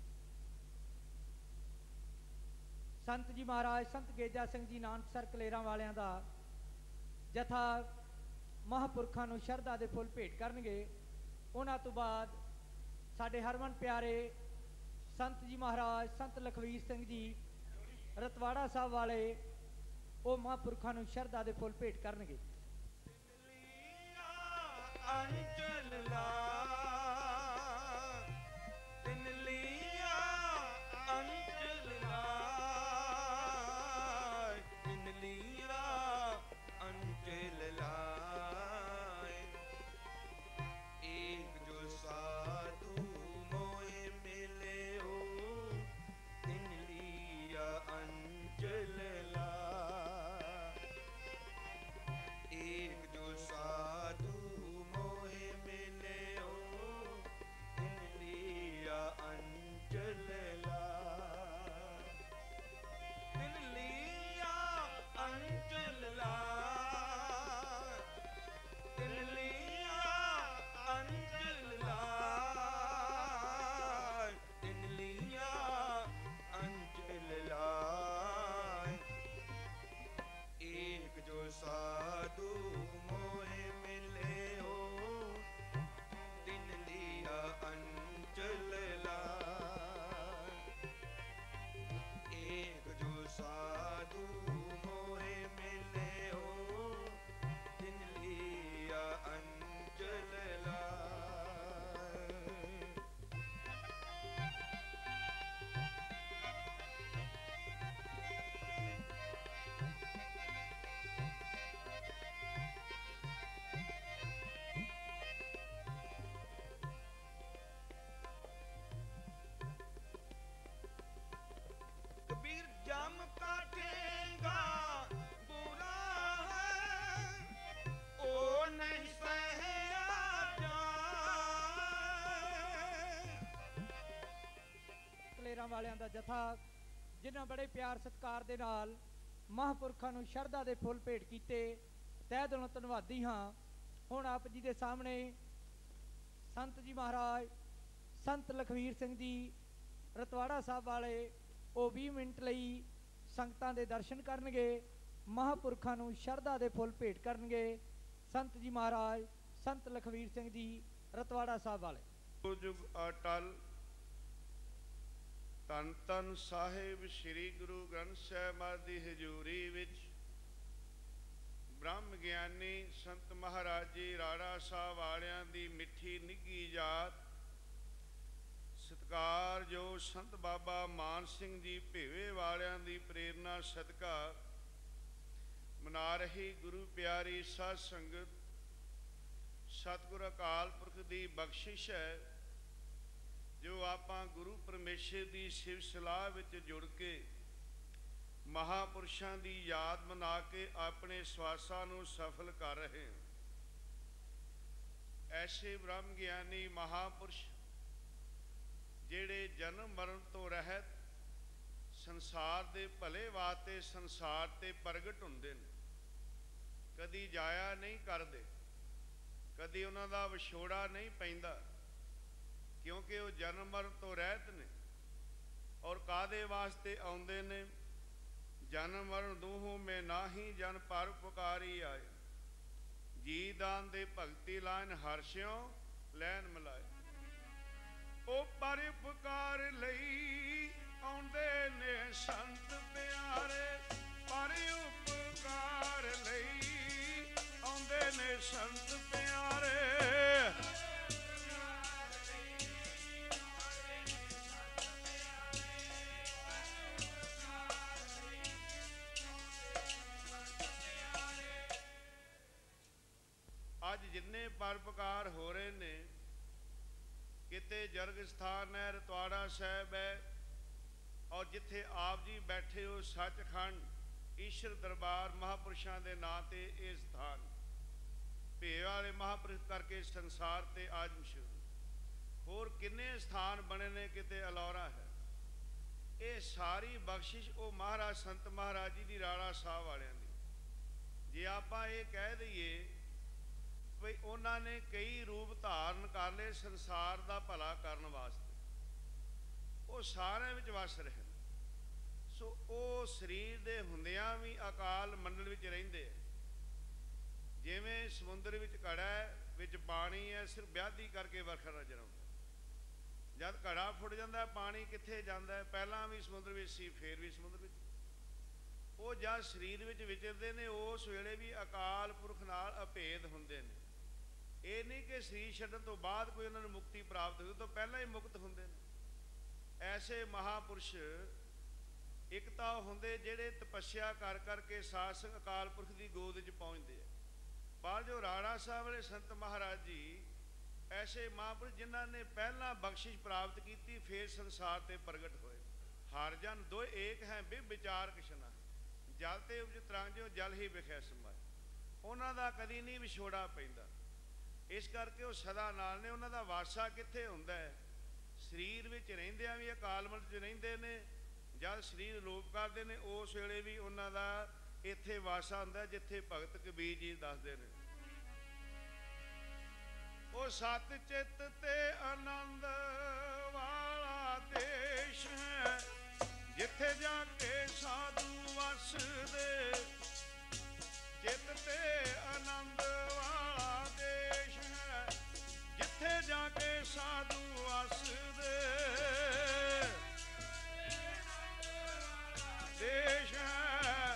संत जी महाराज संत गेजा सिंह जी नानकसर कलेरां वालियां दा जथा महापुरखां नूं शरधा दे फुੱਲ भेट करनगे। उन्हां तों बाद साडे हरमन प्यारे संत जी महाराज संत लखवीर सिंह जी रतवाड़ा साहब वाले वो महापुरखां नूं शरधा दे फुੱਲ भेट करनगे। एक जो सा ਵਾਲਿਆਂ ਦਾ ਜਥਾ, ਜਿਨ੍ਹਾਂ ਬੜੇ ਪਿਆਰ ਸਤਿਕਾਰ ਦੇ ਨਾਲ ਮਹਾਂਪੁਰਖਾਂ ਨੂੰ ਸ਼ਰਧਾ ਦੇ ਫੁੱਲ ਭੇਟ ਕੀਤੇ, ਤਹਿ ਦਿਲੋਂ ਧੰਨਵਾਦੀ ਹਾਂ। ਹੁਣ ਆਪ ਜੀ ਦੇ ਸਾਹਮਣੇ ਸੰਤ ਜੀ ਮਹਾਰਾਜ ਸੰਤ ਲਖਵੀਰ ਸਿੰਘ ਜੀ ਰਤਵਾੜਾ ਸਾਹਿਬ ਵਾਲੇ ਉਹ 20 ਮਿੰਟ ਲਈ ਸੰਗਤਾਂ ਦੇ ਦਰਸ਼ਨ ਕਰਨਗੇ, ਮਹਾਂਪੁਰਖਾਂ ਨੂੰ ਸ਼ਰਧਾ ਦੇ ਫੁੱਲ ਭੇਟ ਕਰਨਗੇ। ਸੰਤ ਜੀ ਮਹਾਰਾਜ ਸੰਤ ਲਖਵੀਰ ਸਿੰਘ ਜੀ ਰਤਵਾੜਾ ਸਾਹਿਬ ਵਾਲੇ। ਜੁਗ ਅਟਲ ਧੰਨ ਧੰਨ ਸਾਹਿਬ ਸ੍ਰੀ ਗੁਰੂ ਗ੍ਰੰਥ ਸਾਹਿਬ ਮਹਾਰਾਜ ਦੀ ਹਜ਼ੂਰੀ ਵਿੱਚ ਬ੍ਰਹਮ ਗਿਆਨੀ ਸੰਤ ਮਹਾਰਾਜ ਜੀ ਰਾੜਾ ਸਾਹਿਬ ਵਾਲਿਆਂ ਦੀ ਮਿੱਠੀ ਨਿੱਘੀ ਯਾਦ, ਸਤਿਕਾਰਯੋਗ ਸੰਤ ਬਾਬਾ ਮਾਨ ਸਿੰਘ ਜੀ ਭੇਵੇ ਵਾਲਿਆਂ ਦੀ ਪ੍ਰੇਰਨਾ ਸਦਕਾ ਮਨਾ ਰਹੀ ਗੁਰੂ ਪਿਆਰੀ ਸਾਧ ਸੰਗਤ, ਸਤਿਗੁਰ ਅਕਾਲ ਪੁਰਖ ਦੀ ਬਖਸ਼ਿਸ਼ ਹੈ ਜੋ ਆਪਾਂ ਗੁਰੂ ਪਰਮੇਸ਼ਰ ਦੀ ਸਿਵ ਸਲਾਹ ਵਿੱਚ ਜੁੜ ਕੇ ਮਹਾਪੁਰਸ਼ਾਂ ਦੀ ਯਾਦ ਮਨਾ ਕੇ ਆਪਣੇ ਸਵਾਸਾਂ ਨੂੰ ਸਫਲ ਕਰ ਰਹੇ ਹਾਂ। ਐਸੇ ਬ੍ਰਹਮ ਗਿਆਨੀ ਮਹਾਪੁਰਸ਼ ਜਿਹੜੇ ਜਨਮ ਮਰਨ ਤੋਂ ਰਹਿਤ ਸੰਸਾਰ ਦੇ ਭਲੇ ਵਾਸਤੇ ਸੰਸਾਰ ਤੇ ਪ੍ਰਗਟ ਹੁੰਦੇ ਨੇ, ਕਦੀ ਜਾਇਆ ਨਹੀਂ ਕਰਦੇ, ਕਦੀ ਉਹਨਾਂ ਦਾ ਵਿਛੋੜਾ ਨਹੀਂ ਪੈਂਦਾ, ਕਿਉਂਕਿ ਉਹ ਜਨਮ ਮਰਨ ਤੋਂ ਰਹਿਤ ਨੇ। ਔਰ ਕਾਦੇ ਵਾਸਤੇ ਆਉਂਦੇ ਨੇ? ਜਨਮ ਮਰਨ ਦੋਹੋਂ ਮੈਂ ਨਾਹੀ ਜਨ ਪਰ ਪੁਕਾਰੀ ਆਏ, ਜੀ ਦਾਨ ਦੇ ਭਗਤੀ ਲਾਇਨ ਹਰਸ਼ਿਓ ਲੈਣ ਮਿਲਾਏ। ਉਹ ਪਰ ਪੁਕਾਰ ਲਈ ਆਉਂਦੇ ਨੇ ਸੰਤ ਪਿਆਰੇ, ਪਰ ਉਪਕਾਰ ਲਈ ਆਉਂਦੇ ਨੇ ਸੰਤ ਪਿਆਰੇ। ਅੱਜ ਜਿੰਨੇ ਪਰਉਪਕਾਰ ਹੋ ਰਹੇ ਨੇ, ਕਿਤੇ ਜਰਗ ਸਥਾਨ ਹੈ, ਰਤਵਾੜਾ ਸਾਹਿਬ ਹੈ, ਔਰ ਜਿੱਥੇ ਆਪ ਜੀ ਬੈਠੇ ਹੋ ਸੱਚਖੰਡ ਈਸ਼ਰ ਦਰਬਾਰ ਮਹਾਂਪੁਰਸ਼ਾਂ ਦੇ ਨਾਂ ਤੇ ਇਹ ਸਥਾਨ ਭੇਵੇ ਵਾਲੇ ਮਹਾਂਪੁਰਖ ਕਰਕੇ ਸੰਸਾਰ ਤੇ ਅੱਜ ਮਸ਼ਹੂਰ। ਹੋਰ ਕਿੰਨੇ ਸਥਾਨ ਬਣੇ ਨੇ, ਕਿਤੇ ਅਲੌਰਾ ਹੈ। ਇਹ ਸਾਰੀ ਬਖਸ਼ਿਸ਼ ਉਹ ਮਹਾਰਾਜ ਸੰਤ ਮਹਾਰਾਜ ਜੀ ਦੀ ਰਾੜਾ ਸਾਹਿਬ ਵਾਲਿਆਂ ਦੀ। ਜੇ ਆਪਾਂ ਇਹ ਕਹਿ ਦਈਏ ਵੀ ਉਹਨਾਂ ਨੇ ਕਈ ਰੂਪ ਧਾਰਨ ਕਰ ਲਏ ਸੰਸਾਰ ਦਾ ਭਲਾ ਕਰਨ ਵਾਸਤੇ, ਉਹ ਸਾਰਿਆਂ ਵਿੱਚ ਵਸ ਰਹੇ। ਸੋ ਉਹ ਸਰੀਰ ਦੇ ਹੁੰਦਿਆਂ ਵੀ ਅਕਾਲ ਮੰਡਲ ਵਿੱਚ ਰਹਿੰਦੇ ਆ। ਜਿਵੇਂ ਸਮੁੰਦਰ ਵਿੱਚ ਘੜਾ ਹੈ, ਵਿੱਚ ਪਾਣੀ ਹੈ, ਸਿਰਫ ਵਿਆਧੀ ਕਰਕੇ ਵਰਖਾ ਨਜ਼ਰ ਆਉਂਦਾ। ਜਦ ਘੜਾ ਫੁੱਟ ਜਾਂਦਾ, ਪਾਣੀ ਕਿੱਥੇ ਜਾਂਦਾ ਹੈ? ਪਹਿਲਾਂ ਵੀ ਸਮੁੰਦਰ ਵਿੱਚ ਸੀ, ਫੇਰ ਵੀ ਸਮੁੰਦਰ ਵਿੱਚ। ਉਹ ਜਦ ਸਰੀਰ ਵਿੱਚ ਵਿਚਰਦੇ ਨੇ, ਉਸ ਵੇਲੇ ਵੀ ਅਕਾਲ ਪੁਰਖ ਨਾਲ ਅਭੇਦ ਹੁੰਦੇ ਨੇ। ਇਹ ਨਹੀਂ ਕਿ ਸਰੀਰ ਛੱਡਣ ਤੋਂ ਬਾਅਦ ਕੋਈ ਉਹਨਾਂ ਨੂੰ ਮੁਕਤੀ ਪ੍ਰਾਪਤ ਹੋਈ, ਤੋਂ ਪਹਿਲਾਂ ਹੀ ਮੁਕਤ ਹੁੰਦੇ ਨੇ। ਐਸੇ ਮਹਾਪੁਰਸ਼ ਇੱਕ ਤਾਂ ਹੁੰਦੇ ਜਿਹੜੇ ਤਪੱਸਿਆ ਕਰ ਕਰਕੇ ਸਾਧ ਸੰਗ ਅਕਾਲ ਪੁਰਖ ਦੀ ਗੋਦ ਵਿੱਚ ਪਹੁੰਚਦੇ ਆ, ਪਰ ਜੋ ਰਾੜਾ ਸਾਹਿਬ ਵਾਲੇ ਸੰਤ ਮਹਾਰਾਜ ਜੀ ਐਸੇ ਮਹਾਂਪੁਰਸ਼ ਜਿਨ੍ਹਾਂ ਨੇ ਪਹਿਲਾਂ ਬਖਸ਼ਿਸ਼ ਪ੍ਰਾਪਤ ਕੀਤੀ, ਫਿਰ ਸੰਸਾਰ ਤੇ ਪ੍ਰਗਟ ਹੋਏ। ਹਰ ਜਨ ਦੋ ਏਕ ਹੈ ਬਿ ਵਿਚਾਰ ਕਿਸ਼ਨਾ, ਜਲ ਤੇ ਉਪਜ ਤਰੰਗ ਜੋ ਜਲ ਹੀ ਵਿਖੇ ਸਮਾਏ। ਉਹਨਾਂ ਦਾ ਕਦੀ ਨਹੀਂ ਵਿਛੋੜਾ ਪੈਂਦਾ, ਇਸ ਕਰਕੇ ਉਹ ਸਦਾ ਨਾਲ ਨੇ। ਉਹਨਾਂ ਦਾ ਵਾਸਾ ਕਿੱਥੇ ਹੁੰਦਾ ਹੈ? ਸਰੀਰ ਵਿੱਚ ਰਹਿੰਦਿਆਂ ਵੀ ਅਕਾਲ ਮੰਡਲ 'ਚ ਰਹਿੰਦੇ ਨੇ, ਜਦ ਸਰੀਰ ਲੋਪ ਕਰਦੇ ਨੇ ਉਸ ਵੇਲੇ ਵੀ ਉਹਨਾਂ ਦਾ ਇੱਥੇ ਵਾਸਾ ਹੁੰਦਾ, ਜਿੱਥੇ ਭਗਤ ਕਬੀਰ ਜੀ ਦੱਸਦੇ ਨੇ। ਉਹ ਸਤ ਚਿੱਤ ਤੇ ਆਨੰਦ ਵਾਲਾ ਦੇਸ਼ ਹੈ, ਜਿੱਥੇ ਜਾ ਕੇ ਸਾਧੂ ਵਸਦੇ। ਚਿੱਤ ਤੇ ਆਨੰਦ ਵਾਲਾ ਦੇਸ਼ ਹੈ, ਜਿੱਥੇ ਜਾ ਕੇ ਸਾਧੂ ਵਸਦੇ। ਦੇਸ਼ ਹੈ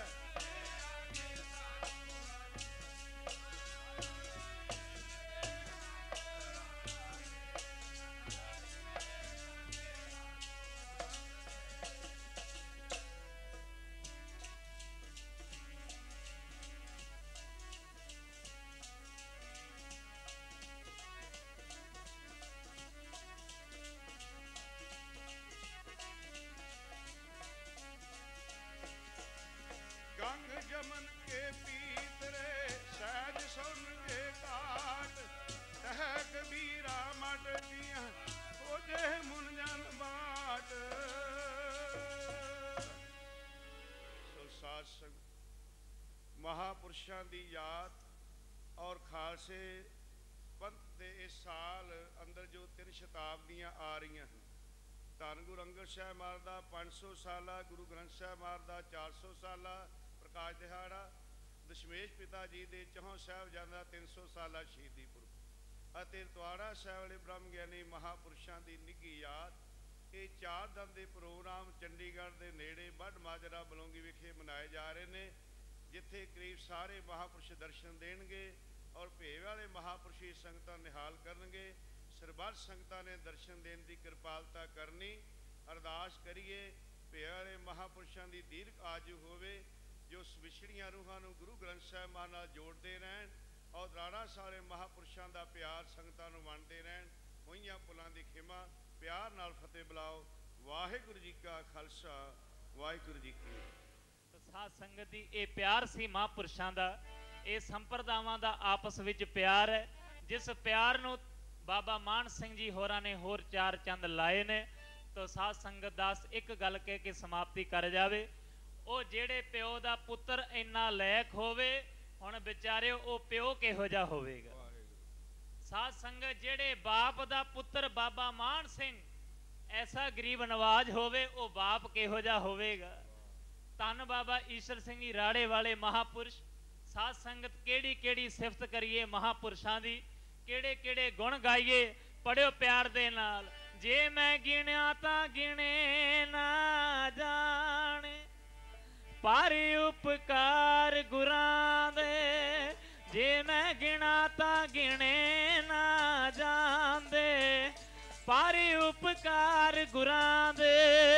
ਮਹਾਂਪੁਰਸ਼ਾਂ ਦੀ ਯਾਦ ਔਰ ਖਾਲਸੇ ਪੰਥ ਦੇ ਇਸ ਸਾਲ ਅੰਦਰ ਜੋ 3 ਸ਼ਤਾਬਦੀਆਂ ਆ ਰਹੀਆਂ ਹਨ। ਧੰਨ ਗੁਰੂ ਅੰਗਦ ਸਾਹਿਬ ਮਹਾਰਾਜ ਦਾ 500 ਸਾਲਾ, ਗੁਰੂ ਗ੍ਰੰਥ ਸਾਹਿਬ ਮਹਾਰਾਜ ਦਾ 400 ਸਾਲਾ ਪ੍ਰਕਾਸ਼ ਦਿਹਾੜਾ, ਦਸ਼ਮੇਸ਼ ਪਿਤਾ ਜੀ ਦੇ 4 ਸਾਹਿਬਜ਼ਾਦਿਆਂ ਦਾ 300 ਸਾਲਾ ਸ਼ਹੀਦੀ ਪੁਰਬ ਅਤੇ ਰਤਵਾੜਾ ਸਾਹਿਬ ਵਾਲੇ ਬ੍ਰਹਮ ਗਿਆਨੀ ਮਹਾਂਪੁਰਸ਼ਾਂ ਦੀ ਨਿੱਘੀ ਯਾਦ। ਇਹ 4 ਦਿਨ ਦੇ ਪ੍ਰੋਗਰਾਮ ਚੰਡੀਗੜ੍ਹ ਦੇ ਨੇੜੇ ਬੱਢ ਮਾਜਰਾ ਬਲੌਂਗੀ ਵਿਖੇ ਮਨਾਏ ਜਾ ਰਹੇ ਨੇ, ਜਿੱਥੇ ਕਰੀਬ ਸਾਰੇ ਮਹਾਂਪੁਰਸ਼ ਦਰਸ਼ਨ ਦੇਣਗੇ ਔਰ ਭੇਵ ਵਾਲੇ ਮਹਾਂਪੁਰਸ਼ੀ ਸੰਗਤਾਂ ਨਿਹਾਲ ਕਰਨਗੇ। ਸਰਬੱਤ ਸੰਗਤਾਂ ਨੇ ਦਰਸ਼ਨ ਦੇਣ ਦੀ ਕਿਰਪਾਲਤਾ ਕਰਨੀ। ਅਰਦਾਸ ਕਰੀਏ ਭੇਵ ਵਾਲੇ ਮਹਾਂਪੁਰਸ਼ਾਂ ਦੀ ਦੀਰਘ ਆਯੂ ਹੋਵੇ, ਜੋ ਵਿਛੜੀਆਂ ਰੂਹਾਂ ਨੂੰ ਗੁਰੂ ਗ੍ਰੰਥ ਸਾਹਿਬ ਮਹਾਰਾਜ ਨਾਲ ਜੋੜਦੇ ਰਹਿਣ ਔਰ ਰਾਣਾ ਸਾਰੇ ਮਹਾਂਪੁਰਸ਼ਾਂ ਦਾ ਪਿਆਰ ਸੰਗਤਾਂ ਨੂੰ ਵੰਡਦੇ ਰਹਿਣ। ਹੋਈਆਂ ਭੁੱਲਾਂ ਦੀ ਖਿਮਾ, ਪਿਆਰ ਨਾਲ ਫਤਿਹ ਬੁਲਾਓ। ਵਾਹਿਗੁਰੂ ਜੀ ਕਾ ਖਾਲਸਾ, ਵਾਹਿਗੁਰੂ ਜੀ ਕੀ ਫਤਿਹ। ਸਾਧ ਸੰਗਤ ਦੀ ਇਹ ਪਿਆਰ ਸੀ ਮਹਾਂਪੁਰਸ਼ਾਂ ਦਾ, ਇਹ ਸੰਪਰਦਾਵਾਂ ਦਾ ਆਪਸ ਵਿੱਚ ਪਿਆਰ ਹੈ, ਜਿਸ ਪਿਆਰ ਨੂੰ ਬਾਬਾ ਮਾਨ ਸਿੰਘ ਜੀ ਹੋਰਾਂ ਨੇ ਹੋਰ 4 ਚੰਦ ਲਾਏ ਨੇ। ਤਾਂ ਸਾਧ ਸੰਗਤ ਦਾਸ ਇੱਕ ਗੱਲ ਕਹਿ ਕੇ ਸਮਾਪਤੀ ਕਰ ਜਾਵੇ, ਉਹ ਜਿਹੜੇ ਪਿਓ ਦਾ ਪੁੱਤਰ ਇੰਨਾ ਲਾਇਕ ਹੋਵੇ, ਹੁਣ ਵਿਚਾਰਿਓ ਉਹ ਪਿਓ ਕਿਹੋ ਜਿਹਾ ਹੋਵੇਗਾ। ਸਾਧ ਸੰਗਤ ਜਿਹੜੇ ਬਾਪ ਦਾ ਪੁੱਤਰ ਬਾਬਾ ਮਾਨ ਸਿੰਘ ਐਸਾ ਗਰੀਬ ਨਵਾਜ ਹੋਵੇ, ਉਹ ਬਾਪ ਕਿਹੋ ਜਿਹਾ ਹੋਵੇਗਾ। ਧੰਨ ਬਾਬਾ ਈਸ਼ਰ ਸਿੰਘ ਜੀ ਰਾੜੇ ਵਾਲੇ ਮਹਾਪੁਰਸ਼। ਸਾਧ ਸੰਗਤ ਕਿਹੜੀ ਕਿਹੜੀ ਸਿਫਤ ਕਰੀਏ ਮਹਾਪੁਰਸ਼ਾਂ ਦੀ, ਕਿਹੜੇ ਕਿਹੜੇ ਗੁਣ ਗਾਈਏ, ਪੜਿਓ ਪਿਆਰ ਦੇ ਨਾਲ। ਜੇ ਮੈਂ ਗਿਣਿਆ ਤਾਂ ਗਿਣੇ ਨਾ ਜਾਣੇ, ਪਰ ਉਪਕਾਰ ਗੁਰਾਂ ਦੇ। ਜੇ ਮੈਂ ਗਿਣਾ ਤਾਂ ਗਿਣੇ ਨਾ ਜਾਂਦੇ, ਪਰ ਉਪਕਾਰ ਗੁਰਾਂ ਦੇ।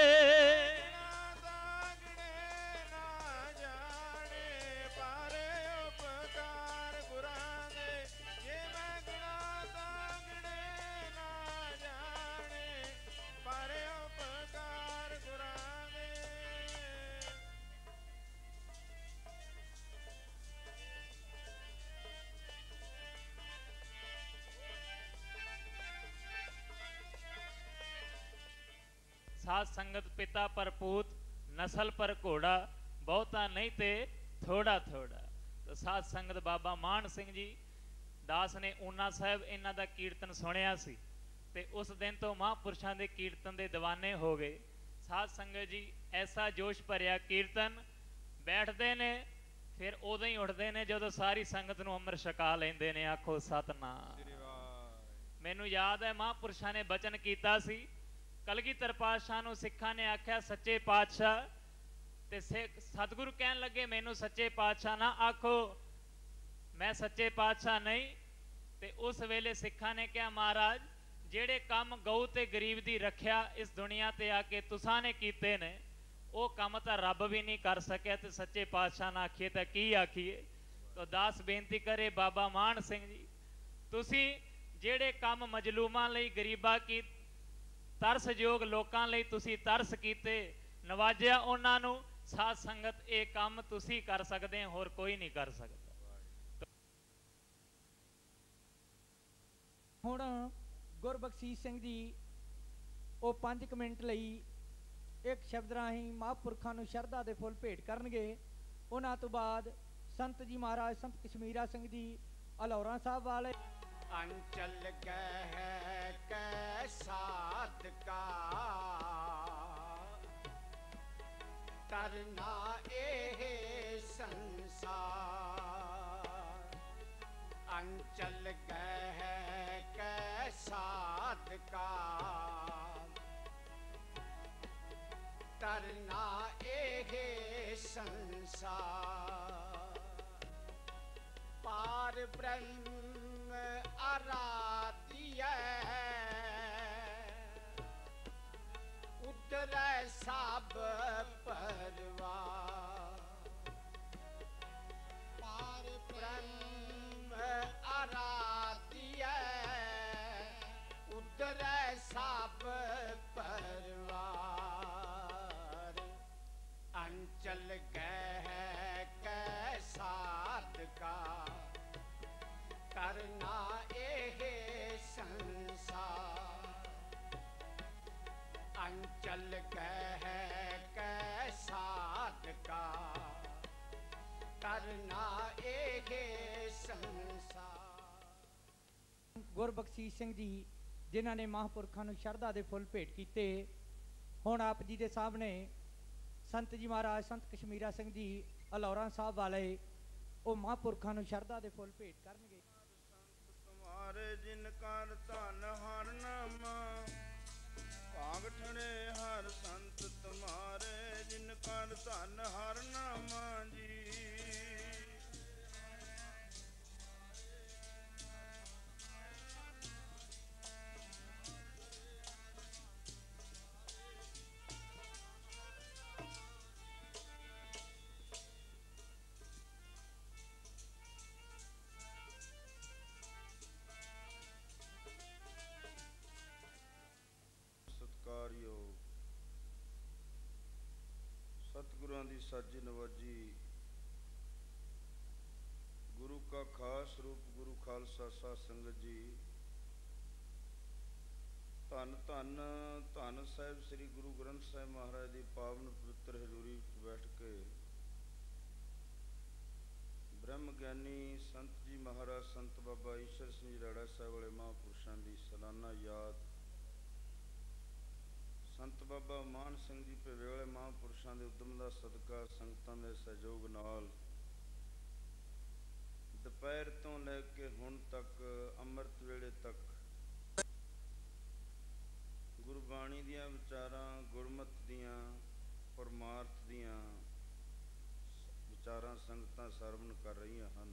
ਸਾਧ ਸੰਗਤ ਪਿਤਾ ਪਰ ਪੂਤ, ਨਸਲ ਪਰ ਘੋੜਾ, ਬਹੁਤਾ ਨਹੀਂ ਤੇ ਥੋੜਾ ਥੋੜਾ। ਤਾਂ ਸਾਧ ਸੰਗਤ ਬਾਬਾ ਮਾਨ ਸਿੰਘ ਜੀ ਦਾਸ ਨੇ ਊਨਾ ਸਾਹਿਬ ਇਹਨਾਂ ਦਾ ਕੀਰਤਨ ਸੁਣਿਆ ਸੀ, ਤੇ ਉਸ ਦਿਨ ਤੋਂ ਮਹਾਂਪੁਰਸ਼ਾਂ ਦੇ ਕੀਰਤਨ ਦੇ ਦੀਵਾਨੇ ਹੋ ਗਏ। ਸਾਧ ਸੰਗਤ ਜੀ ਐਸਾ ਜੋਸ਼ ਭਰਿਆ ਕੀਰਤਨ, ਬੈਠਦੇ ਨੇ ਫਿਰ ਉਦੋਂ ਹੀ ਉੱਠਦੇ ਨੇ ਜਦੋਂ ਸਾਰੀ ਸੰਗਤ ਨੂੰ ਅੰਮ੍ਰਿਤ ਛਕਾ ਲੈਂਦੇ ਨੇ। ਆਖੋ ਸਤਨਾਮ। ਮੈਨੂੰ ਯਾਦ ਹੈ ਮਹਾਂਪੁਰਸ਼ਾਂ ਨੇ ਬਚਨ ਕੀਤਾ ਸੀ, ਕਲਗੀਧਰ ਪਾਤਸ਼ਾਹ ਨੂੰ ਸਿੱਖਾਂ ਨੇ ਆਖਿਆ ਸੱਚੇ ਪਾਤਸ਼ਾਹ, ਤੇ ਸਤਿਗੁਰੂ ਕਹਿਣ ਲੱਗੇ ਮੈਨੂੰ ਸੱਚੇ ਪਾਤਸ਼ਾਹ ਨਾ ਆਖੋ, ਮੈਂ ਸੱਚੇ ਪਾਤਸ਼ਾਹ ਨਹੀਂ। ਤੇ ਉਸ ਵੇਲੇ ਸਿੱਖਾਂ ਨੇ ਕਿਹਾ ਮਹਾਰਾਜ ਜਿਹੜੇ ਕੰਮ ਗਊ ਤੇ ਗਰੀਬ ਦੀ ਰੱਖਿਆ ਇਸ ਦੁਨੀਆ ਤੇ ਆ ਕੇ ਤੁਸਾਂ ਨੇ ਕੀਤੇ ਨੇ, ਉਹ ਕੰਮ ਤਾਂ ਰੱਬ ਵੀ ਨਹੀਂ ਕਰ ਸਕਿਆ, ਤੇ ਸੱਚੇ ਪਾਤਸ਼ਾਹ ਨਾ ਆਖੀਏ ਤਾਂ ਕੀ ਆਖੀਏ। ਤਾਂ ਦਾਸ ਬੇਨਤੀ ਕਰੇ ਬਾਬਾ ਮਾਨ ਸਿੰਘ ਜੀ, ਤੁਸੀਂ ਜਿਹੜੇ ਕੰਮ ਮਜਲੂਮਾਂ ਲਈ, ਗਰੀਬਾਂ ਕੀ ਤਰਸਯੋਗ ਲੋਕਾਂ ਲਈ ਤੁਸੀਂ ਤਰਸ ਕੀਤੇ, ਨਵਾਜਿਆ ਉਹਨਾਂ ਨੂੰ, ਸਾਧ ਸੰਗਤ ਇਹ ਕੰਮ ਤੁਸੀਂ ਕਰ ਸਕਦੇ ਹੋ, ਹੋਰ ਕੋਈ ਨਹੀਂ ਕਰ ਸਕਦਾ। ਹੁਣ ਗੁਰਬਖਸ਼ੀਸ਼ ਸਿੰਘ ਜੀ ਉਹ 5 ਮਿੰਟ ਲਈ ਇੱਕ ਸ਼ਬਦ ਰਾਹੀਂ ਮਹਾਂਪੁਰਖਾਂ ਨੂੰ ਸ਼ਰਧਾ ਦੇ ਫੁੱਲ ਭੇਟ ਕਰਨਗੇ। ਉਹਨਾਂ ਤੋਂ ਬਾਅਦ ਸੰਤ ਜੀ ਮਹਾਰਾਜ ਸੰਤ ਕਸ਼ਮੀਰਾ ਸਿੰਘ ਜੀ ਅਲੌਰਾ ਸਾਹਿਬ ਵਾਲੇ। अंचल कह कैसाद का तरना ए संसार, अंचल कह कैसाद का तरना ए संसार, पार ब्रह्म आराध्य उतरै सब परवार, पार ब्रह्म आराध्य उतरै सब परवार, अंचल कह कैसाद का करना एह संसार, अंचल कह कैसाद का ਕਰਨਾ ਇਹ ਸੰਸਾਰ। ਗੁਰਬਖਸ਼ੀਸ਼ ਸਿੰਘ ਜੀ ਜਿਨ੍ਹਾਂ ਨੇ ਮਹਾਂਪੁਰਖਾਂ ਨੂੰ ਸ਼ਰਧਾ ਦੇ ਫੁੱਲ ਭੇਟ ਕੀਤੇ, ਹੁਣ ਆਪ ਜੀ ਦੇ ਸਾਹਮਣੇ ਸੰਤ ਜੀ ਮਹਾਰਾਜ ਸੰਤ ਕਸ਼ਮੀਰਾ ਸਿੰਘ ਜੀ ਅਲੌਰਾ ਸਾਹਿਬ ਵਾਲੇ ਉਹ ਮਹਾਂਪੁਰਖਾਂ ਨੂੰ ਸ਼ਰਧਾ ਦੇ ਫੁੱਲ ਭੇਟ ਕਰਨਗੇ। ਤੁਮਾਰੇ ਜਿਨ ਕਰ ਧਨ ਹਰ ਨਾਮ ਭਾਗ ਠਣੇ ਹਰ ਸੰਤ ਤੁਮਾਰੇ ਜਿਨ ਕਰ ਧਨ ਹਰ ਨਾਮ ਜੀ। ਸਤਿਕਾਰਯੋਗ ਸਤਿਗੁਰਾਂ ਦੀ ਸਾਜੀ ਨਵਾਜੀ, ਗੁਰੂ ਕਾ ਖਾਸ ਰੂਪ ਗੁਰੂ ਖਾਲਸਾ ਸਾਧ ਸੰਗਤ ਜੀ, ਧੰਨ ਧੰਨ ਧੰਨ ਸਾਹਿਬ ਸ੍ਰੀ ਗੁਰੂ ਗ੍ਰੰਥ ਸਾਹਿਬ ਮਹਾਰਾਜ ਦੀ ਪਾਵਨ ਪਵਿੱਤਰ ਹਜ਼ੂਰੀ ਵਿੱਚ ਬੈਠ ਕੇ ਬ੍ਰਹਮ ਗਿਆਨੀ ਸੰਤ ਜੀ ਮਹਾਰਾਜ ਸੰਤ ਬਾਬਾ ਈਸ਼ਰ ਸਿੰਘ ਜੀ ਰਾੜਾ ਸਾਹਿਬ ਵਾਲੇ ਮਹਾਂਪੁਰਸ਼ਾਂ ਦੀ ਸਾਲਾਨਾ ਯਾਦ, ਸੰਤ ਬਾਬਾ ਮਾਨ ਸਿੰਘ ਜੀ ਭੇਵੇ ਵਾਲੇ ਮਹਾਂਪੁਰਸ਼ਾਂ ਦੇ ਉਦਮ ਦਾ ਸਦਕਾ ਸੰਗਤਾਂ ਦੇ ਸਹਿਯੋਗ ਨਾਲ ਦੁਪਹਿਰ ਤੋਂ ਲੈ ਕੇ ਹੁਣ ਤੱਕ ਅੰਮ੍ਰਿਤ ਵੇਲੇ ਤੱਕ ਗੁਰਬਾਣੀ ਦੀਆਂ ਵਿਚਾਰਾਂ, ਗੁਰਮਤਿ ਦੀਆਂ, ਪਰਮਾਰਥ ਦੀਆਂ ਵਿਚਾਰਾਂ ਸੰਗਤਾਂ ਸਰਵਣ ਕਰ ਰਹੀਆਂ ਹਨ।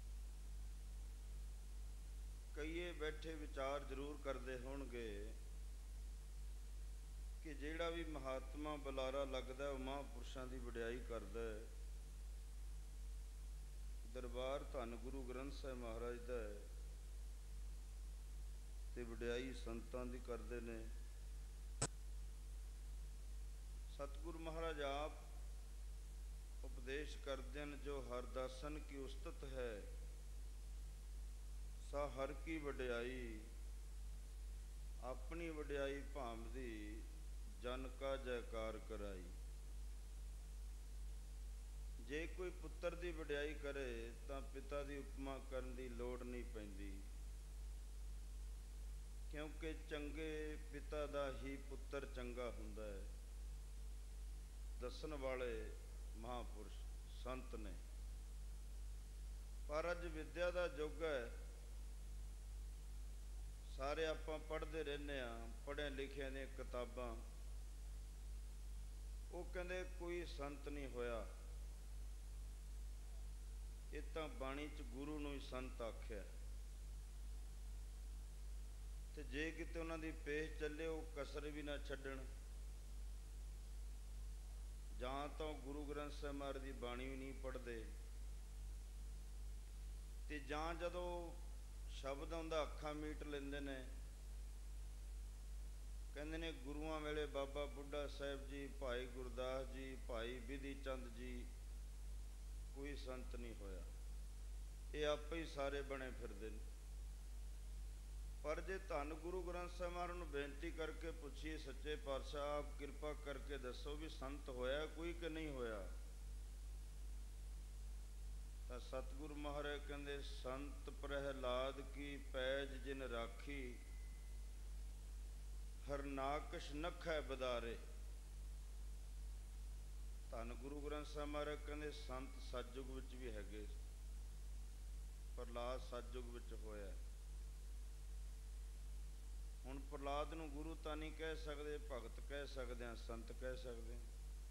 ਕਈਏ ਬੈਠੇ ਵਿਚਾਰ ਜ਼ਰੂਰ ਕਰਦੇ ਹੋਣਗੇ ਕਿ ਜਿਹੜਾ ਵੀ ਮਹਾਤਮਾ ਬੁਲਾਰਾ ਲੱਗਦਾ ਉਹ ਮਹਾਂਪੁਰਸ਼ਾਂ ਦੀ ਵਡਿਆਈ ਕਰਦਾ ਹੈ। ਦਰਬਾਰ ਧੰਨ ਗੁਰੂ ਗ੍ਰੰਥ ਸਾਹਿਬ ਮਹਾਰਾਜ ਦਾ ਹੈ ਤੇ ਵਡਿਆਈ ਸੰਤਾਂ ਦੀ ਕਰਦੇ ਨੇ। ਸਤਿਗੁਰੂ ਮਹਾਰਾਜ ਆਪ ਉਪਦੇਸ਼ ਕਰਦੇ ਹਨ, ਜੋ ਹਰਦਾਸਨ ਕੀ ਉਸਤਤ ਹੈ ਸਾ ਹਰ ਕੀ ਵਡਿਆਈ, ਆਪਣੀ ਵਡਿਆਈ ਭਾਂਵਦੀ ਜਨ ਕਾ ਜੈਕਾਰ ਕਰਾਈ। ਜੇ ਕੋਈ ਪੁੱਤਰ ਦੀ ਵਡਿਆਈ ਕਰੇ ਤਾਂ ਪਿਤਾ ਦੀ ਉਪਮਾ ਕਰਨ ਦੀ ਲੋੜ ਨਹੀਂ ਪੈਂਦੀ, ਕਿਉਂਕਿ ਚੰਗੇ ਪਿਤਾ ਦਾ ਹੀ ਪੁੱਤਰ ਚੰਗਾ ਹੁੰਦਾ ਹੈ। ਦੱਸਣ ਵਾਲੇ ਮਹਾਂਪੁਰਸ਼ ਸੰਤ ਨੇ। ਪਰ ਅੱਜ ਵਿਦਿਆ ਦਾ ਯੁੱਗ ਹੈ, ਸਾਰੇ ਆਪਾਂ ਪੜ੍ਹਦੇ ਰਹਿੰਦੇ ਹਾਂ, ਪੜ੍ਹਿਆਂ ਲਿਖਿਆਂ ਦੀਆਂ ਕਿਤਾਬਾਂ। ਉਹ ਕਹਿੰਦੇ ਕੋਈ ਸੰਤ ਨਹੀਂ ਹੋਇਆ, ਇਹ ਤਾਂ ਬਾਣੀ 'ਚ ਗੁਰੂ ਨੂੰ ਹੀ ਸੰਤ ਆਖਿਆ। ਤੇ ਜੇ ਕਿਤੇ ਉਹਨਾਂ ਦੀ ਪੇਸ਼ ਚੱਲੇ ਉਹ ਕਸਰ ਵੀ ਨਾ ਛੱਡਣ, ਜਾਂ ਤਾਂ ਗੁਰੂ ਗ੍ਰੰਥ ਸਾਹਿਬ ਮਹਾਰਾਜ ਦੀ ਬਾਣੀ ਵੀ ਨਹੀਂ ਪੜ੍ਹਦੇ, ਤੇ ਜਾਂ ਜਦੋਂ ਸ਼ਬਦ ਆਉਂਦਾ ਅੱਖਾਂ ਮੀਟ ਲੈਂਦੇ ਨੇ। ਕਹਿੰਦੇ ਨੇ ਗੁਰੂਆਂ ਵੇਲੇ ਬਾਬਾ ਬੁੱਢਾ ਸਾਹਿਬ ਜੀ, ਭਾਈ ਗੁਰਦਾਸ ਜੀ, ਭਾਈ ਬਿਧੀ ਚੰਦ ਜੀ, ਕੋਈ ਸੰਤ ਨਹੀਂ ਹੋਇਆ, ਇਹ ਆਪੇ ਹੀ ਸਾਰੇ ਬਣੇ ਫਿਰਦੇ ਨੇ। ਪਰ ਜੇ ਧੰਨ ਗੁਰੂ ਗ੍ਰੰਥ ਸਾਹਿਬ ਮਹਾਰਾਜ ਨੂੰ ਬੇਨਤੀ ਕਰਕੇ ਪੁੱਛੀਏ, ਸੱਚੇ ਪਾਤਸ਼ਾਹ ਆਪ ਕਿਰਪਾ ਕਰਕੇ ਦੱਸੋ ਵੀ ਸੰਤ ਹੋਇਆ ਕੋਈ ਕਿ ਨਹੀਂ ਹੋਇਆ, ਤਾਂ ਸਤਿਗੁਰੂ ਮਹਾਰਾਜ ਕਹਿੰਦੇ ਸੰਤ ਪ੍ਰਹਿਲਾਦ ਕੀ ਪੈਜ ਜਿਨ ਰਾਖੀ, ਹਰਨਾਕਸ਼ ਨਖੈ ਬਦਾਰੇ। ਧੰਨ ਗੁਰੂ ਗ੍ਰੰਥ ਸਾਹਿਬ ਮਹਾਰਾਜ ਕਹਿੰਦੇ ਸੰਤ ਸਤਿਯੁਗ ਵਿੱਚ ਵੀ ਹੈਗੇ, ਪ੍ਰਹਲਾਦ ਸਤਿਯੁਗ ਵਿੱਚ ਹੋਇਆ। ਹੁਣ ਪ੍ਰਹਲਾਦ ਨੂੰ ਗੁਰੂ ਤਾਂ ਨਹੀਂ ਕਹਿ ਸਕਦੇ, ਭਗਤ ਕਹਿ ਸਕਦੇ ਹਾਂ, ਸੰਤ ਕਹਿ ਸਕਦੇ ਹਾਂ।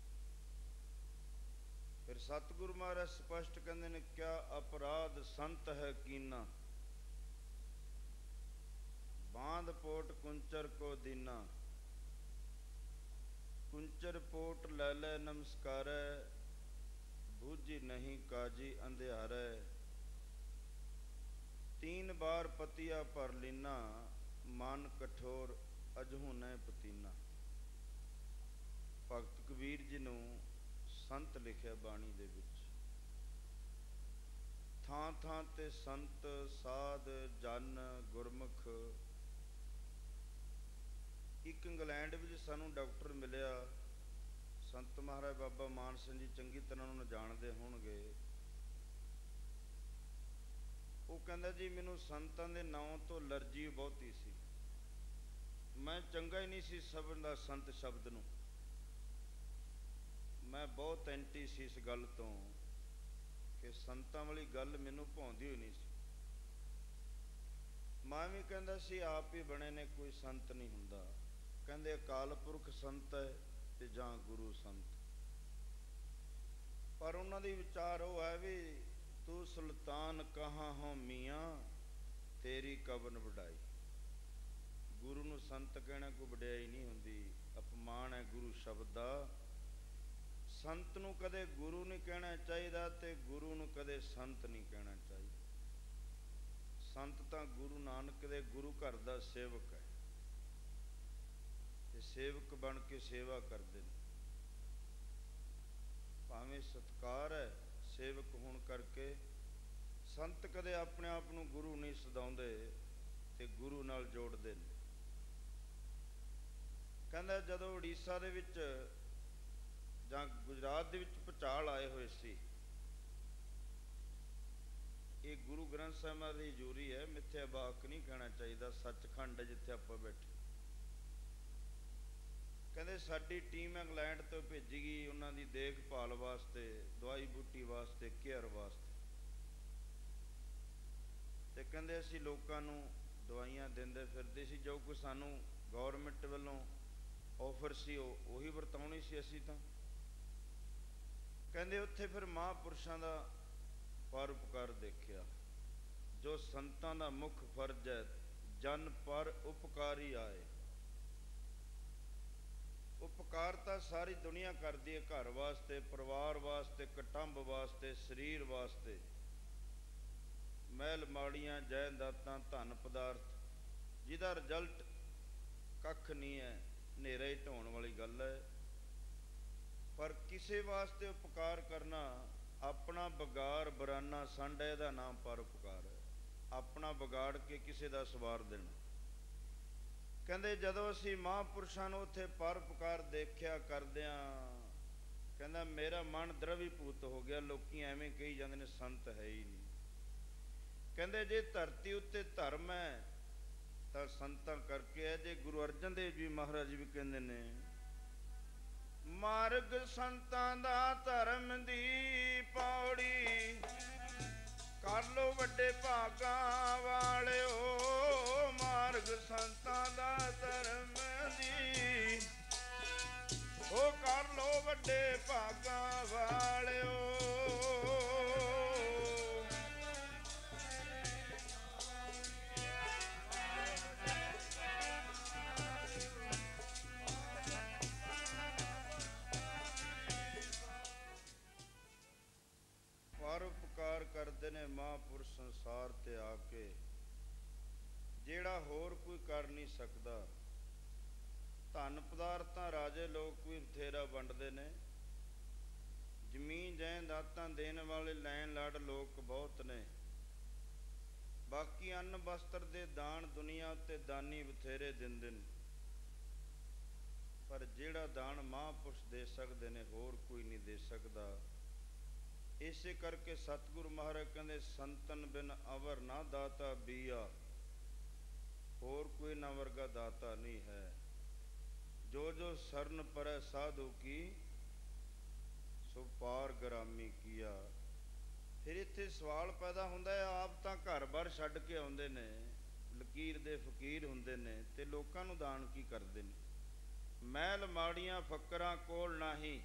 ਫਿਰ ਸਤਿਗੁਰੂ ਮਹਾਰਾਜ ਸਪਸ਼ਟ ਕਹਿੰਦੇ ਨੇ, ਕਿਆ ਅਪਰਾਧ ਸੰਤ ਹੈ ਕੀਨਾ, ਬਾਂਧ ਪੋਟ ਕੁੰਚਰ ਕੋ ਦੀਨਾ, ਕੁੰਚਰ ਪੋਟ ਲੈ ਲੈ ਨਮਸਕਾਰੈ, ਬੂਝੀ ਨਹੀਂ ਕਾਜੀ ਅੰਧਿਆਰੈ, ਤੀਨ ਬਾਰ ਪਤੀਆ ਭਰ ਲੀਨਾ, ਮਨ ਕਠੋਰ ਅਜਹੂ ਨੈ ਪਤੀਨਾ। ਭਗਤ ਕਬੀਰ ਜੀ ਨੂੰ ਸੰਤ ਲਿਖਿਆ ਬਾਣੀ ਦੇ ਵਿੱਚ। ਥਾਂ ਥਾਂ ਤੇ ਸੰਤ, ਸਾਧ, ਜਨ, ਗੁਰਮੁਖ। ਇੱਕ ਇੰਗਲੈਂਡ ਵਿੱਚ ਸਾਨੂੰ ਡਾਕਟਰ ਮਿਲਿਆ, ਸੰਤ ਮਹਾਰਾਜ ਬਾਬਾ ਮਾਨ ਸਿੰਘ ਜੀ ਚੰਗੀ ਤਰ੍ਹਾਂ ਉਹਨੂੰ ਜਾਣਦੇ ਹੋਣਗੇ। ਉਹ ਕਹਿੰਦਾ ਜੀ ਮੈਨੂੰ ਸੰਤਾਂ ਦੇ ਨਾਂ ਤੋਂ ਅਲਰਜੀ ਬਹੁਤੀ ਸੀ, ਮੈਂ ਚੰਗਾ ਹੀ ਨਹੀਂ ਸੀ ਸਮਝਦਾ ਸੰਤ ਸ਼ਬਦ ਨੂੰ, ਮੈਂ ਬਹੁਤ ਐਂਟੀ ਸੀ ਇਸ ਗੱਲ ਤੋਂ ਕਿ ਸੰਤਾਂ ਵਾਲੀ ਗੱਲ ਮੈਨੂੰ ਭਾਉਂਦੀ ਹੋਈ ਨਹੀਂ ਸੀ। ਮੈਂ ਵੀ ਕਹਿੰਦਾ ਸੀ ਆਪ ਹੀ ਬਣੇ ਨੇ, ਕੋਈ ਸੰਤ ਨਹੀਂ ਹੁੰਦਾ। ਕਹਿੰਦੇ ਅਕਾਲ ਪੁਰਖ ਸੰਤ ਹੈ ਤੇ ਜਾਂ ਗੁਰੂ ਸੰਤ। ਪਰ ਉਹਨਾਂ ਦੀ ਵਿਚਾਰ ਉਹ ਹੈ ਵੀ ਤੂੰ ਸੁਲਤਾਨ ਕਹਾਂ ਹੋ ਮੀਆਂ ਤੇਰੀ ਕਬਨ ਵਡਾਈ। ਗੁਰੂ ਨੂੰ ਸੰਤ ਕਹਿਣਾ ਕੋਈ ਵਡਿਆਈ ਨਹੀਂ ਹੁੰਦੀ, ਅਪਮਾਨ ਹੈ ਗੁਰੂ ਸ਼ਬਦ ਦਾ। ਸੰਤ ਨੂੰ ਕਦੇ ਗੁਰੂ ਨਹੀਂ ਕਹਿਣਾ ਚਾਹੀਦਾ ਤੇ ਗੁਰੂ ਨੂੰ ਕਦੇ ਸੰਤ ਨਹੀਂ ਕਹਿਣਾ ਚਾਹੀਦਾ। ਸੰਤ ਤਾਂ ਗੁਰੂ ਨਾਨਕ ਦੇ ਗੁਰੂ ਘਰ ਦਾ ਸੇਵਕ ਹੈ ਤੇ ਸੇਵਕ ਬਣ ਕੇ ਸੇਵਾ ਕਰਦੇ ਨੇ। ਭਾਵੇਂ ਸਤਿਕਾਰ ਹੈ ਸੇਵਕ ਹੋਣ ਕਰਕੇ, ਸੰਤ ਕਦੇ ਆਪਣੇ ਆਪ ਨੂੰ ਗੁਰੂ ਨਹੀਂ ਸਦਾਉਂਦੇ ਤੇ ਗੁਰੂ ਨਾਲ ਜੋੜਦੇ ਨੇ। ਕਹਿੰਦਾ ਜਦੋਂ ਉੜੀਸਾ ਦੇ ਵਿੱਚ ਜਾਂ ਗੁਜਰਾਤ ਦੇ ਵਿੱਚ ਭੁਚਾਲ ਆਏ ਹੋਏ ਸੀ, ਇਹ ਗੁਰੂ ਗ੍ਰੰਥ ਸਾਹਿਬ ਦੀ ਹਜ਼ੂਰੀ ਹੈ, ਮਿੱਥਿਆ ਵਾਕ ਨਹੀਂ ਕਹਿਣਾ ਚਾਹੀਦਾ, ਸੱਚਖੰਡ ਹੈ ਜਿੱਥੇ ਆਪਾਂ ਬੈਠੇ। ਕਹਿੰਦੇ ਸਾਡੀ ਟੀਮ ਇੰਗਲੈਂਡ ਤੋਂ ਭੇਜੀ ਗਈ ਉਹਨਾਂ ਦੀ ਦੇਖਭਾਲ ਵਾਸਤੇ, ਦਵਾਈ ਬੂਟੀ ਵਾਸਤੇ, ਕੇਅਰ ਵਾਸਤੇ। ਤੇ ਕਹਿੰਦੇ ਅਸੀਂ ਲੋਕਾਂ ਨੂੰ ਦਵਾਈਆਂ ਦਿੰਦੇ ਫਿਰਦੇ ਸੀ, ਜੋ ਕੋਈ ਸਾਨੂੰ ਗੌਰਮੈਂਟ ਵੱਲੋਂ ਆਫਰ ਸੀ ਉਹੀ ਵਰਤਾਉਣੀ ਸੀ ਅਸੀਂ ਤਾਂ। ਕਹਿੰਦੇ ਉੱਥੇ ਫਿਰ ਮਹਾਂਪੁਰਸ਼ਾਂ ਦਾ ਪਰਉਪਕਾਰ ਦੇਖਿਆ, ਜੋ ਸੰਤਾਂ ਦਾ ਮੁੱਖ ਫਰਜ਼ ਹੈ, ਜਨ ਪਰ ਉਪਕਾਰੀ ਆਏ। ਉਪਕਾਰ ਤਾਂ ਸਾਰੀ ਦੁਨੀਆ ਕਰਦੀ ਹੈ, ਘਰ ਵਾਸਤੇ, ਪਰਿਵਾਰ ਵਾਸਤੇ, ਕੁਟੁੰਬ ਵਾਸਤੇ, ਸਰੀਰ ਵਾਸਤੇ। ਮਹਿਲ ਮਾੜੀਆਂ ਜਾਇਦਾਦਾਂ ਧਨ ਪਦਾਰਥ ਜਿਹਦਾ ਰਿਜ਼ਲਟ ਕੱਖ ਨਹੀਂ ਹੈ, ਹਨੇਰਾ ਹੀ ਢਾਉਣ ਵਾਲੀ ਗੱਲ ਹੈ। ਪਰ ਕਿਸੇ ਵਾਸਤੇ ਉਪਕਾਰ ਕਰਨਾ ਆਪਣਾ ਵਿਗਾੜ ਬਰਾਨਾ ਸੰਡ ਹੈ, ਇਹਦਾ ਨਾਮ ਪਰਉਪਕਾਰ ਹੈ। ਆਪਣਾ ਵਿਗਾੜ ਕੇ ਕਿਸੇ ਦਾ ਸਵਾਰ ਦੇਣਾ। ਕਹਿੰਦੇ ਜਦੋਂ ਅਸੀਂ ਮਹਾਂਪੁਰਸ਼ਾਂ ਨੂੰ ਉੱਥੇ ਪਰਉਪਕਾਰ ਦੇਖਿਆ ਕਰਦਿਆਂ, ਕਹਿੰਦਾ ਮੇਰਾ ਮਨ ਦਰਵੀਭੂਤ ਹੋ ਗਿਆ। ਲੋਕੀ ਐਵੇਂ ਕਹੀ ਜਾਂਦੇ ਨੇ ਸੰਤ ਹੈ ਹੀ ਨਹੀਂ। ਕਹਿੰਦੇ ਜੇ ਧਰਤੀ ਉੱਤੇ ਧਰਮ ਹੈ ਤਾਂ ਸੰਤਾਂ ਕਰਕੇ ਹੈ। ਜੇ ਗੁਰੂ ਅਰਜਨ ਦੇਵ ਜੀ ਮਹਾਰਾਜ ਵੀ ਕਹਿੰਦੇ ਨੇ ਮਾਰਗ ਸੰਤਾਂ ਦਾ ਧਰਮ ਦੀ ਪੌੜੀ, ਕਰ ਲੋ ਵੱਡੇ ਭਾਗਾਂ ਵਾਲਿਓ। ਮਾਰਗ ਸੰਤਾਂ ਦਾ ਧਰਮ ਦੀ, ਉਹ ਕਰ ਲੋ ਵੱਡੇ ਭਾਗਾਂ ਵਾਲਿਓ। ਪਰਉਪਕਾਰ ਕਰਦੇ ਨੇ ਮਹਾਂਪੁਰਸ਼ ਸੰਸਾਰ ਤੇ ਆ ਕੇ, ਜਿਹੜਾ ਹੋਰ ਕੋਈ ਕਰ ਨਹੀਂ ਸਕਦਾ। ਧਨ ਪਦਾਰਥਾਂ ਰਾਜੇ ਲੋਕ ਵੀ ਬਥੇਰਾ ਵੰਡਦੇ ਨੇ, ਜ਼ਮੀਨ ਜਾਇਦਾਦਾਂ ਦੇਣ ਵਾਲੇ ਲੈਣ ਲੜ ਲੋਕ ਬਹੁਤ ਨੇ। ਬਾਕੀ ਅੰਨ ਵਸਤਰ ਦੇ ਦਾਨ ਦੁਨੀਆ ਉੱਤੇ ਦਾਨੀ ਬਥੇਰੇ ਦਿੰਦੇ ਨੇ, ਪਰ ਜਿਹੜਾ ਦਾਨ ਮਹਾਂਪੁਰਸ਼ ਦੇ ਸਕਦੇ ਨੇ ਹੋਰ ਕੋਈ ਨਹੀਂ ਦੇ ਸਕਦਾ। ਇਸੇ ਕਰਕੇ ਸਤਿਗੁਰੂ ਮਹਾਰਾਜ ਕਹਿੰਦੇ ਸੰਤਨ ਬਿਨ ਅਵਰ ਨਾ ਦਾਤਾ ਬੀਆ। ਹੋਰ ਕੋਈ ਨਾ ਵਰਗਾ ਦਾਤਾ ਨਹੀਂ ਹੈ। ਜੋ ਜੋ ਸਰਨ ਪਰੈ ਸਾਧੂ ਕੀ, ਸੋ ਪਾਰ ਗਰਾਮੀ ਕੀਆ। ਫਿਰ ਇੱਥੇ ਸਵਾਲ ਪੈਦਾ ਹੁੰਦਾ ਹੈ, ਆਪ ਤਾਂ ਘਰ-ਬਾਰ ਛੱਡ ਕੇ ਆਉਂਦੇ ਨੇ, ਲਕੀਰ ਦੇ ਫਕੀਰ ਹੁੰਦੇ ਨੇ, ਤੇ ਲੋਕਾਂ ਨੂੰ ਦਾਨ ਕੀ ਕਰਦੇ ਨੇ। ਮਹਿਲ ਮਾੜੀਆਂ ਫੱਕਰਾਂ ਕੋਲ ਨਾਹੀਂ,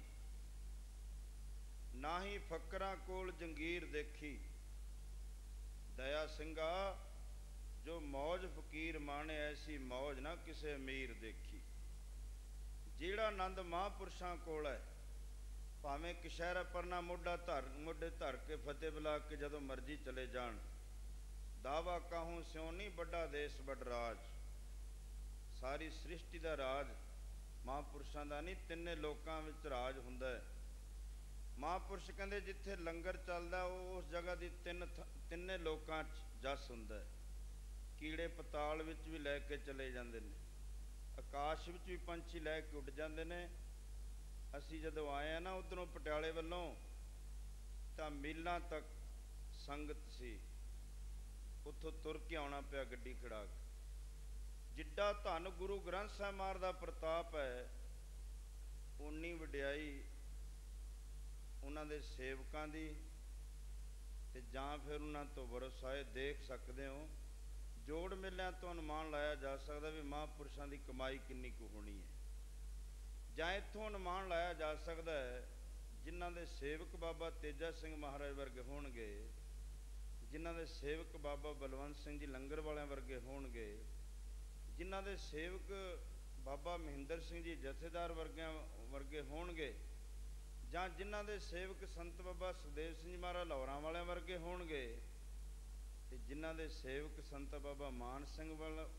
ਨਾਹੀਂ ਫੱਕਰਾਂ ਕੋਲ ਜੰਗੀਰ ਦੇਖੀ। ਦਇਆ ਸਿੰਘਾ ਜੋ ਮੌਜ ਫਕੀਰ ਮਾਣੇ, ਐਸੀ ਮੌਜ ਨਾ ਕਿਸੇ ਅਮੀਰ ਦੇਖੀ। ਜਿਹੜਾ ਆਨੰਦ ਮਹਾਂਪੁਰਸ਼ਾਂ ਕੋਲ ਹੈ, ਭਾਵੇਂ ਕਸ਼ਹਿਰਾ ਪਰਨਾ ਮੋਢੇ ਧਰ ਕੇ ਫਤਿਹ ਬੁਲਾ ਕੇ ਜਦੋਂ ਮਰਜ਼ੀ ਚਲੇ ਜਾਣ। ਦਾਵਾ ਕਾਹੂੰ ਸਿਉ ਨਹੀਂ ਵੱਡਾ ਦੇਸ ਵੱਡ ਰਾਜ। ਸਾਰੀ ਸ੍ਰਿਸ਼ਟੀ ਦਾ ਰਾਜ ਮਹਾਂਪੁਰਸ਼ਾਂ ਦਾ ਨਹੀਂ, ਤਿੰਨੇ ਲੋਕਾਂ ਵਿੱਚ ਰਾਜ ਹੁੰਦਾ ਹੈ। ਮਹਾਂਪੁਰਸ਼ ਕਹਿੰਦੇ ਜਿੱਥੇ ਲੰਗਰ ਚੱਲਦਾ ਉਸ ਜਗ੍ਹਾ ਦੀ ਤਿੰਨੇ ਲੋਕਾਂ 'ਚ ਜਸ ਹੁੰਦਾ ਹੈ। ਕੀੜੇ ਪਤਾਲ ਵਿੱਚ ਵੀ ਲੈ ਕੇ ਚਲੇ ਜਾਂਦੇ ਨੇ, ਆਕਾਸ਼ ਵਿੱਚ ਵੀ ਪੰਛੀ ਲੈ ਕੇ ਉੱਡ ਜਾਂਦੇ ਨੇ। ਅਸੀਂ ਜਦੋਂ ਆਏ ਹਾਂ ਨਾ ਉੱਧਰੋਂ ਪਟਿਆਲੇ ਵੱਲੋਂ, ਤਾਂ ਮੀਲਾਂ ਤੱਕ ਸੰਗਤ ਸੀ। ਉੱਥੋਂ ਤੁਰ ਕੇ ਆਉਣਾ ਪਿਆ ਗੱਡੀ ਖੜਾ ਕੇ। ਜਿੱਡਾ ਧੰਨ ਗੁਰੂ ਗ੍ਰੰਥ ਸਾਹਿਬ ਮਹਾਰਾਜ ਦਾ ਪ੍ਰਤਾਪ ਹੈ, ਉਨੀ ਵਡਿਆਈ ਉਹਨਾਂ ਦੇ ਸੇਵਕਾਂ ਦੀ, ਤੇ ਜਾਂ ਫਿਰ ਉਹਨਾਂ ਤੋਂ ਵਰਸਾਏ ਦੇਖ ਸਕਦੇ ਹੋ। ਜੋੜ ਮੇਲਿਆਂ ਤੋਂ ਅਨੁਮਾਨ ਲਾਇਆ ਜਾ ਸਕਦਾ ਵੀ ਮਹਾਂਪੁਰਸ਼ਾਂ ਦੀ ਕਮਾਈ ਕਿੰਨੀ ਕੁ ਹੋਣੀ ਹੈ, ਜਾਂ ਇੱਥੋਂ ਅਨੁਮਾਨ ਲਾਇਆ ਜਾ ਸਕਦਾ ਹੈ ਜਿਨ੍ਹਾਂ ਦੇ ਸੇਵਕ ਬਾਬਾ ਤੇਜਾ ਸਿੰਘ ਮਹਾਰਾਜ ਵਰਗੇ ਹੋਣਗੇ, ਜਿਨ੍ਹਾਂ ਦੇ ਸੇਵਕ ਬਾਬਾ ਬਲਵੰਤ ਸਿੰਘ ਜੀ ਲੰਗਰ ਵਾਲਿਆਂ ਵਰਗੇ ਹੋਣਗੇ, ਜਿਨ੍ਹਾਂ ਦੇ ਸੇਵਕ ਬਾਬਾ ਮਹਿੰਦਰ ਸਿੰਘ ਜੀ ਜਥੇਦਾਰ ਵਰਗੇ ਹੋਣਗੇ, ਜਾਂ ਜਿਨ੍ਹਾਂ ਦੇ ਸੇਵਕ ਸੰਤ ਬਾਬਾ ਸੁਖਦੇਵ ਸਿੰਘ ਜੀ ਮਹਾਰਾਜ ਲਾਹੌਰਾਂ ਵਾਲਿਆਂ ਵਰਗੇ ਹੋਣਗੇ, ਤੇ ਜਿਨ੍ਹਾਂ ਦੇ ਸੇਵਕ ਸੰਤ ਬਾਬਾ ਮਾਨ ਸਿੰਘ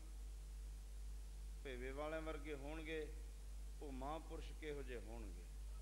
ਭੇਵੇ ਵਾਲਿਆਂ ਵਰਗੇ ਹੋਣਗੇ, ਉਹ ਮਹਾਂਪੁਰਸ਼ ਕਿਹੋ ਜਿਹੇ ਹੋਣਗੇ।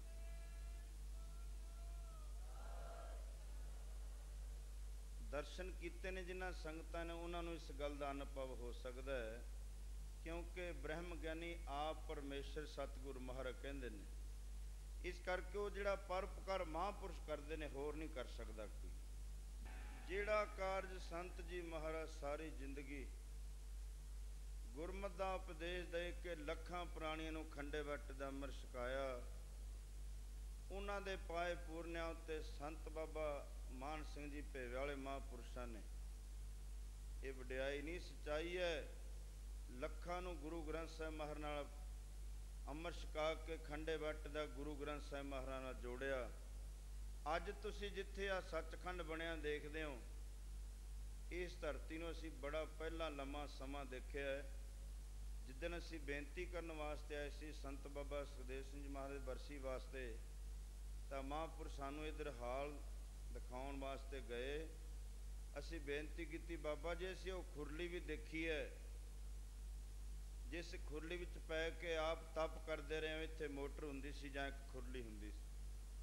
ਦਰਸ਼ਨ ਕੀਤੇ ਨੇ ਜਿਨ੍ਹਾਂ ਸੰਗਤਾਂ ਨੇ, ਉਹਨਾਂ ਨੂੰ ਇਸ ਗੱਲ ਦਾ ਅਨੁਭਵ ਹੋ ਸਕਦਾ ਹੈ, ਕਿਉਂਕਿ ਬ੍ਰਹਮ ਗਿਆਨੀ ਆਪ ਪਰਮੇਸ਼ਰ ਸਤਿਗੁਰ ਮਹਾਰਾਜ ਕਹਿੰਦੇ ਨੇ। ਇਸ ਕਰਕੇ ਉਹ ਜਿਹੜਾ ਪਰਉਪਕਾਰ ਮਹਾਂਪੁਰਸ਼ ਕਰਦੇ ਨੇ, ਹੋਰ ਨਹੀਂ ਕਰ ਸਕਦਾ ਕੋਈ। ਜਿਹੜਾ ਕਾਰਜ ਸੰਤ ਜੀ ਮਹਾਰਾਜ ਸਾਰੀ ਜ਼ਿੰਦਗੀ ਗੁਰਮਤਿ ਦਾ ਉਪਦੇਸ਼ ਦੇ ਕੇ ਲੱਖਾਂ ਪ੍ਰਾਣੀਆਂ ਨੂੰ ਖੰਡੇ ਵੱਟ ਦਾ ਅੰਮ੍ਰਿਤ ਛਕਾਇਆ, ਉਹਨਾਂ ਦੇ ਪਾਏ ਪੂਰਨਿਆਂ ਉੱਤੇ ਸੰਤ ਬਾਬਾ ਮਾਨ ਸਿੰਘ ਜੀ ਭੇਵੇ ਵਾਲੇ ਮਹਾਂਪੁਰਸ਼ਾਂ ਨੇ। ਇਹ ਵਡਿਆਈ ਨਹੀਂ, ਸੱਚਾਈ ਹੈ। ਲੱਖਾਂ ਨੂੰ ਗੁਰੂ ਗ੍ਰੰਥ ਸਾਹਿਬ ਮਹਾਰਾਜ ਨਾਲ ਅੰਮ੍ਰਿਤ ਛਕਾ ਕੇ ਖੰਡੇ ਵੱਟ ਦਾ ਗੁਰੂ ਗ੍ਰੰਥ ਸਾਹਿਬ ਮਹਾਰਾਜ ਨਾਲ ਜੋੜਿਆ। ਅੱਜ ਤੁਸੀਂ ਜਿੱਥੇ ਆ ਸੱਚਖੰਡ ਬਣਿਆ ਦੇਖਦੇ ਹੋ, ਇਸ ਧਰਤੀ ਨੂੰ ਅਸੀਂ ਬੜਾ ਪਹਿਲਾਂ ਲੰਮਾ ਸਮਾਂ ਦੇਖਿਆ ਹੈ। ਜਿੱਦਣ ਅਸੀਂ ਬੇਨਤੀ ਕਰਨ ਵਾਸਤੇ ਆਏ ਸੀ ਸੰਤ ਬਾਬਾ ਸੁਖਦੇਵ ਸਿੰਘ ਜੀ ਮਹਾਰਾਜ ਦੀ ਬਰਸੀ ਵਾਸਤੇ, ਤਾਂ ਮਹਾਂਪੁਰਸ਼ ਸਾਨੂੰ ਇੱਧਰ ਹਾਲ ਦਿਖਾਉਣ ਵਾਸਤੇ ਗਏ। ਅਸੀਂ ਬੇਨਤੀ ਕੀਤੀ, ਬਾਬਾ ਜੀ ਅਸੀਂ ਉਹ ਖੁਰਲੀ ਵੀ ਦੇਖੀ ਹੈ, ਜਿਸ ਖੁਰਲੀ ਵਿੱਚ ਪੈ ਕੇ ਆਪ ਤਪ ਕਰਦੇ ਰਹੇ। ਇੱਥੇ ਮੋਟਰ ਹੁੰਦੀ ਸੀ ਜਾਂ ਇੱਕ ਖੁਰਲੀ ਹੁੰਦੀ ਸੀ,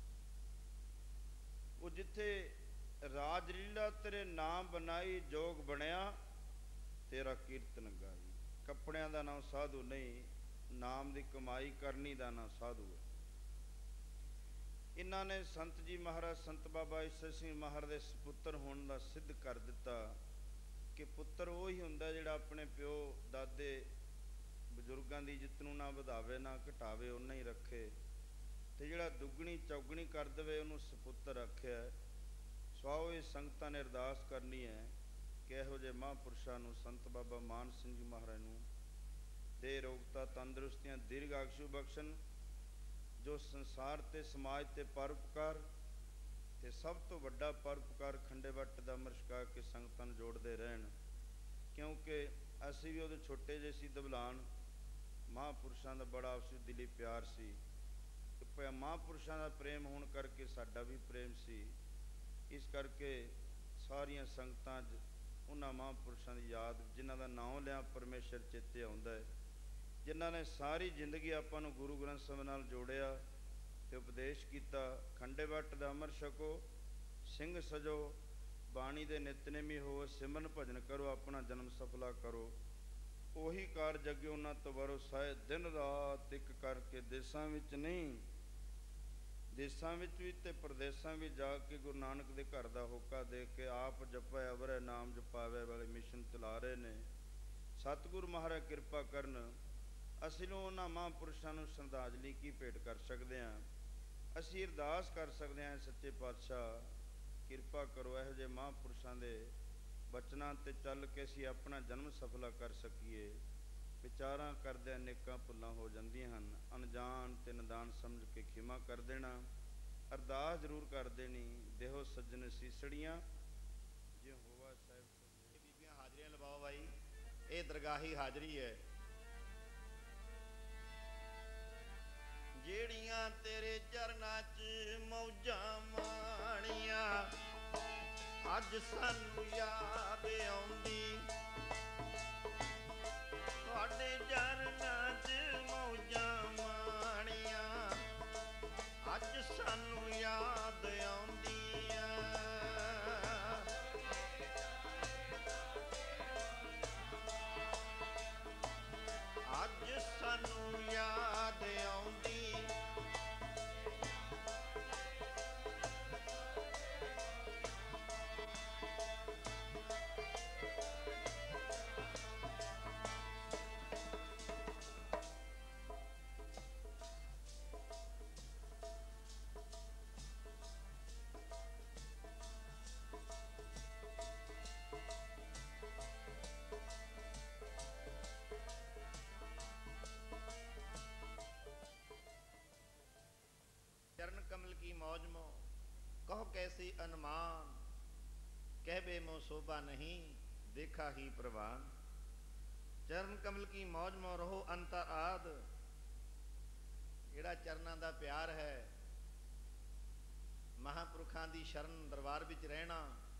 ਉਹ ਜਿੱਥੇ ਰਾਜ ਲੀਲਾ ਤੇਰੇ ਨਾਮ ਬਣਾਈ ਜੋਗ ਬਣਿਆ, ਤੇਰਾ ਕੀਰਤਨ ਗਾਈ। ਕੱਪੜਿਆਂ ਦਾ ਨਾਮ ਸਾਧੂ ਨਹੀਂ, ਨਾਮ ਦੀ ਕਮਾਈ ਕਰਨੀ ਦਾ ਨਾਮ ਸਾਧੂ ਹੈ। ਇਹਨਾਂ ਨੇ ਸੰਤ ਜੀ ਮਹਾਰਾਜ ਸੰਤ ਬਾਬਾ ਈਸਰ ਸਿੰਘ ਮਹਾਰਾਜ ਦੇ ਸਪੁੱਤਰ ਹੋਣ ਦਾ ਸਿੱਧ ਕਰ ਦਿੱਤਾ ਕਿ ਪੁੱਤਰ ਉਹ ਹੀ ਹੁੰਦਾ ਜਿਹੜਾ ਆਪਣੇ ਪਿਓ ਦਾਦੇ ਬਜ਼ੁਰਗਾਂ ਦੀ ਇੱਜ਼ਤ ਨੂੰ ਨਾ ਵਧਾਵੇ ਨਾ ਘਟਾਵੇ, ਓਨਾ ਹੀ ਰੱਖੇ, ਤੇ ਜਿਹੜਾ ਦੁੱਗਣੀ ਚੌਗਣੀ ਕਰ ਦੇਵੇ ਉਹਨੂੰ ਸਪੁੱਤਰ ਰੱਖਿਆ। ਸੋ ਇਹ ਸੰਗਤਾਂ ਨੇ ਅਰਦਾਸ ਕਰਨੀ ਹੈ ਕਿ ਇਹੋ ਜਿਹੇ ਮਹਾਂਪੁਰਸ਼ਾਂ ਨੂੰ, ਸੰਤ ਬਾਬਾ ਮਾਨ ਸਿੰਘ ਜੀ ਮਹਾਰਾਜ ਨੂੰ ਦੇ ਰੋਗਤਾ ਤੰਦਰੁਸਤੀਆਂ ਦੀਰਘਾਯੂ ਬਖਸ਼ਣ, ਜੋ ਸੰਸਾਰ ਤੇ ਸਮਾਜ ਤੇ ਪਰਉਪਕਾਰ, ਤੇ ਸਭ ਤੋਂ ਵੱਡਾ ਪਰਉਪਕਾਰ ਖੰਡੇ ਵੱਟ ਦਾ ਅੰਮ੍ਰਿਤ ਛਕਾ ਕੇ ਸੰਗਤਾਂ ਨੂੰ ਜੋੜਦੇ ਰਹਿਣ। ਕਿਉਂਕਿ ਅਸੀਂ ਵੀ ਉਹਦੇ ਛੋਟੇ ਜਿਹੇ ਸੀ ਦਬਲਾਨ, ਮਹਾਂਪੁਰਸ਼ਾਂ ਦਾ ਬੜਾ ਆਪਸੀ ਦਿਲੀ ਪਿਆਰ ਸੀ। ਮਹਾਂਪੁਰਸ਼ਾਂ ਦਾ ਪ੍ਰੇਮ ਹੋਣ ਕਰਕੇ ਸਾਡਾ ਵੀ ਪ੍ਰੇਮ ਸੀ। ਇਸ ਕਰਕੇ ਸਾਰੀਆਂ ਸੰਗਤਾਂ 'ਚ ਉਹਨਾਂ ਮਹਾਂਪੁਰਸ਼ਾਂ ਦੀ ਯਾਦ, ਜਿਨ੍ਹਾਂ ਦਾ ਨਾਮ ਲਿਆ ਪਰਮੇਸ਼ਰ ਚੇਤੇ ਆਉਂਦਾ ਹੈ, ਜਿਨ੍ਹਾਂ ਨੇ ਸਾਰੀ ਜ਼ਿੰਦਗੀ ਆਪਾਂ ਨੂੰ ਗੁਰੂ ਗ੍ਰੰਥ ਸਾਹਿਬ ਨਾਲ ਜੋੜਿਆ ਤੇ ਉਪਦੇਸ਼ ਕੀਤਾ। ਖੰਡੇ ਵੱਟ ਦਾ ਅੰਮ੍ਰਿਤ ਛਕੋ, ਸਿੰਘ ਸਜੋ, ਬਾਣੀ ਦੇ ਨਿਤਨੇਮੀ ਹੋ, ਸਿਮਰਨ ਭਜਨ ਕਰੋ, ਆਪਣਾ ਜਨਮ ਸਫਲਾ ਕਰੋ। ਉਹੀ ਕਾਰਜ ਅੱਗੇ ਉਹਨਾਂ ਤੋਂ ਵਰਸਾਏ ਦਿਨ ਰਾਤ ਇੱਕ ਕਰਕੇ, ਦੇਸਾਂ ਵਿੱਚ ਨਹੀਂ, ਦੇਸਾਂ ਵਿੱਚ ਵੀ ਤੇ ਪ੍ਰਦੇਸਾਂ ਵੀ ਜਾ ਕੇ ਗੁਰੂ ਨਾਨਕ ਦੇ ਘਰ ਦਾ ਹੋਕਾ ਦੇ ਕੇ ਆਪ ਜਪਿਆ ਅਵਰੈ ਨਾਮ ਜਪਾਵੇ ਵਾਲੇ ਮਿਸ਼ਨ ਚਲਾ ਰਹੇ ਨੇ। ਸਤਿਗੁਰੂ ਮਹਾਰਾਜ ਕਿਰਪਾ ਕਰਨ। ਅਸੀਂ ਨੂੰ ਉਹਨਾਂ ਮਹਾਂਪੁਰਸ਼ਾਂ ਨੂੰ ਸ਼ਰਧਾਂਜਲੀ ਕੀ ਭੇਟ ਕਰ ਸਕਦੇ ਹਾਂ? ਅਸੀਂ ਅਰਦਾਸ ਕਰ ਸਕਦੇ ਹਾਂ, ਸੱਚੇ ਪਾਤਸ਼ਾਹ ਕਿਰਪਾ ਕਰੋ ਇਹੋ ਜਿਹੇ ਮਹਾਂਪੁਰਸ਼ਾਂ ਦੇ ਬਚਨਾਂ 'ਤੇ ਚੱਲ ਕੇ ਅਸੀਂ ਆਪਣਾ ਜਨਮ ਸਫਲਾ ਕਰ ਸਕੀਏ। ਵਿਚਾਰਾਂ ਕਰਦਿਆਂ ਅਨੇਕਾਂ ਭੁੱਲਾਂ ਹੋ ਜਾਂਦੀਆਂ ਹਨ, ਅਣਜਾਣ ਤੇ ਨਦਾਨ ਸਮਝ ਕੇ ਖਿਮਾ ਕਰ ਦੇਣਾ। ਅਰਦਾਸ ਜ਼ਰੂਰ ਕਰ ਦੇਣੀ, ਦੇਹੋ ਸੱਜਣ ਸੀਸੜੀਆਂ ਜੇ ਹੋਵਾ ਸਾਹਿਬ। ਇਹ ਬੀਬੀਆਂ ਹਾਜ਼ਰੀਆਂ ਲਵਾਓ ਬਾਈ, ਇਹ ਦਰਗਾਹੀ ਹਾਜ਼ਰੀ ਹੈ। ਜਿਹੜੀਆਂ ਤੇਰੇ ਚਰਨਾਂ 'ਚ ਮੌਜਾਂ ਮਾਣੀਆਂ, ਅੱਜ ਸਾਨੂੰ ਯਾਦ ਆਉਂਦੀ। ਤੁਹਾਡੇ ਚਰਨਾਂ 'ਚ ਮੌਜਾਂ ਮਾਣੀਆਂ, ਅੱਜ ਸਾਨੂੰ ਯਾਦ ਆਉਂਦੀਆਂ। ਅੱਜ ਸਾਨੂੰ ਯਾਦ ਆਉਂਦੀ। मौज मो कहो कैसी अनुमान, कहबे मो शोभा नहीं देखा ही प्रवान। चरण कमल की मौज मो रहो अंतर आद, ਜਿਹੜਾ ਚਰਨਾਂ ਦਾ ਪਿਆਰ ਹੈ, ਮਹਾਂਪੁਰਖਾਂ ਦੀ ਸ਼ਰਨ ਦਰਬਾਰ ਵਿੱਚ ਰਹਿਣਾ,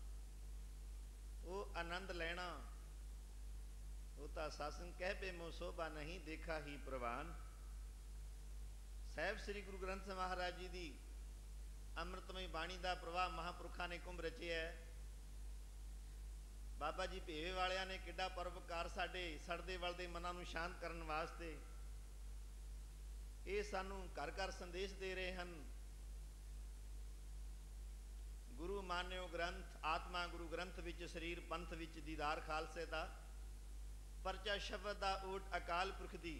ਉਹ ਆਨੰਦ ਲੈਣਾ, ਉਹ ਤਾਂ ਸਾਸਨ ਕਹਿ ਪੇ ਮੋ ਸੋਭਾ ਨਹੀਂ ਦੇਖਾ ਹੀ ਪ੍ਰਵਾਨ। ਸਾਹਿਬ ਸ੍ਰੀ ਗੁਰੂ ਗ੍ਰੰਥ ਸਾਹਿਬ ਮਹਾਰਾਜ ਜੀ ਦੀ ਅੰਮ੍ਰਿਤਮਈ ਬਾਣੀ ਦਾ ਪ੍ਰਵਾਹ ਮਹਾਂਪੁਰਖਾਂ ਨੇ ਕੁੰਭ ਰਚਿਆ ਹੈ। ਬਾਬਾ ਜੀ ਭੇਵੇ ਵਾਲਿਆਂ ਨੇ ਕਿੱਡਾ ਪਰਉਪਕਾਰ ਸਾਡੇ ਸੜਦੇ ਵਲਦੇ ਮਨਾਂ ਨੂੰ ਸ਼ਾਂਤ ਕਰਨ ਵਾਸਤੇ ਇਹ ਸਾਨੂੰ ਘਰ ਘਰ ਸੰਦੇਸ਼ ਦੇ ਰਹੇ ਹਨ। ਗੁਰੂ ਮਾਨਿਓ ਗ੍ਰੰਥ ਆਤਮਾ ਗੁਰੂ ਗ੍ਰੰਥ ਵਿੱਚ ਸਰੀਰ ਪੰਥ ਵਿੱਚ ਦੀਦਾਰ ਖਾਲਸੇ ਦਾ ਪਰਚਾ ਸ਼ਬਦ ਦਾ ਓਟ ਅਕਾਲ ਪੁਰਖ ਦੀ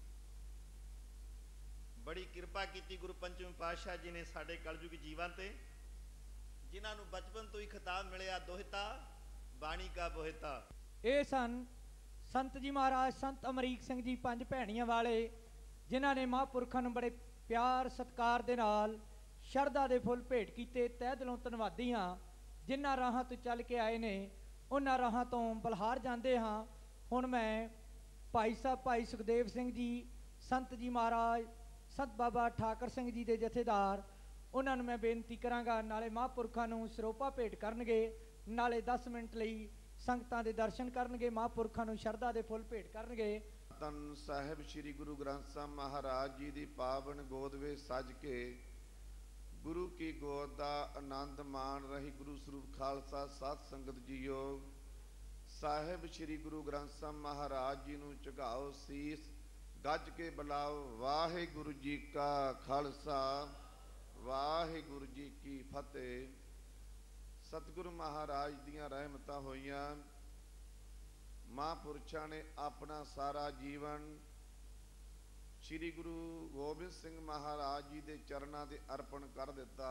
ਬੜੀ ਕਿਰਪਾ ਕੀਤੀ ਗੁਰੂ ਪੰਚਮ ਪਾਤਸ਼ਾਹ ਜੀ ਨੇ ਸਾਡੇ ਕਲਯੁਗ ਜੀਵਾਂ ਤੇ, ਜਿਨ੍ਹਾਂ ਨੂੰ ਬਚਪਨ ਤੋਂ ਹੀ ਖਿਤਾਬ ਮਿਲਿਆ ਦੋਹਿਤਾ ਬਾਣੀ ਕਾ ਬੋਹਿਤਾ। ਇਹ ਸਨ ਸੰਤ ਜੀ ਮਹਾਰਾਜ ਸੰਤ ਅਮਰੀਕ ਸਿੰਘ ਜੀ ਪੰਜ ਭੈਣੀਆਂ ਵਾਲੇ, ਜਿਨ੍ਹਾਂ ਨੇ ਮਹਾਂਪੁਰਖਾਂ ਨੂੰ ਬੜੇ ਪਿਆਰ ਸਤਿਕਾਰ ਦੇ ਨਾਲ ਸ਼ਰਧਾ ਦੇ ਫੁੱਲ ਭੇਟ ਕੀਤੇ। ਤਹਿ ਦਿਲੋਂ ਧੰਨਵਾਦੀ ਹਾਂ। ਜਿਨ੍ਹਾਂ ਰਾਹਾਂ ਤੋਂ ਚੱਲ ਕੇ ਆਏ ਨੇ ਉਹਨਾਂ ਰਾਹਾਂ ਤੋਂ ਬਲਹਾਰ ਜਾਂਦੇ ਹਾਂ। ਹੁਣ ਮੈਂ ਭਾਈ ਸਾਹਿਬ ਭਾਈ ਸੁਖਦੇਵ ਸਿੰਘ ਜੀ ਸੰਤ ਜੀ ਮਹਾਰਾਜ ਸੰਤ ਬਾਬਾ ਠਾਕਰ ਸਿੰਘ ਜੀ ਦੇ ਜਥੇਦਾਰ, ਉਹਨਾਂ ਨੂੰ ਮੈਂ ਬੇਨਤੀ ਕਰਾਂਗਾ ਨਾਲੇ ਮਹਾਂਪੁਰਖਾਂ ਨੂੰ ਸਰੋਪਾ ਭੇਟ ਕਰਨਗੇ, ਨਾਲੇ 10 ਮਿੰਟ ਲਈ ਸੰਗਤਾਂ ਦੇ ਦਰਸ਼ਨ ਕਰਨਗੇ, ਮਹਾਂਪੁਰਖਾਂ ਨੂੰ ਸ਼ਰਧਾ ਦੇ ਫੁੱਲ ਭੇਟ ਕਰਨਗੇ। ਧੰਨ ਸਾਹਿਬ ਸ੍ਰੀ ਗੁਰੂ ਗ੍ਰੰਥ ਸਾਹਿਬ ਮਹਾਰਾਜ ਜੀ ਦੀ ਪਾਵਨ ਗੋਦ ਵਿੱਚ ਸੱਜ ਕੇ ਗੁਰੂ ਕੀ ਗੋਦ ਦਾ ਆਨੰਦ ਮਾਣ ਰਹੀ ਗੁਰੂ ਸਰੂਪ ਖਾਲਸਾ ਸਾਧ ਸੰਗਤ ਜੀਓ। ਸਾਹਿਬ ਸ੍ਰੀ ਗੁਰੂ ਗ੍ਰੰਥ ਸਾਹਿਬ ਮਹਾਰਾਜ ਜੀ ਨੂੰ ਝੁਕਾਓ ਸੀਸ, ਗੱਜ ਕੇ ਬੁਲਾਓ ਵਾਹਿਗੁਰੂ ਜੀ ਕਾ ਖਾਲਸਾ ਵਾਹਿਗੁਰੂ ਜੀ ਕੀ ਫਤਿਹ। ਸਤਿਗੁਰੂ ਮਹਾਰਾਜ ਦੀਆਂ ਰਹਿਮਤਾਂ ਹੋਈਆਂ। ਮਹਾਂਪੁਰਸ਼ਾਂ ਨੇ ਆਪਣਾ ਸਾਰਾ ਜੀਵਨ ਸ੍ਰੀ ਗੁਰੂ ਗੋਬਿੰਦ ਸਿੰਘ ਮਹਾਰਾਜ ਜੀ ਦੇ ਚਰਨਾਂ ਦੇ ਅਰਪਣ ਕਰ ਦਿੱਤਾ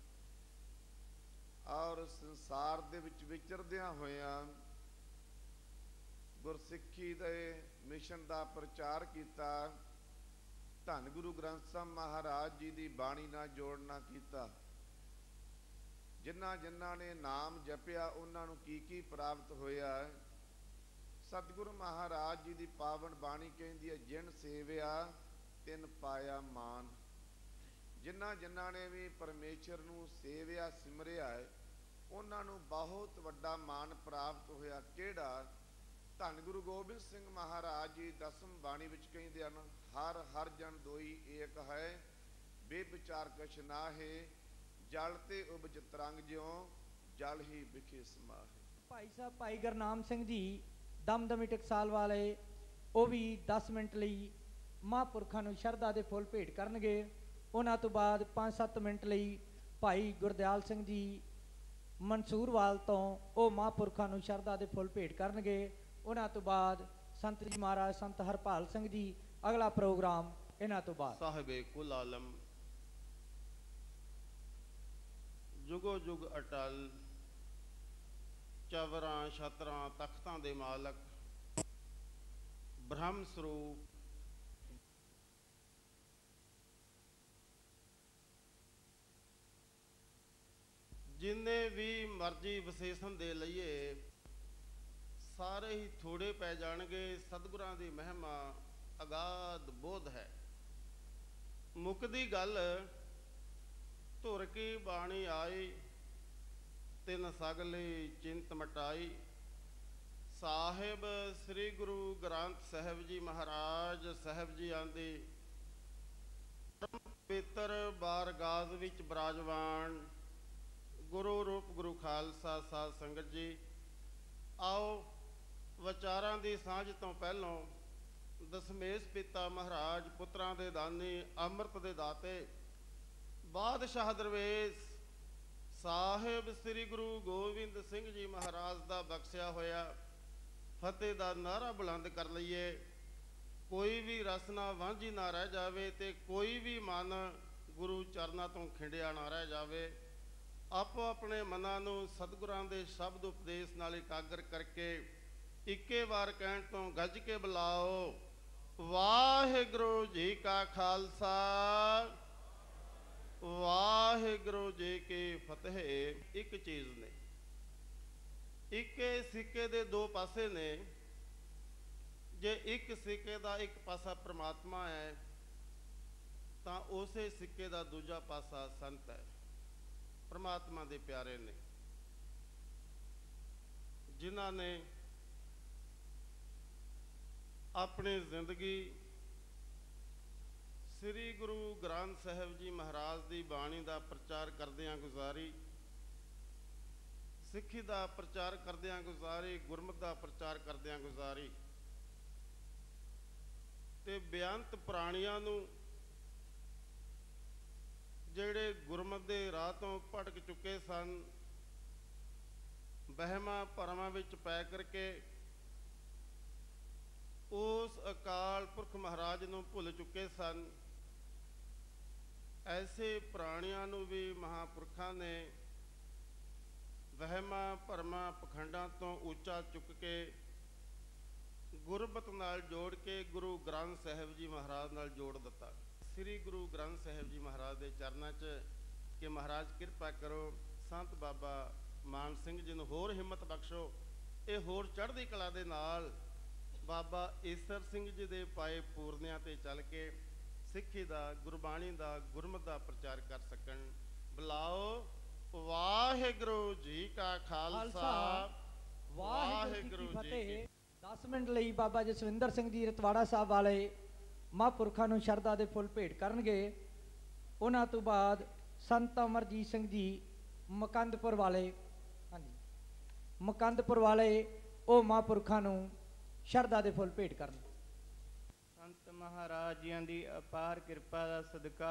ਔਰ ਸੰਸਾਰ ਦੇ ਵਿੱਚ ਵਿਚਰਦਿਆਂ ਹੋਇਆਂ ਗੁਰਸਿੱਖੀ ਦੇ ਮਿਸ਼ਨ ਦਾ ਪ੍ਰਚਾਰ ਕੀਤਾ। ਧੰਨ ਗੁਰੂ ਗ੍ਰੰਥ ਸਾਹਿਬ ਮਹਾਰਾਜ ਜੀ ਦੀ ਬਾਣੀ ਨਾਲ ਜੋੜਨਾ ਕੀਤਾ। ਜਿਨ੍ਹਾਂ ਜਿਨ੍ਹਾਂ ਨੇ ਨਾਮ ਜਪਿਆ ਉਹਨਾਂ ਨੂੰ ਕੀ ਕੀ ਪ੍ਰਾਪਤ ਹੋਇਆ। ਸਤਿਗੁਰੂ ਮਹਾਰਾਜ ਜੀ ਦੀ ਪਾਵਨ ਬਾਣੀ ਕਹਿੰਦੀ ਹੈ, ਜਿਨ ਸੇਵਿਆ ਤਿਨ ਪਾਇਆ ਮਾਨ। ਜਿਨ੍ਹਾਂ ਜਿਨ੍ਹਾਂ ਨੇ ਵੀ ਪਰਮੇਸ਼ਰ ਨੂੰ ਸੇਵਿਆ ਸਿਮਰਿਆ ਹੈ ਉਹਨਾਂ ਨੂੰ ਬਹੁਤ ਵੱਡਾ ਮਾਨ ਪ੍ਰਾਪਤ ਹੋਇਆ। ਕਿਹੜਾ? ਧੰਨ ਗੁਰੂ ਗੋਬਿੰਦ ਸਿੰਘ ਮਹਾਰਾਜ ਜੀ ਦਸਮ ਬਾਣੀ ਵਿੱਚ ਕਹਿੰਦੇ ਹਨ, ਹਰ ਹਰ ਜਨ ਦੋਈ ਏਕ ਹੈ, ਬੇਵਿਚਾਰ ਕਛ ਨਾਹੇ, ਜਲ ਤੇ ਉਪਜ ਤਰੰਗ ਜਿਉ, ਜਲ ਹੀ ਵਿਖੇ ਸਮਾਹੇ। ਭਾਈ ਸਾਹਿਬ ਭਾਈ ਗੁਰਨਾਮ ਸਿੰਘ ਜੀ ਦਮਦਮੀ ਟਕਸਾਲ ਵਾਲੇ, ਉਹ ਵੀ 10 ਮਿੰਟ ਲਈ ਮਹਾਂਪੁਰਖਾਂ ਨੂੰ ਸ਼ਰਧਾ ਦੇ ਫੁੱਲ ਭੇਟ ਕਰਨਗੇ। ਉਹਨਾਂ ਤੋਂ ਬਾਅਦ 5-7 ਮਿੰਟ ਲਈ ਭਾਈ ਗੁਰਦਿਆਲ ਸਿੰਘ ਜੀ ਮਨਸੂਰਵਾਲ ਤੋਂ ਉਹ ਮਹਾਂਪੁਰਖਾਂ ਨੂੰ ਸ਼ਰਧਾ ਦੇ ਫੁੱਲ ਭੇਟ ਕਰਨਗੇ। ਉਹਨਾਂ ਤੋਂ ਬਾਅਦ ਸੰਤ ਜੀ ਮਹਾਰਾਜ ਸੰਤ ਹਰਪਾਲ ਸਿੰਘ ਜੀ ਅਗਲਾ ਪ੍ਰੋਗਰਾਮ ਇਹਨਾਂ ਤੋਂ ਬਾਅਦ। ਸਾਹਿਬੇ ਕੁਲ ਆਲਮ ਜੁਗੋ ਜੁਗ ਅਟਲ, ਚਵਰਾਂ ਛਤਰਾਂ ਤਖਤਾਂ ਦੇ ਮਾਲਕ, ਬ੍ਰਹਮ ਸਰੂਪ ਜਿੰਨੇ ਵੀ ਮਰਜ਼ੀ ਵਿਸ਼ੇਸ਼ਣ ਦੇ ਲਈਏ ਸਾਰੇ ਹੀ ਥੋੜੇ ਪੈ ਜਾਣਗੇ। ਸਤਿਗੁਰਾਂ ਦੀ ਮਹਿਮਾ ਅਗਾਧ ਬੋਧ ਹੈ। ਮੁੱਕਦੀ ਗੱਲ ਧੁਰ ਕੀ ਬਾਣੀ ਆਈ, ਤਿਨ ਸਗਲੇ ਚਿੰਤ ਮਟਾਈ। ਸਾਹਿਬ ਸ੍ਰੀ ਗੁਰੂ ਗ੍ਰੰਥ ਸਾਹਿਬ ਜੀ ਮਹਾਰਾਜ ਸਾਹਿਬ ਜੀ ਆਂਦੇ ਪਵਿੱਤਰ ਬਾਰਗਾਜ਼ ਵਿੱਚ ਬਿਰਾਜਮਾਨ ਗੁਰੂ ਰੂਪ ਗੁਰੂ ਖਾਲਸਾ ਸਾਧ ਸੰਗਤ ਜੀ, ਆਓ ਵਿਚਾਰਾਂ ਦੀ ਸਾਂਝ ਤੋਂ ਪਹਿਲਾਂ ਦਸਮੇਸ਼ ਪਿਤਾ ਮਹਾਰਾਜ ਪੁੱਤਰਾਂ ਦੇ ਦਾਨੀ ਅੰਮ੍ਰਿਤ ਦੇ ਦਾਤੇ ਬਾਦਸ਼ਾਹ ਦਰਵੇਸ਼ ਸਾਹਿਬ ਸ੍ਰੀ ਗੁਰੂ ਗੋਬਿੰਦ ਸਿੰਘ ਜੀ ਮਹਾਰਾਜ ਦਾ ਬਖਸ਼ਿਆ ਹੋਇਆ ਫਤਿਹ ਦਾ ਨਾਅਰਾ ਬੁਲੰਦ ਕਰ ਲਈਏ। ਕੋਈ ਵੀ ਰਸਨਾ ਵਾਂਝੀ ਨਾ ਰਹਿ ਜਾਵੇ ਤੇ ਕੋਈ ਵੀ ਮਨ ਗੁਰੂ ਚਰਨਾਂ ਤੋਂ ਖਿੰਡਿਆ ਨਾ ਰਹਿ ਜਾਵੇ। ਆਪੋ ਆਪਣੇ ਮਨਾਂ ਨੂੰ ਸਤਿਗੁਰਾਂ ਦੇ ਸ਼ਬਦ ਉਪਦੇਸ਼ ਨਾਲ ਇਕਾਗਰ ਕਰਕੇ ਇੱਕੇ ਵਾਰ ਕਹਿਣ ਤੋਂ ਗੱਜ ਕੇ ਬੁਲਾਓ, ਵਾਹਿਗੁਰੂ ਜੀ ਕਾ ਖਾਲਸਾ ਵਾਹਿਗੁਰੂ ਜੀ ਕੀ ਫਤਿਹ। ਇੱਕ ਚੀਜ਼ ਨੇ, ਇੱਕ ਸਿੱਕੇ ਦੇ ਦੋ ਪਾਸੇ ਨੇ। ਜੇ ਇੱਕ ਸਿੱਕੇ ਦਾ ਇੱਕ ਪਾਸਾ ਪ੍ਰਮਾਤਮਾ ਹੈ ਤਾਂ ਉਸੇ ਸਿੱਕੇ ਦਾ ਦੂਜਾ ਪਾਸਾ ਸੰਤ ਹੈ, ਪ੍ਰਮਾਤਮਾ ਦੇ ਪਿਆਰੇ ਨੇ, ਜਿਨ੍ਹਾਂ ਨੇ ਆਪਣੀ ਜ਼ਿੰਦਗੀ ਸ੍ਰੀ ਗੁਰੂ ਗ੍ਰੰਥ ਸਾਹਿਬ ਜੀ ਮਹਾਰਾਜ ਦੀ ਬਾਣੀ ਦਾ ਪ੍ਰਚਾਰ ਕਰਦਿਆਂ ਗੁਜ਼ਾਰੀ, ਸਿੱਖੀ ਦਾ ਪ੍ਰਚਾਰ ਕਰਦਿਆਂ ਗੁਜ਼ਾਰੀ, ਗੁਰਮਤਿ ਦਾ ਪ੍ਰਚਾਰ ਕਰਦਿਆਂ ਗੁਜ਼ਾਰੀ, ਤੇ ਬੇਅੰਤ ਪ੍ਰਾਣੀਆਂ ਨੂੰ ਜਿਹੜੇ ਗੁਰਮਤਿ ਦੇ ਰਾਹ ਤੋਂ ਭਟਕ ਚੁੱਕੇ ਸਨ, ਵਹਿਮਾਂ ਭਰਮਾਂ ਵਿੱਚ ਪੈ ਕਰਕੇ ਉਸ ਅਕਾਲ ਪੁਰਖ ਮਹਾਰਾਜ ਨੂੰ ਭੁੱਲ ਚੁੱਕੇ ਸਨ, ਐਸੇ ਪ੍ਰਾਣੀਆਂ ਨੂੰ ਵੀ ਮਹਾਂਪੁਰਖਾਂ ਨੇ ਵਹਿਮਾਂ ਭਰਮਾਂ ਪਖੰਡਾਂ ਤੋਂ ਉੱਚਾ ਚੁੱਕ ਕੇ ਗੁਰਮਤਿ ਨਾਲ ਜੋੜ ਕੇ ਗੁਰੂ ਗ੍ਰੰਥ ਸਾਹਿਬ ਜੀ ਮਹਾਰਾਜ ਨਾਲ ਜੋੜ ਦਿੱਤਾ। ਸ੍ਰੀ ਗੁਰੂ ਗ੍ਰੰਥ ਸਾਹਿਬ ਜੀ ਮਹਾਰਾਜ ਦੇ ਚਰਨਾਂ 'ਚ ਕਿ ਮਹਾਰਾਜ ਕਿਰਪਾ ਕਰੋ, ਸੰਤ ਬਾਬਾ ਮਾਨ ਸਿੰਘ ਜੀ ਨੂੰ ਹੋਰ ਹਿੰਮਤ ਬਖਸ਼ੋ, ਇਹ ਹੋਰ ਚੜ੍ਹਦੀ ਕਲਾ ਦੇ ਨਾਲ ਬਾਬਾ ਈਸਰ ਸਿੰਘ ਜੀ ਦੇ ਪਾਏ ਪੂਰਨਿਆਂ ਤੇ ਚੱਲ ਕੇ ਸਿੱਖੀ ਦਾ, ਗੁਰਬਾਣੀ ਦਾ, ਗੁਰਮਤਿ ਦਾ ਪ੍ਰਚਾਰ ਕਰ ਸਕਣ। ਬੁਲਾਓ ਵਾਹਿਗੁਰੂ ਜੀ ਕਾ ਖਾਲਸਾ, ਵਾਹਿਗੁਰੂ ਜੀ ਕੀ। 10 ਮਿੰਟ ਲਈ ਬਾਬਾ ਜਸਵਿੰਦਰ ਸਿੰਘ ਜੀ ਰਤਵਾੜਾ ਸਾਹਿਬ ਵਾਲੇ ਮਹਾਂਪੁਰਖਾਂ ਨੂੰ ਸ਼ਰਧਾ ਦੇ ਫੁੱਲ ਭੇਟ ਕਰਨਗੇ। ਉਹਨਾਂ ਤੋਂ ਬਾਅਦ ਸੰਤ ਅਮਰਜੀਤ ਸਿੰਘ ਜੀ ਮਕੰਦਪੁਰ ਵਾਲੇ, ਹਾਂਜੀ ਮਕੰਦਪੁਰ ਵਾਲੇ, ਉਹ ਮਹਾਂਪੁਰਖਾਂ ਨੂੰ ਸ਼ਰਧਾ ਦੇ ਫੁੱਲ ਭੇਟ ਕਰਨ। ਸੰਤ ਮਹਾਰਾਜ ਜੀਆਂ ਦੀ ਅਪਾਰ ਕਿਰਪਾ ਦਾ ਸਦਕਾ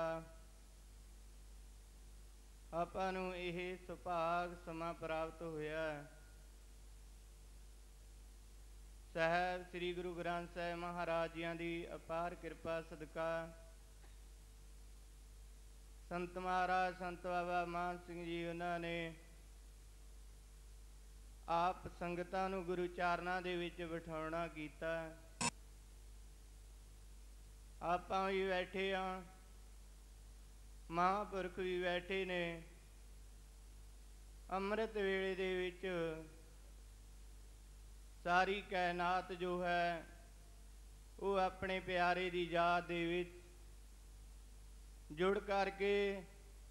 ਆਪਾਂ ਨੂੰ ਇਹ ਸੁਭਾਗ ਸਮਾਂ ਪ੍ਰਾਪਤ ਹੋਇਆ। ਸਾਹਿਬ ਸ੍ਰੀ ਗੁਰੂ ਗ੍ਰੰਥ ਸਾਹਿਬ ਮਹਾਰਾਜ ਜੀਆਂ ਦੀ ਅਪਾਰ ਕਿਰਪਾ ਸਦਕਾ ਸੰਤ ਮਹਾਰਾਜ ਸੰਤ ਬਾਬਾ ਮਾਨ ਸਿੰਘ ਜੀ ਉਹਨਾਂ ਨੇ ਆਪ ਸੰਗਤਾਂ ਨੂੰ ਗੁਰੂ ਚਾਰਨਾਂ ਦੇ ਵਿੱਚ ਬਿਠਾਉਣਾ ਕੀਤਾ। ਆਪਾਂ ਵੀ ਬੈਠੇ ਹਾਂ, ਮਹਾਂਪੁਰਖ ਵੀ ਬੈਠੇ ਨੇ। ਅੰਮ੍ਰਿਤ ਵੇਲੇ ਦੇ ਵਿੱਚ ਸਾਰੀ ਕਾਇਨਾਤ ਜੋ ਹੈ ਉਹ ਆਪਣੇ ਪਿਆਰੇ ਦੀ ਯਾਦ ਦੇ ਵਿੱਚ ਜੁੜ ਕਰਕੇ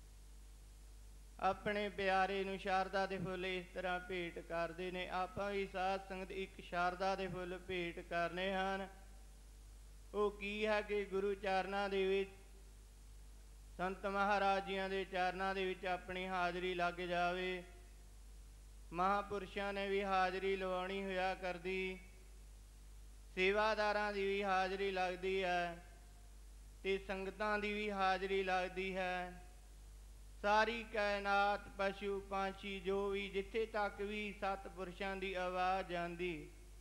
ਆਪਣੇ ਪਿਆਰੇ ਨੂੰ ਸ਼ਾਰਦਾ ਦੇ ਫੁੱਲ ਇਸ ਤਰ੍ਹਾਂ ਭੇਟ ਕਰਦੇ ਨੇ। ਆਪਾਂ ਵੀ ਸਾਧ ਸੰਗਤ ਇੱਕ ਸ਼ਾਰਦਾ ਦੇ ਫੁੱਲ ਭੇਟ ਕਰਨੇ ਹਨ। ਉਹ ਕੀ ਹੈ ਕਿ ਗੁਰੂ ਚਾਰਨਾਂ ਦੇ ਵਿੱਚ, ਸੰਤ ਮਹਾਰਾਜ ਜੀਆਂ ਦੇ ਚਾਰਨਾਂ ਦੇ ਵਿੱਚ ਆਪਣੀ ਹਾਜ਼ਰੀ ਲੱਗ ਜਾਵੇ। ਮਹਾਂਪੁਰਸ਼ਾਂ ਨੇ ਵੀ ਹਾਜ਼ਰੀ ਲਵਾਉਣੀ ਹੋਇਆ ਕਰਦੀ, ਸੇਵਾਦਾਰਾਂ ਦੀ ਵੀ ਹਾਜ਼ਰੀ ਲੱਗਦੀ ਹੈ ਤੇ ਸੰਗਤਾਂ ਦੀ ਵੀ ਹਾਜ਼ਰੀ ਲੱਗਦੀ ਹੈ। ਸਾਰੀ ਕਾਇਨਾਤ, ਪਸ਼ੂ ਪੰਛੀ, ਜੋ ਵੀ ਜਿੱਥੇ ਤੱਕ ਵੀ ਸਤਿਪੁਰਸ਼ਾਂ ਦੀ ਆਵਾਜ਼ ਜਾਂਦੀ,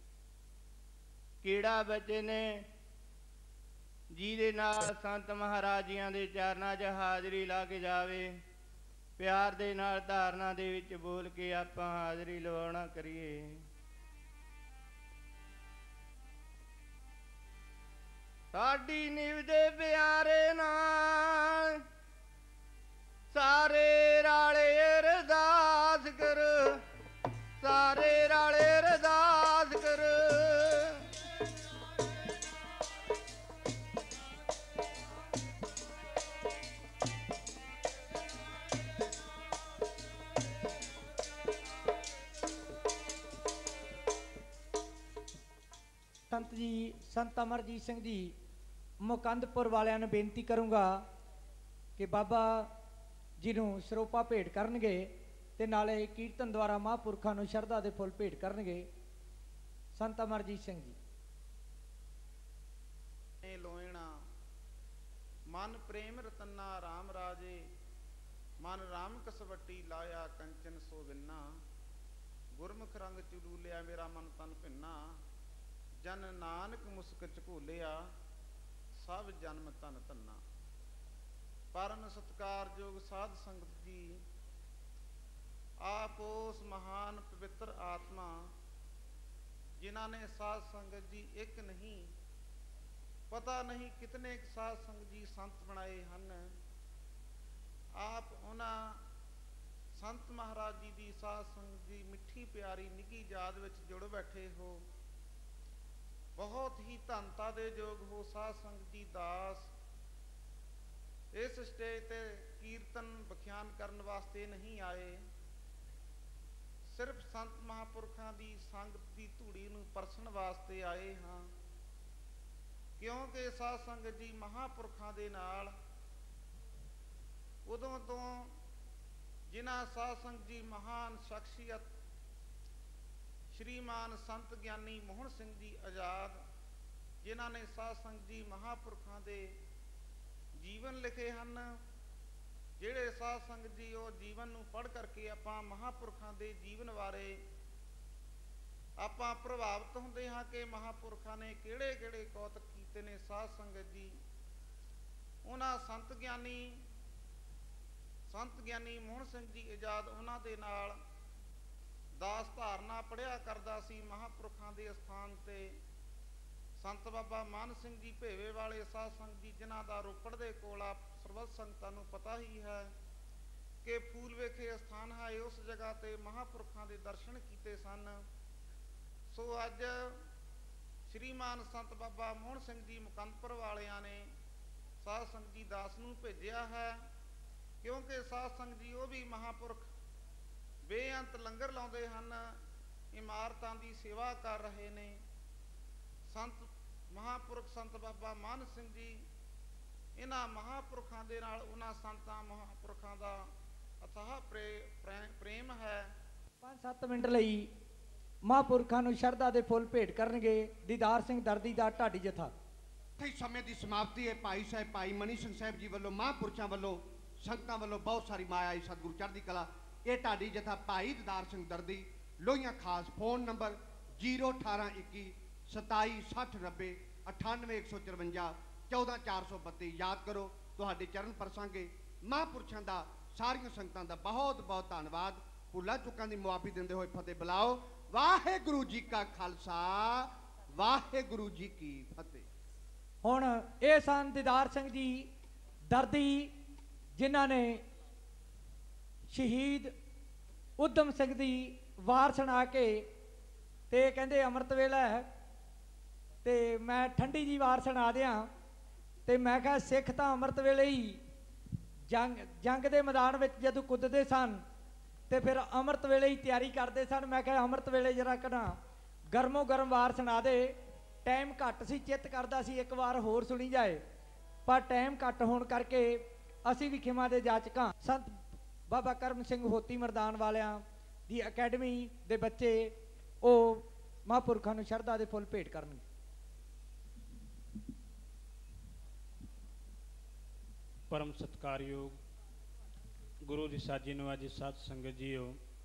ਕਿਹੜਾ ਬੱਚੇ ਨੇ ਜਿਹਦੇ ਨਾਲ ਸੰਤ ਮਹਾਰਾਜ ਜੀਆਂ ਦੇ ਚਰਨਾਂ 'ਚ ਹਾਜ਼ਰੀ ਲੱਗ ਜਾਵੇ। ਪਿਆਰ ਦੇ ਨਾਲ ਧਾਰਨਾ ਦੇ ਵਿੱਚ ਬੋਲ ਕੇ ਆਪਾਂ ਹਾਜ਼ਰੀ ਲਵਾਉਣਾ ਕਰੀਏ। ਸਾਡੀ ਨਿਵ ਦੇ ਪਿਆਰੇ ਨਾਲ ਸਾਰੇ ਰਾਲੇ ਅਰਦਾਸ ਕਰ, ਸਾਰੇ ਰਾਲੇ ਅਰਦਾਸ ਕਰ। ਸੰਤ ਜੀ, ਸੰਤ ਅਮਰਜੀਤ ਸਿੰਘ ਜੀ ਮੁਕੰਦਪੁਰ ਵਾਲਿਆਂ ਨੂੰ ਬੇਨਤੀ ਕਰੂੰਗਾ ਕਿ ਬਾਬਾ ਜੀ ਨੂੰ ਸਰੋਪਾ ਭੇਟ ਕਰਨਗੇ ਤੇ ਨਾਲੇ ਕੀਰਤਨ ਦੁਆਰਾ ਮਹਾਂਪੁਰਖਾਂ ਨੂੰ ਸ਼ਰਧਾ ਦੇ ਫੁੱਲ ਭੇਟ ਕਰਨਗੇ। ਸੰਤ ਅਮਰਜੀਤ ਸਿੰਘ ਜੀ। ਲੋਇਣਾ ਮਨ ਪ੍ਰੇਮ ਰਤਨਾ ਰਾਮ ਰਾਜੇ, ਮਨ ਰਾਮ ਕਸਵੱਟੀ ਲਾਇਆ ਕੰਚਨ ਸੋ ਵਿੰਨਾ। ਗੁਰਮੁਖ ਰੰਗ ਚਲੂਲਿਆ ਮੇਰਾ ਮਨ ਤਨ ਭਿੰਨਾ, ਜਨ ਨਾਨਕ ਮੁਸਕ ਝਕੂਲਿਆ ਸਭ ਜਨਮ ਧਨ ਧੰਨਾ। ਪਰਮ ਸਤਿਕਾਰਯੋਗ ਸਾਧ ਸੰਗਤ ਜੀ, ਆਪ ਉਸ ਮਹਾਨ ਪਵਿੱਤਰ ਆਤਮਾ ਜਿਨ੍ਹਾਂ ਨੇ ਸਾਧ ਸੰਗਤ ਜੀ ਇੱਕ ਨਹੀਂ, ਪਤਾ ਨਹੀਂ ਕਿਤਨੇ ਸਾਧ ਸੰਗਤ ਜੀ ਸੰਤ ਬਣਾਏ ਹਨ। ਆਪ ਉਹਨਾਂ ਸੰਤ ਮਹਾਰਾਜ ਜੀ ਦੀ ਸਾਧ ਸੰਗਤ ਦੀ ਮਿੱਠੀ ਪਿਆਰੀ ਨਿੱਘੀ ਯਾਦ ਵਿੱਚ ਜੁੜ ਬੈਠੇ ਹੋ। ਬਹੁਤ ਹੀ ਧੰਨਤਾ ਦੇ ਯੋਗ ਹੋ ਸਾਧ ਸੰਗਤ ਜੀ ਦਾਸ ਇਸ ਸਟੇਜ ਤੇ ਕੀਰਤਨ ਵਿਖਿਆਨ ਕਰਨ ਵਾਸਤੇ ਨਹੀਂ ਆਏ, ਸਿਰਫ ਸੰਤ ਮਹਾਂਪੁਰਖਾਂ ਦੀ ਸੰਗਤ ਦੀ ਧੂੜੀ ਨੂੰ ਪਰਸਣ ਵਾਸਤੇ ਆਏ ਹਾਂ। ਕਿਉਂਕਿ ਸਾਧ ਸੰਗਤ ਜੀ ਮਹਾਂਪੁਰਖਾਂ ਦੇ ਨਾਲ ਉਦੋਂ ਤੋਂ ਜਿਨ੍ਹਾਂ ਸਾਧ ਸੰਗਤ ਜੀ ਮਹਾਨ ਸ਼ਖਸੀਅਤ ਸ਼੍ਰੀਮਾਨ ਸੰਤ ਗਿਆਨੀ ਮੋਹਨ ਸਿੰਘ ਜੀ ਆਜ਼ਾਦ, ਜਿਨ੍ਹਾਂ ਨੇ ਸਾਧ ਸੰਗਤ ਜੀ ਮਹਾਂਪੁਰਖਾਂ ਦੇ ਜੀਵਨ ਲਿਖੇ ਹਨ, ਜਿਹੜੇ ਸਾਧ ਸੰਗਤ ਜੀ ਉਹ ਜੀਵਨ ਨੂੰ ਪੜ੍ਹ ਕਰਕੇ ਆਪਾਂ ਮਹਾਂਪੁਰਖਾਂ ਦੇ ਜੀਵਨ ਬਾਰੇ ਆਪਾਂ ਪ੍ਰਭਾਵਿਤ ਹੁੰਦੇ ਹਾਂ ਕਿ ਮਹਾਂਪੁਰਖਾਂ ਨੇ ਕਿਹੜੇ ਕਿਹੜੇ ਕੌਤਕ ਕੀਤੇ ਨੇ। ਸਾਧ ਸੰਗਤ ਜੀ ਉਹਨਾਂ ਸੰਤ ਗਿਆਨੀ ਮੋਹਨ ਸਿੰਘ ਜੀ ਆਜ਼ਾਦ ਉਹਨਾਂ ਦੇ ਨਾਲ ਦਾਸ ਧਾਰਨਾ ਪੜ੍ਹਿਆ ਕਰਦਾ ਸੀ ਮਹਾਂਪੁਰਖਾਂ ਦੇ ਅਸਥਾਨ ਤੇ। ਸੰਤ ਬਾਬਾ ਮਾਨ ਸਿੰਘ ਜੀ ਭੇਵੇ ਵਾਲੇ ਸਾਧ ਸੰਗਤ ਜੀ ਜਿਨ੍ਹਾਂ ਦਾ ਰੋਪੜ ਦੇ ਕੋਲ ਆ ਸਰਬੱਤ ਸੰਗਤਾਂ ਨੂੰ ਪਤਾ ਹੀ ਹੈ ਕਿ ਫੂਲ ਵੇਖੇ ਅਸਥਾਨ ਹੈ, ਉਸ ਜਗ੍ਹਾ ਤੇ ਮਹਾਂਪੁਰਖਾਂ ਦੇ ਦਰਸ਼ਨ ਕੀਤੇ ਸਨ। ਸੋ ਅੱਜ ਸ਼੍ਰੀਮਾਨ ਸੰਤ ਬਾਬਾ ਮੋਹਨ ਸਿੰਘ ਜੀ ਮੁਕੰਦਪੁਰ ਵਾਲਿਆਂ ਨੇ ਸਾਧ ਸੰਗਤ ਜੀ ਦਾਸ ਨੂੰ ਭੇਜਿਆ ਹੈ, ਕਿਉਂਕਿ ਸਾਧ ਸੰਗਤ ਜੀ ਉਹ ਵੀ ਮਹਾਂਪੁਰਖ ਬੇਅੰਤ ਲੰਗਰ ਲਾਉਂਦੇ ਹਨ, ਇਮਾਰਤਾਂ ਦੀ ਸੇਵਾ ਕਰ ਰਹੇ ਨੇ। ਸੰਤ ਮਹਾਂਪੁਰਖ ਸੰਤ ਬਾਬਾ ਮਾਨ ਸਿੰਘ ਜੀ ਇਹਨਾਂ ਮਹਾਂਪੁਰਖਾਂ ਦੇ ਨਾਲ ਉਹਨਾਂ ਸੰਤਾਂ ਮਹਾਂਪੁਰਖਾਂ ਦਾ ਅਥਾਹ ਪ੍ਰੇਮ ਹੈ। 5-7 ਮਿੰਟ ਲਈ ਮਹਾਂਪੁਰਖਾਂ ਨੂੰ ਸ਼ਰਧਾ ਦੇ ਫੁੱਲ ਭੇਟ ਕਰਨਗੇ ਦੀਦਾਰ ਸਿੰਘ ਦਰਦੀ ਦਾ ਢਾਡੀ ਜਥਾ। ਇਸ ਸਮੇਂ ਦੀ ਸਮਾਪਤੀ ਹੈ। ਭਾਈ ਸਾਹਿਬ ਭਾਈ ਮਨੀ ਸਿੰਘ ਸਾਹਿਬ ਜੀ ਵੱਲੋਂ ਮਹਾਂਪੁਰਸ਼ਾਂ ਵੱਲੋਂ ਸੰਗਤਾਂ ਵੱਲੋਂ ਬਹੁਤ ਸਾਰੀ ਮਾਇਆ ਆਈ ਸਤਿਗੁਰੂ ਚੜ੍ਹਦੀ ਕਲਾ। ਇਹ ਢਾਡੀ ਜਥਾ ਭਾਈ ਦੀਦਾਰ ਸਿੰਘ ਦਰਦੀ ਲੋਹੀਆਂ ਖਾਸ। Phone number 01821 276090 98154 14432। ਯਾਦ ਕਰੋ ਤੁਹਾਡੇ ਚਰਨ ਪਰਸਾਂਗੇ। ਮਹਾਂਪੁਰਸ਼ਾਂ ਦਾ ਸਾਰੀਆਂ ਸੰਗਤਾਂ ਦਾ ਬਹੁਤ ਬਹੁਤ ਧੰਨਵਾਦ। ਭੁੱਲਾਂ ਚੁੱਕਾਂ ਦੀ ਮੁਆਫੀ ਦਿੰਦੇ ਹੋਏ ਫਤਿਹ ਬੁਲਾਓ। ਵਾਹਿਗੁਰੂ ਜੀ ਕਾ ਖਾਲਸਾ ਵਾਹਿਗੁਰੂ ਜੀ ਕੀ ਫਤਿਹ। ਹੁਣ ਇਹ ਸਨ ਦੀਦਾਰ ਸਿੰਘ ਜੀ ਦਰਦੀ ਜਿਨ੍ਹਾਂ ਨੇ ਸ਼ਹੀਦ ਉਦਮ ਸਿੰਘ ਦੀ ਵਾਰ ਸੁਣਾ ਕੇ ਤੇ ਕਹਿੰਦੇ ਅੰਮ੍ਰਿਤ ਵੇਲਾ ਹੈ ਤੇ ਮੈਂ ਠੰਡੀ ਜੀ ਵਾਰ ਸੁਣਾ ਦਿਆਂ। ਤੇ ਮੈਂ ਕਿਹਾ ਸਿੱਖ ਤਾਂ ਅੰਮ੍ਰਿਤ ਵੇਲੇ ਹੀ ਜੰਗ ਦੇ ਮੈਦਾਨ ਵਿੱਚ ਜਦੋਂ ਕੁੱਦਦੇ ਸਨ ਤੇ ਫਿਰ ਅੰਮ੍ਰਿਤ ਵੇਲੇ ਹੀ ਤਿਆਰੀ ਕਰਦੇ ਸਨ। ਮੈਂ ਕਿਹਾ ਅੰਮ੍ਰਿਤ ਵੇਲੇ ਜਰਾ ਕਨਾ ਗਰਮੋ ਗਰਮ ਵਾਰ ਸੁਣਾ ਦੇ। ਟਾਈਮ ਘੱਟ ਸੀ, ਚਿੱਤ ਕਰਦਾ ਸੀ ਇੱਕ ਵਾਰ ਹੋਰ ਸੁਣੀ ਜਾਏ, ਪਰ ਟਾਈਮ ਘੱਟ ਹੋਣ ਕਰਕੇ ਅਸੀਂ ਵੀ ਖਿਮਾ ਦੇ ਜਾਚਕਾਂ ਸੰਤ ਬਾਬਾ ਕਰਮ ਸਿੰਘ ਹੋਤੀ ਮਰਦਾਨ ਵਾਲਿਆਂ ਦੀ ਅਕੈਡਮੀ ਦੇ ਬੱਚੇ ਉਹ ਮਹਾਂਪੁਰਖਾਂ ਨੂੰ ਸ਼ਰਧਾ ਦੇ ਫੁੱਲ ਭੇਟ ਕਰਨਗੇ। परम सत्कारयोग गुरु ਦੀ ਸਾਜੀ ਨਵਾਜੀ ਸਾਧ ਸੰਗਤ ਜੀਓ,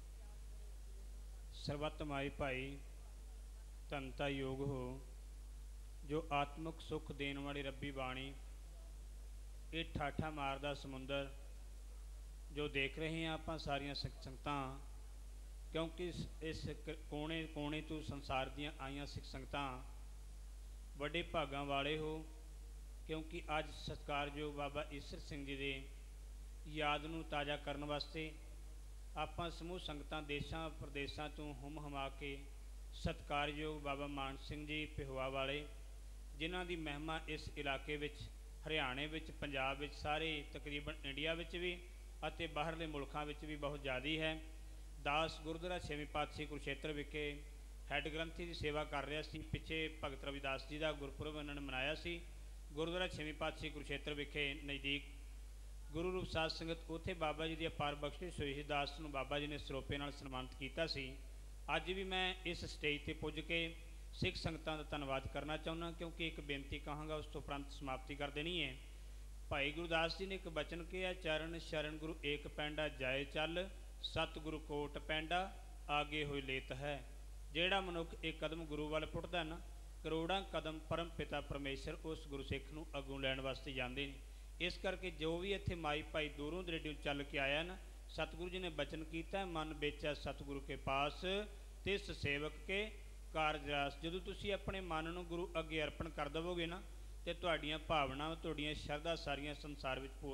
ਸਰਬੱਤ ਮਾਈ ਭਾਈ ਧੰਤਾ ਯੋਗ ਹੋ। ਜੋ ਆਤਮਿਕ ਸੁਖ ਦੇਣ ਵਾਲੀ ਰੱਬੀ ਬਾਣੀ, ਇਹ ਠਾਠਾ ਮਾਰਦਾ ਸਮੁੰਦਰ ਜੋ ਦੇਖ ਰਹੇ ਹਾਂ ਆਪਾਂ ਸਾਰੀਆਂ ਸੰਗਤਾਂ, ਕਿਉਂਕਿ ਇਸ ਕੋਨੇ ਕੋਨੇ ਤੋਂ ਸੰਸਾਰ ਦੀਆਂ ਆਈਆਂ ਸਿੱਖ ਸੰਗਤਾਂ ਵੱਡੇ ਭਾਗਾਂ ਵਾਲੇ ਹੋ। ਕਿਉਂਕਿ ਅੱਜ ਸਤਿਕਾਰਯੋਗ ਬਾਬਾ ਈਸਰ ਸਿੰਘ ਜੀ ਦੇ ਯਾਦ ਨੂੰ ਤਾਜ਼ਾ ਕਰਨ ਵਾਸਤੇ ਆਪਾਂ ਸਮੂਹ ਸੰਗਤਾਂ ਦੇਸ਼ਾਂ ਪ੍ਰਦੇਸ਼ਾਂ ਤੋਂ ਹੁਮ ਹਮਾ ਕੇ ਸਤਿਕਾਰਯੋਗ ਬਾਬਾ ਮਾਨ ਸਿੰਘ ਜੀ ਪਿਹਵਾ ਵਾਲੇ, ਜਿਨ੍ਹਾਂ ਦੀ ਮਹਿਮਾ ਇਸ ਇਲਾਕੇ ਵਿੱਚ ਹਰਿਆਣੇ ਵਿੱਚ ਪੰਜਾਬ ਵਿੱਚ ਸਾਰੇ ਤਕਰੀਬਨ ਇੰਡੀਆ ਵਿੱਚ ਵੀ ਅਤੇ ਬਾਹਰਲੇ ਮੁਲਕਾਂ ਵਿੱਚ ਵੀ ਬਹੁਤ ਜ਼ਿਆਦਾ ਹੈ। ਦਾਸ ਗੁਰਦੁਆਰਾ ਛੇਵੀਂ ਪਾਤਸ਼ਾਹੀ ਕੁਰੂਕਸ਼ੇਤਰ ਵਿਖੇ ਹੈੱਡ ਗ੍ਰੰਥੀ ਦੀ ਸੇਵਾ ਕਰ ਰਿਹਾ ਸੀ। ਪਿੱਛੇ ਭਗਤ ਰਵਿਦਾਸ ਜੀ ਦਾ ਗੁਰਪੁਰਬ ਉਹਨਾਂ ਨੇ ਮਨਾਇਆ ਸੀ। ਗੁਰਦੁਆਰਾ ਛੇਵੀਂ ਪਾਤਸ਼ਾਹੀ ਕੁਰੂਕਸ਼ੇਤਰ ਵਿਖੇ ਨਜ਼ਦੀਕ ਗੁਰੂ ਰੂਪ ਸਾਧ ਸੰਗਤ, ਉੱਥੇ ਬਾਬਾ ਜੀ ਦੀ ਅਪਾਰ ਬਖਸ਼ਿਸ਼ ਹੋਈ ਸੀ। ਦਾਸ ਨੂੰ ਬਾਬਾ ਜੀ ਨੇ ਸਰੋਪੇ ਨਾਲ ਸਨਮਾਨਿਤ ਕੀਤਾ ਸੀ। ਅੱਜ ਵੀ ਮੈਂ ਇਸ ਸਟੇਜ ਤੇ ਪੁੱਜ ਕੇ ਸਿੱਖ ਸੰਗਤਾਂ ਦਾ ਧੰਨਵਾਦ ਕਰਨਾ ਚਾਹੁੰਦਾ, ਕਿਉਂਕਿ ਇੱਕ ਬੇਨਤੀ ਕਹਾਂਗਾ, ਉਸ ਤੋਂ ਉਪਰੰਤ ਸਮਾਪਤੀ ਕਰ ਦੇਣੀ ਹੈ। ਭਾਈ ਗੁਰਦਾਸ ਜੀ ਨੇ ਇੱਕ ਬਚਨ ਕਿਹਾ, ਚਰਨ ਸ਼ਰਨ ਗੁਰੂ ਏਕ ਪੈਂਡਾ ਜਾਏ ਚੱਲ, ਸਤਿਗੁਰੂ ਕੋਟ ਪੈਂਡਾ ਆਗੇ ਹੋਏ ਲੇਤ ਹੈ। ਜਿਹੜਾ ਮਨੁੱਖ ਇੱਕ ਕਦਮ ਗੁਰੂ ਵੱਲ ਪੁੱਟਦਾ ਨਾ, ਕਰੋੜਾਂ ਕਦਮ ਪਰਮ ਪਿਤਾ ਪਰਮੇਸ਼ਰ ਉਸ ਗੁਰੂ ਸਿੱਖ ਨੂੰ ਅੱਗੋਂ ਲੈਣ ਵਾਸਤੇ ਜਾਂਦੇ ਨੇ। ਇਸ ਕਰਕੇ ਜੋ ਵੀ ਇੱਥੇ ਮਾਈ ਭਾਈ ਦੂਰੋਂ ਦਰੇਡੋਂ ਚੱਲ ਕੇ ਆਇਆ ਨਾ, ਸਤਿਗੁਰੂ ਜੀ ਨੇ ਬਚਨ ਕੀਤਾ, ਮਨ ਵੇਚਿਆ ਸਤਿਗੁਰੂ ਕੇ ਪਾਸ ਤਿਸ ਸੇਵਕ ਕੇ ਕਾਰਜ ਰਾਸ। ਜਦੋਂ ਤੁਸੀਂ ਆਪਣੇ ਮਨ ਨੂੰ ਗੁਰੂ ਅੱਗੇ ਅਰਪਣ ਕਰ ਦੇਵੋਗੇ ਨਾ, ਤੇ ਤੁਹਾਡੀਆਂ ਭਾਵਨਾਵਾਂ, ਤੁਹਾਡੀਆਂ ਸ਼ਰਧਾ ਸਾਰੀਆਂ ਸੰਸਾਰ ਵਿੱਚ ਪੂਰਨ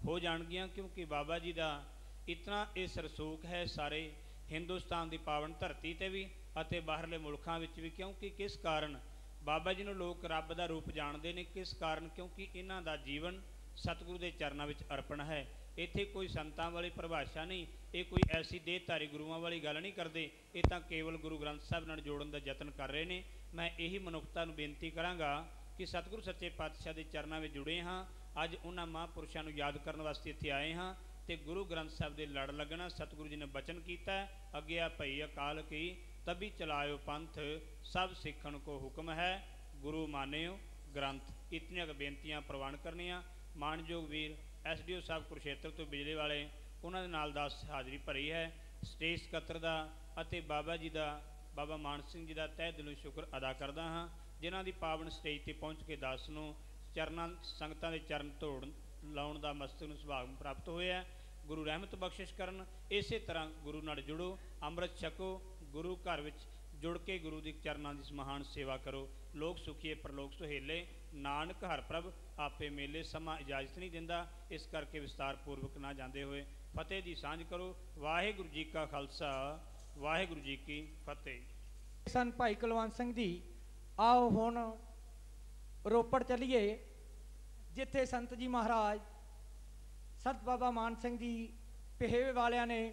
ਹੋ ਜਾਣਗੀਆਂ, ਕਿਉਂਕਿ ਬਾਬਾ ਜੀ ਦਾ ਇਤਨਾ ਇਹ ਸਰਸੂਖ ਹੈ ਸਾਰੇ ਹਿੰਦੁਸਤਾਨ ਦੀ ਪਾਵਨ ਧਰਤੀ ਤੇ ਵੀ ਅਤੇ ਬਾਹਰਲੇ ਮੁਲਕਾਂ ਵਿੱਚ ਵੀ। ਕਿਉਂਕਿ ਕਿਸ ਕਾਰਨ ਬਾਬਾ ਜੀ ਨੂੰ ਲੋਕ ਰੱਬ ਦਾ ਰੂਪ ਜਾਣਦੇ ਨੇ, ਕਿਸ ਕਾਰਨ? ਕਿਉਂਕਿ ਇਹਨਾਂ ਦਾ ਜੀਵਨ ਸਤਿਗੁਰੂ ਦੇ ਚਰਨਾਂ ਵਿੱਚ ਅਰਪਣ ਹੈ। ਇੱਥੇ ਕੋਈ ਸੰਤਾਂ ਵਾਲੀ ਪਰਿਭਾਸ਼ਾ ਨਹੀਂ, ਇਹ ਕੋਈ ਐਸੀ ਦੇਹਧਾਰੀ ਗੁਰੂਆਂ ਵਾਲੀ ਗੱਲ ਨਹੀਂ ਕਰਦੇ, ਇਹ ਤਾਂ ਕੇਵਲ ਗੁਰੂ ਗ੍ਰੰਥ ਸਾਹਿਬ ਨਾਲ ਜੋੜਨ ਦਾ ਯਤਨ ਕਰ ਰਹੇ ਨੇ। ਮੈਂ ਇਹੀ ਮਨੁੱਖਤਾ ਨੂੰ ਬੇਨਤੀ ਕਰਾਂਗਾ ਕਿ ਸਤਿਗੁਰੂ ਸੱਚੇ ਪਾਤਸ਼ਾਹ ਦੇ ਚਰਨਾਂ ਵਿੱਚ ਜੁੜੇ ਹਾਂ, ਅੱਜ ਉਹਨਾਂ ਮਹਾਂਪੁਰਸ਼ਾਂ ਨੂੰ ਯਾਦ ਕਰਨ ਵਾਸਤੇ ਇੱਥੇ ਆਏ ਹਾਂ ਤੇ ਗੁਰੂ ਗ੍ਰੰਥ ਸਾਹਿਬ ਦੇ ਲੜ ਲੱਗਣਾ। ਸਤਿਗੁਰੂ ਜੀ ਨੇ ਬਚਨ ਕੀਤਾ, ਅੱਗਿਆ ਭਈ ਅਕਾਲ ਕੀ ਤਬੀ ਚਲਾਇਓ ਪੰਥ, ਸਭ ਸਿੱਖਣ ਕੋ ਹੁਕਮ ਹੈ ਗੁਰੂ ਮਾਨਿਓ ਗ੍ਰੰਥ। ਇਤਨੀਆਂ ਕੁ ਬੇਨਤੀਆਂ ਪ੍ਰਵਾਨ ਕਰਨੀਆਂ। ਮਾਣਯੋਗ ਵੀਰ SDO ਸਾਹਿਬ ਕੁਰੂਕਸ਼ੇਤਰ ਤੋਂ ਬਿਜਲੀ ਵਾਲੇ, ਉਹਨਾਂ ਦੇ ਨਾਲ ਦਾਸ ਹਾਜ਼ਰੀ ਭਰੀ ਹੈ। ਸਟੇਜ ਸਕੱਤਰ ਦਾ ਅਤੇ ਬਾਬਾ ਜੀ ਦਾ, ਬਾਬਾ ਮਾਨ ਸਿੰਘ ਜੀ ਦਾ ਤਹਿ ਦਿਲੋਂ ਸ਼ੁਕਰ ਅਦਾ ਕਰਦਾ ਹਾਂ, ਜਿਨ੍ਹਾਂ ਦੀ ਪਾਵਨ ਸਟੇਜ ਤੇ ਪਹੁੰਚ ਕੇ ਦਾਸ ਨੂੰ ਚਰਨਾਂ ਸੰਗਤਾਂ ਦੇ ਚਰਨ ਧੋੜ ਲਾਉਣ ਦਾ ਮਸਤਕ ਨੂੰ ਸੁਭਾਗ ਪ੍ਰਾਪਤ ਹੋਇਆ। ਗੁਰੂ ਰਹਿਮਤ ਬਖਸ਼ਿਸ਼ ਕਰਨ। ਇਸੇ ਤਰ੍ਹਾਂ ਗੁਰੂ ਨਾਲ ਜੁੜੋ, ਅੰਮ੍ਰਿਤ ਛਕੋ, ਗੁਰੂ ਘਰ ਵਿੱਚ ਜੁੜ ਕੇ ਗੁਰੂ ਦੀ ਚਰਨਾਂ ਦੀ ਮਹਾਨ ਸੇਵਾ ਕਰੋ। ਲੋਕ ਸੁਖੀਏ ਪਰਲੋਕ ਸੁਹੇਲੇ, ਨਾਨਕ ਹਰ ਪ੍ਰਭ ਆਪੇ ਮੇਲੇ। ਸਮਾਂ ਇਜਾਜ਼ਤ ਨਹੀਂ ਦਿੰਦਾ, ਇਸ ਕਰਕੇ ਵਿਸਤਾਰ ਪੂਰਵਕ ਨਾ ਜਾਂਦੇ ਹੋਏ ਫਤਿਹ ਦੀ ਸਾਂਝ ਕਰੋ। ਵਾਹਿਗੁਰੂ ਜੀ ਕਾ ਖਾਲਸਾ, ਵਾਹਿਗੁਰੂ ਜੀ ਕੀ ਫਤਿਹ। ਸਨ ਭਾਈ ਕੁਲਵੰਤ ਸਿੰਘ ਜੀ। ਆਓ ਹੁਣ ਰੋਪੜ ਚੱਲੀਏ, ਜਿੱਥੇ ਸੰਤ ਜੀ ਮਹਾਰਾਜ ਸੰਤ ਬਾਬਾ ਮਾਨ ਸਿੰਘ ਜੀ ਪਹੇਵੇ ਵਾਲਿਆਂ ਨੇ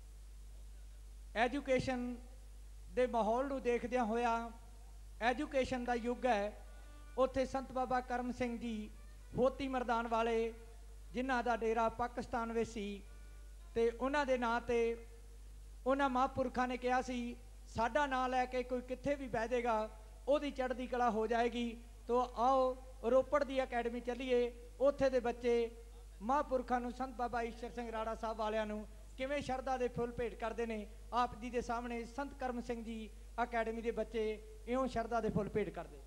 ਐਜੂਕੇਸ਼ਨ ਦੇ ਮਾਹੌਲ ਨੂੰ ਦੇਖਦਿਆਂ ਹੋਇਆ, ਐਜੂਕੇਸ਼ਨ ਦਾ ਯੁੱਗ ਹੈ, ਉੱਥੇ ਸੰਤ ਬਾਬਾ ਕਰਮ ਸਿੰਘ ਜੀ ਹੋਤੀ ਮਰਦਾਨ ਵਾਲੇ, ਜਿਨ੍ਹਾਂ ਦਾ ਡੇਰਾ ਪਾਕਿਸਤਾਨ ਵਿੱਚ ਸੀ, ਤੇ ਉਹਨਾਂ ਦੇ ਨਾਂ ਤੇ ਉਹਨਾਂ ਮਹਾਂਪੁਰਖਾਂ ਨੇ ਕਿਹਾ ਸੀ ਸਾਡਾ ਨਾਂ ਲੈ ਕੇ ਕੋਈ ਕਿੱਥੇ ਵੀ ਬਹਿ ਜਾਏਗਾ ਉਹਦੀ ਚੜ੍ਹਦੀ ਕਲਾ ਹੋ ਜਾਏਗੀ। ਤੋ ਆਓ ਰੋਪੜ ਦੀ ਅਕੈਡਮੀ ਚੱਲੀਏ, ਉੱਥੇ ਦੇ ਬੱਚੇ ਮਹਾਂਪੁਰਖਾਂ ਨੂੰ, ਸੰਤ ਬਾਬਾ ਈਸ਼ਰ ਸਿੰਘ ਰਾੜਾ ਸਾਹਿਬ ਵਾਲਿਆਂ ਨੂੰ ਕਿਵੇਂ ਸ਼ਰਧਾ ਦੇ ਫੁੱਲ ਭੇਟ ਕਰਦੇ ਨੇ। ਆਪ ਜੀ ਦੇ ਸਾਹਮਣੇ ਸੰਤ ਕਰਮ ਸਿੰਘ ਜੀ ਅਕੈਡਮੀ ਦੇ ਬੱਚੇ ਇਉਂ ਸ਼ਰਧਾ ਦੇ ਫੁੱਲ ਭੇਟ ਕਰਦੇ।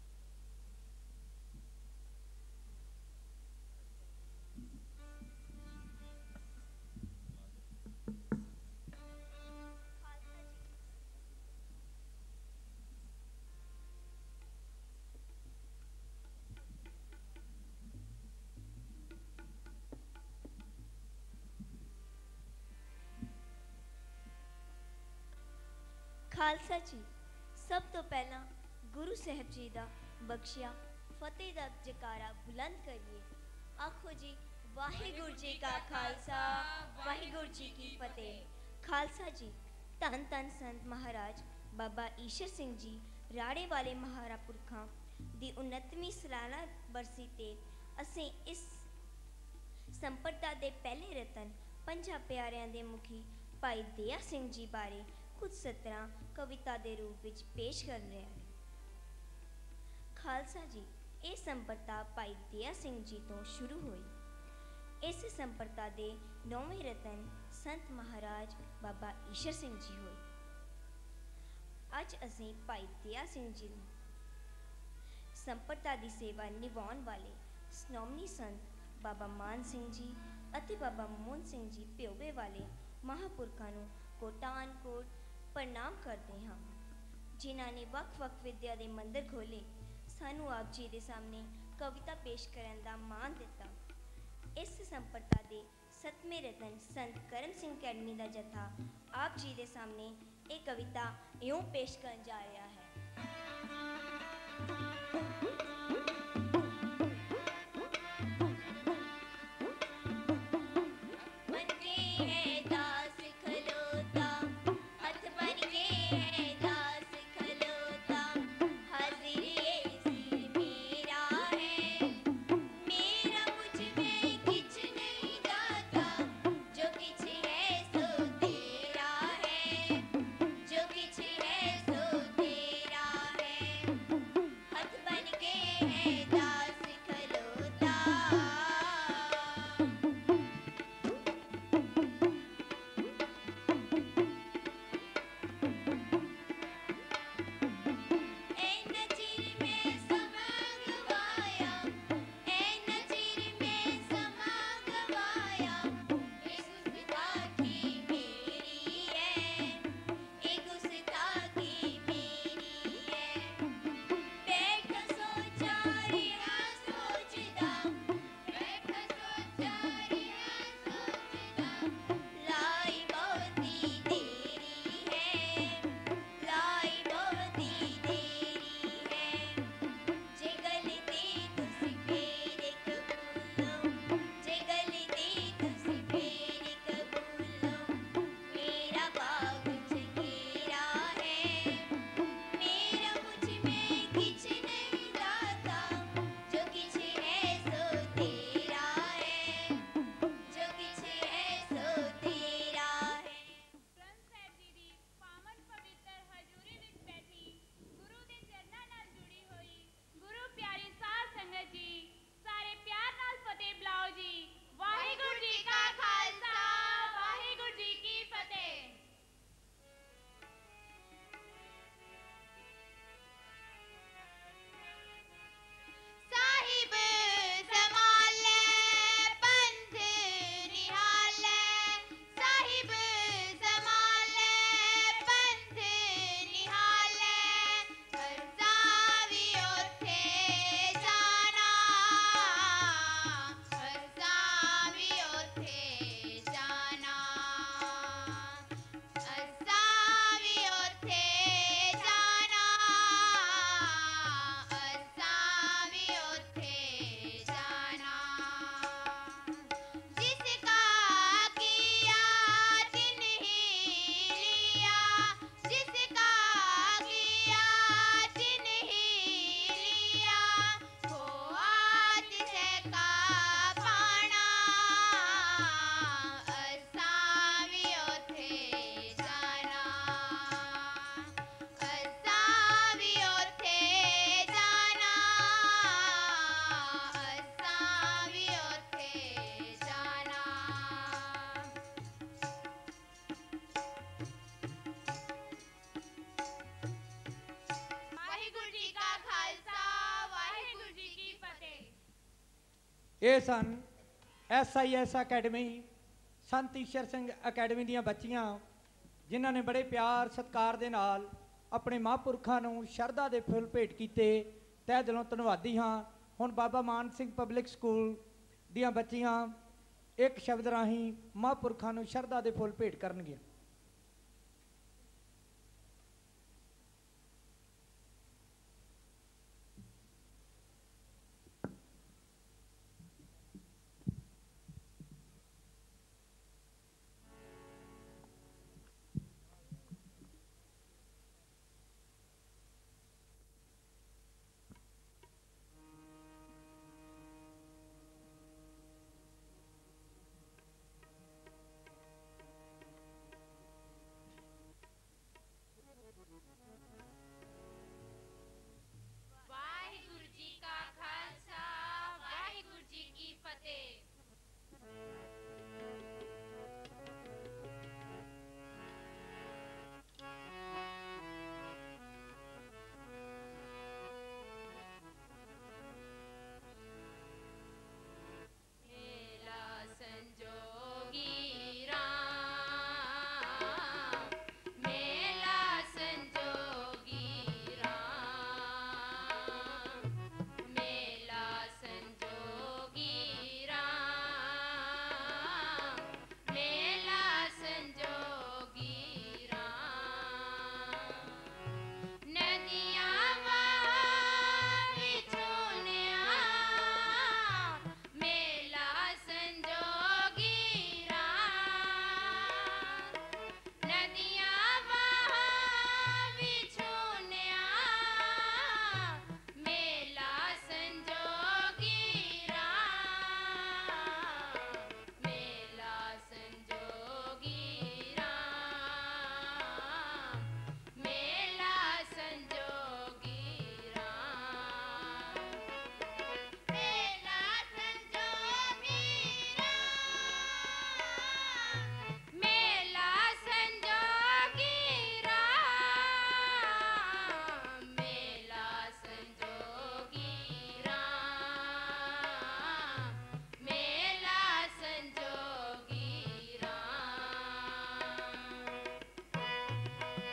ਖਾਲਸਾ ਜੀ। ਸਭ ਤੋਂ ਪਹਿਲਾਂ ਗੁਰੂ ਸਾਹਿਬ ਜੀ ਦਾ ਬਖਸ਼ਿਆ ਫਤਿਹ ਦਾ ਜਕਾਰਾ ਬੁਲੰਦ ਕਰੀਏ। ਆਖੋ ਜੀ ਵਾਹਿਗੁਰੂ ਜੀ ਕਾ ਖਾਲਸਾ, ਵਾਹਿਗੁਰੂ ਜੀ ਕੀ ਫਤਿਹ। ਖਾਲਸਾ ਜੀ, ਧੰਨ ਧੰਨ ਸੰਤ ਮਹਾਰਾਜ ਬਾਬਾ ਈਸ਼ਰ ਸਿੰਘ ਜੀ ਰਾੜੇ ਵਾਲੇ ਮਹਾਂਪੁਰਖਾਂ ਦੀ 29ਵੀਂ ਸਾਲਾਨਾ ਬਰਸੀ ਤੇ ਅਸੀਂ ਇਸ ਸੰਪਰਦਾ ਦੇ ਪਹਿਲੇ ਰਤਨ ਪੰਜਾਂ ਪਿਆਰਿਆਂ ਦੇ ਮੁਖੀ ਭਾਈ ਦਇਆ ਸਿੰਘ ਜੀ ਬਾਰੇ ਕੁਝ ਸਤਰਾਂ ਕਵਿਤਾ ਦੇ ਰੂਪ ਵਿੱਚ ਪੇਸ਼ ਕਰ ਰਹੇ ਹਾਂ। ਖਾਲਸਾ ਜੀ, ਇਹ ਸੰਪਰਦਾ ਭਾਈ ਦਇਆ ਸਿੰਘ ਜੀ ਤੋਂ ਸ਼ੁਰੂ ਹੋਈ। ਇਸ ਸੰਪਰਦਾ ਦੇ 9ਵੇਂ ਰਤਨ ਸੰਤ ਮਹਾਰਾਜ ਬਾਬਾ ਈਸ਼ਰ ਸਿੰਘ ਜੀ ਹੋਏ। ਅੱਜ ਅਸੀਂ ਭਾਈ ਦਇਆ ਸਿੰਘ ਜੀ ਨੂੰ ਸੰਪਰਦਾ ਦੀ ਸੇਵਾ ਨਿਭਾਉਣ ਵਾਲੇ ਸ਼੍ਰੋਮਣੀ ਸੰਤ ਬਾਬਾ ਮਾਨ ਸਿੰਘ ਜੀ ਅਤੇ ਬਾਬਾ ਮੋਹਨ ਸਿੰਘ ਜੀ ਭਿਓਵੇ ਵਾਲੇ ਮਹਾਂਪੁਰਖਾਂ ਨੂੰ ਕੋਟਾਨ ਕੋਟ ਪ੍ਰਣਾਮ ਕਰਦੇ ਹਾਂ, ਜਿਨ੍ਹਾਂ ਨੇ ਵੱਖ-ਵੱਖ ਵਿਦਿਆ ਦੇ ਮੰਦਰ ਖੋਲ੍ਹੇ, ਸਾਨੂੰ ਆਪ ਜੀ ਦੇ ਸਾਹਮਣੇ ਕਵਿਤਾ ਪੇਸ਼ ਕਰਨ ਦਾ ਮਾਣ ਦਿੱਤਾ। ਇਸ ਸੰਪਰਦਾ ਦੇ 7ਵੇਂ ਰਤਨ ਸੰਤ ਕਰਮ ਸਿੰਘ ਅਕੈਡਮੀ ਦਾ ਜਥਾ ਆਪ ਜੀ ਦੇ ਸਾਹਮਣੇ ਇਹ ਕਵਿਤਾ ਇਉਂ ਪੇਸ਼ ਕਰਨ ਜਾ ਰਿਹਾ ਹੈ। जो किछ है सो ਇਹ ਸਨ SIS ਅਕੈਡਮੀ ਸੰਤ ਈਸ਼ਰ ਸਿੰਘ ਅਕੈਡਮੀ ਦੀਆਂ ਬੱਚੀਆਂ ਜਿਨ੍ਹਾਂ ਨੇ ਬੜੇ ਪਿਆਰ ਸਤਿਕਾਰ ਦੇ ਨਾਲ ਆਪਣੇ ਮਹਾਂਪੁਰਖਾਂ ਨੂੰ ਸ਼ਰਧਾ ਦੇ ਫੁੱਲ ਭੇਟ ਕੀਤੇ। ਤਹਿ ਦਿਲੋਂ ਧੰਨਵਾਦੀ ਹਾਂ। ਹੁਣ ਬਾਬਾ ਮਾਨ ਸਿੰਘ ਪਬਲਿਕ ਸਕੂਲ ਦੀਆਂ ਬੱਚੀਆਂ ਇੱਕ ਸ਼ਬਦ ਰਾਹੀਂ ਮਹਾਂਪੁਰਖਾਂ ਨੂੰ ਸ਼ਰਧਾ ਦੇ ਫੁੱਲ ਭੇਟ ਕਰਨਗੀਆਂ। ਵਾਹਿਗੁਰੂ ਜੀ ਕਾ ਖਾਲਸਾ ਵਾਹਿਗੁਰੂ ਜੀ ਕੀ ਫਤਿਹ। ਮੇਲਾ ਸੰਜੋਗੀ ਰਾਮ ਮੇਲਾ ਸੰਜੋਗੀ ਰਾਮ ਮੇਲਾ ਸੰਜੋਗੀ ਰਾਮ ਮੇਲਾ ਸੰਜੋਗੀ ਰਾਮ ਨਦੀਆਂ ਵਾਹ ਵਿਛੋਨਿਆ ਮੇਲਾ ਸੰਜੋਗੀ ਰਾਮ ਨਦੀਆਂ ਵਾਹ ਵਿਛੋਨਿਆ ਮੇਲਾ ਸੰਜੋਗੀ ਰਾਮ ਮੇਲਾ ਸੰਜੋਗੀ ਰਾਮ ਮੇਲਾ ਸੰਜੋਗੀ ਰਾਮ ਮੇਲਾ ਸੰਜੋਗੀ ਰਾਮ ਮੇਲਾ ਸੰਜੋਗੀ ਰਾਮ ਮੇਲਾ ਸੰਜੋਗੀ ਰਾਮ ਮੇਲਾ ਸੰਜੋਗੀ ਰਾਮ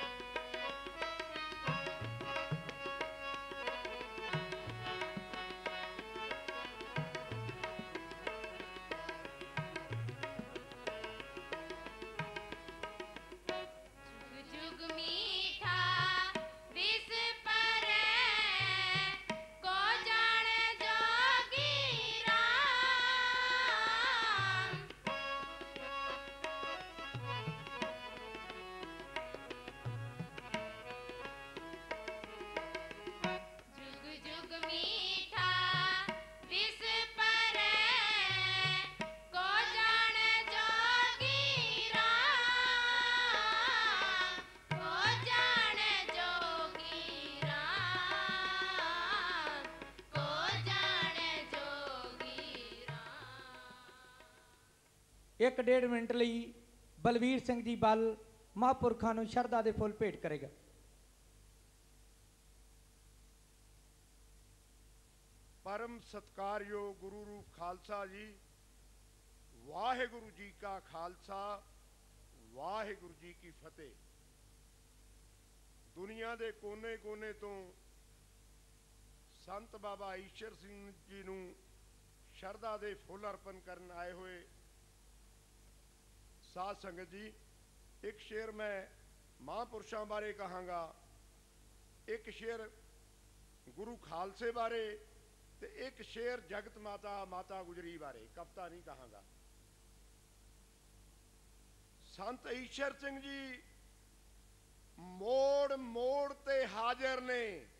जुग मीठा विस परै को जाने जोगी राम जुग जुग मीठा विस परै को जाने जोगी राम को जाने जोगी राम को जाने जोगी ਇੱਕ ਡੇਢ ਮਿੰਟ ਲਈ ਬਲਵੀਰ ਸਿੰਘ ਜੀ ਬਲ ਮਹਾਂਪੁਰਖਾਂ ਨੂੰ ਸ਼ਰਧਾ ਦੇ ਫੁੱਲ ਭੇਟ ਕਰੇਗਾ। परम सत्कारयोग गुरु रूप खालसा जी, वाहेगुरु जी का खालसा वाहेगुरु जी की फतेह। दुनिया के कोने कोने तो संत बाबा ईश्वर सिंह जी नूं शरधा दे फुੱਲ अर्पण करन आए हुए साध संगत जी, एक शेर मैं महापुरुषों बारे कहांगा, एक शेर गुरु खालसे बारे ते एक शेर जगत माता माता गुजरी बारे, कविता नहीं कहांगा। संत ईश्वर सिंह जी मोड़ मोड़ ते हाजिर ने,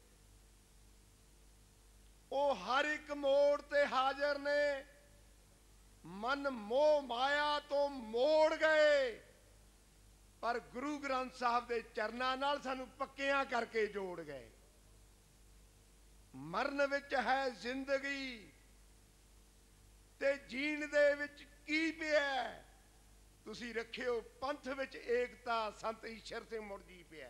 ओ हर एक मोड़ ते हाजिर ने, मन मोह माया तो मोड़ गए पर गुरु ग्रंथ साहब दे चरनां नाल सानू पक्कियां करके जोड़ गए। मरण विच है जिंदगी ते जीण दे विच की पिया, तुसी रखियो पंथ विच एकता, संत ईश्वर सिंह मुड़ जी पिया।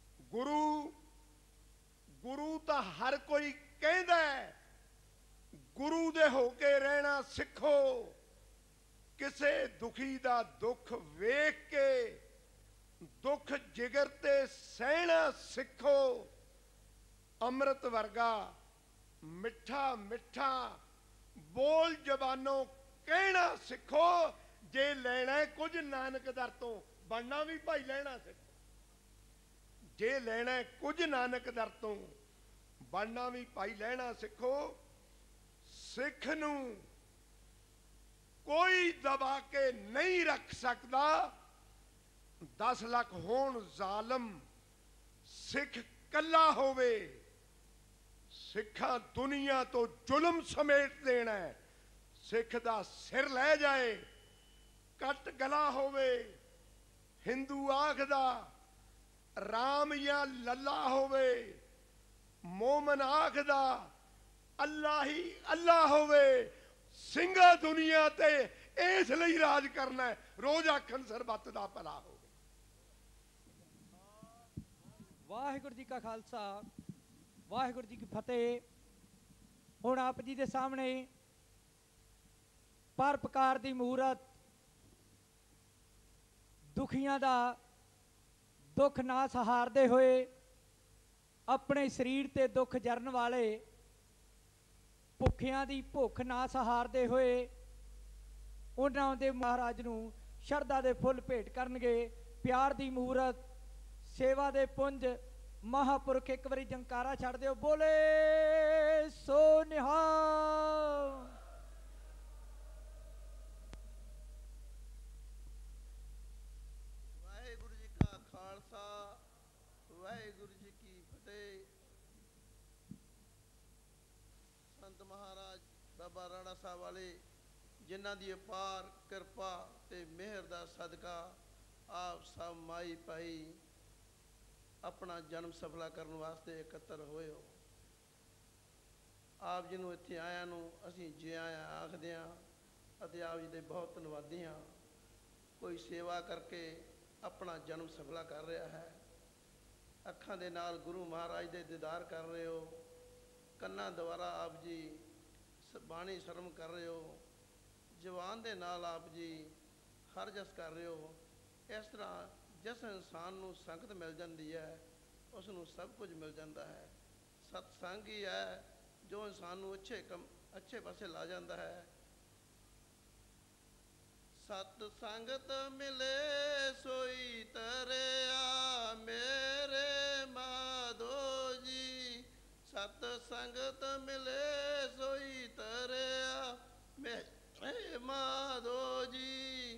गुरु गुरु तां हर कोई कहंदा है, ਗੁਰੂ ਦੇ ਹੋ ਕੇ ਰਹਿਣਾ ਸਿੱਖੋ। ਕਿਸੇ ਦੁਖੀ ਦਾ ਦੁੱਖ ਵੇਖ ਕੇ ਦੁੱਖ ਜਿਗਰ ਤੇ ਸਹਿਣਾ ਸਿੱਖੋ। ਅੰਮ੍ਰਿਤ ਵਰਗਾ ਮਿੱਠਾ ਮਿੱਠਾ ਬੋਲ ਜ਼ਬਾਨੋਂ ਕਹਿਣਾ ਸਿੱਖੋ। ਜੇ ਲੈਣਾ ਕੁਝ ਨਾਨਕ ਦਰ ਤੋਂ, ਬਣਨਾ ਵੀ ਭਾਈ ਲੈਣਾ ਸਿੱਖੋ। ਜੇ ਲੈਣਾ ਕੁਝ ਨਾਨਕ ਦਰ ਤੋਂ, ਬਣਨਾ ਵੀ ਭਾਈ ਲੈਣਾ ਸਿੱਖੋ। ਸਿੱਖ ਨੂੰ ਕੋਈ ਦਬਾ ਕੇ ਨਹੀਂ ਰੱਖ ਸਕਦਾ। 10 ਲੱਖ ਹੋਣ ਜ਼ਾਲਮ, ਸਿੱਖ ਕੱਲਾ ਹੋਵੇ। ਸਿੱਖਾਂ ਦੁਨੀਆ ਤੋਂ ਜ਼ੁਲਮ ਸਮੇਟ ਦੇਣਾ। ਸਿੱਖ ਦਾ ਸਿਰ ਲੈ ਜਾਏ, ਕੱਟ ਗਲਾ ਹੋਵੇ। ਹਿੰਦੂ ਆਖਦਾ ਰਾਮ ਜਾਂ ਲੱਲਾ ਹੋਵੇ, ਮੋਮਨ ਆਖਦਾ ਅੱਲਾ ਹੀ ਅੱਲਾ ਹੋਵੇ। ਸਿੰਘਾ ਦੁਨੀਆ ਤੇ ਇਸ ਲਈ ਰਾਜ ਕਰਨਾ ਹੈ, ਰੋਜ਼ ਆਖਣ ਸਰਬੱਤ ਦਾ ਭਲਾ ਹੋਵੇ। ਵਾਹਿਗੁਰੂ ਜੀ ਕਾ ਖਾਲਸਾ, ਵਾਹਿਗੁਰੂ ਜੀ ਕੀ ਫਤਿਹ। ਹੁਣ ਆਪ ਜੀ ਦੇ ਸਾਹਮਣੇ ਪਰਪਕਾਰ ਦੀ ਮੂਰਤ, ਦੁਖੀਆਂ ਦਾ ਦੁੱਖ ਨਾ ਸਹਾਰਦੇ ਹੋਏ, ਆਪਣੇ ਸਰੀਰ ਤੇ ਦੁੱਖ ਜਰਨ ਵਾਲੇ, ਭੁੱਖਿਆਂ ਦੀ ਭੁੱਖ ਨਾ ਸਹਾਰਦੇ ਹੋਏ, ਉਹਨਾਂ ਦੇ ਮਹਾਰਾਜ ਨੂੰ ਸ਼ਰਧਾ ਦੇ ਫੁੱਲ ਭੇਟ ਕਰਨਗੇ। ਪਿਆਰ ਦੀ ਮੂਰਤ, ਸੇਵਾ ਦੇ ਪੁੰਜ। ਮਹਾਂਪੁਰਖ ਇੱਕ ਵਾਰੀ ਜੰਕਾਰਾ ਛੱਡ ਦਿਓ, ਬੋਲੇ ਸੋ ਨਿਹਾਲ। ਵਾਹਿਗੁਰੂ ਜੀ ਕਾ ਖਾਲਸਾ, ਵਾਹਿਗੁਰੂ ਜੀ ਕੀ ਫਤਿਹ। ਸੰਤ ਮਹਾਰਾਜ ਬਾਬਾ ਰਾਣਾ ਸਾਹਿਬ ਵਾਲੇ, ਜਿਨ੍ਹਾਂ ਦੀ ਅਪਾਰ ਕਿਰਪਾ ਤੇ ਮਿਹਰ ਦਾ ਸਦਕਾ ਆਪ ਸਭ ਮਾਈ ਭਾਈ ਆਪਣਾ ਜਨਮ ਸਫਲਾ ਕਰਨ ਵਾਸਤੇ ਇਕੱਤਰ ਹੋਏ ਹੋ। ਆਪ ਜੀ ਨੂੰ ਇੱਥੇ ਆਇਆਂ ਨੂੰ ਅਸੀਂ ਜੇ ਆਇਆਂ ਆਖਦੇ ਹਾਂ ਅਤੇ ਆਪ ਜੀ ਦੇ ਬਹੁਤ ਧੰਨਵਾਦੀ ਹਾਂ। ਕੋਈ ਸੇਵਾ ਕਰਕੇ ਆਪਣਾ ਜਨਮ ਸਫਲਾ ਕਰ ਰਿਹਾ ਹੈ। ਅੱਖਾਂ ਦੇ ਨਾਲ ਗੁਰੂ ਮਹਾਰਾਜ ਦੇ ਦੀਦਾਰ ਕਰ ਰਹੇ ਹੋ, ਕੰਨਾਂ ਦੁਆਰਾ ਆਪ ਜੀ ਬਾਣੀ ਸ਼ਰਮ ਕਰ ਰਹੇ ਹੋ, ਜ਼ੁਬਾਨ ਦੇ ਨਾਲ ਆਪ ਜੀ ਹਰ ਜਸ ਕਰ ਰਹੇ ਹੋ। ਇਸ ਤਰ੍ਹਾਂ ਜਿਸ ਇਨਸਾਨ ਨੂੰ ਸੰਗਤ ਮਿਲ ਜਾਂਦੀ ਹੈ, ਉਸ ਨੂੰ ਸਭ ਕੁਝ ਮਿਲ ਜਾਂਦਾ ਹੈ। ਸਤਸੰਗ ਹੀ ਹੈ ਜੋ ਇਨਸਾਨ ਨੂੰ ਅੱਛੇ ਪਾਸੇ ਲਾ ਜਾਂਦਾ ਹੈ। ਸਤ ਸੰਗਤ ਮਿਲੇ ਸੋਈ ਤਰਿਆ ਮੇਰੇ ਮਾਧੋ ਜੀ। ਸਤ ਸੰਗਤ ਮਿਲੇ ਸੋਈ ਤਰਿਆ ਮੇਰੇ ਮਾਧੋ ਜੀ।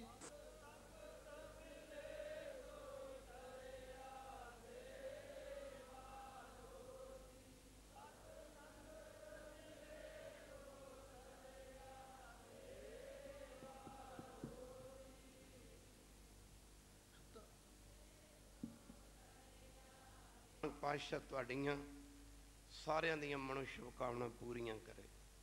ਪਾਤਸ਼ਾਹ ਤੁਹਾਡੀਆਂ ਸਾਰਿਆਂ ਦੀਆਂ ਮਨੋ ਸ਼ੁਭਕਾਮਨਾ ਪੂਰੀਆਂ ਕਰੇ।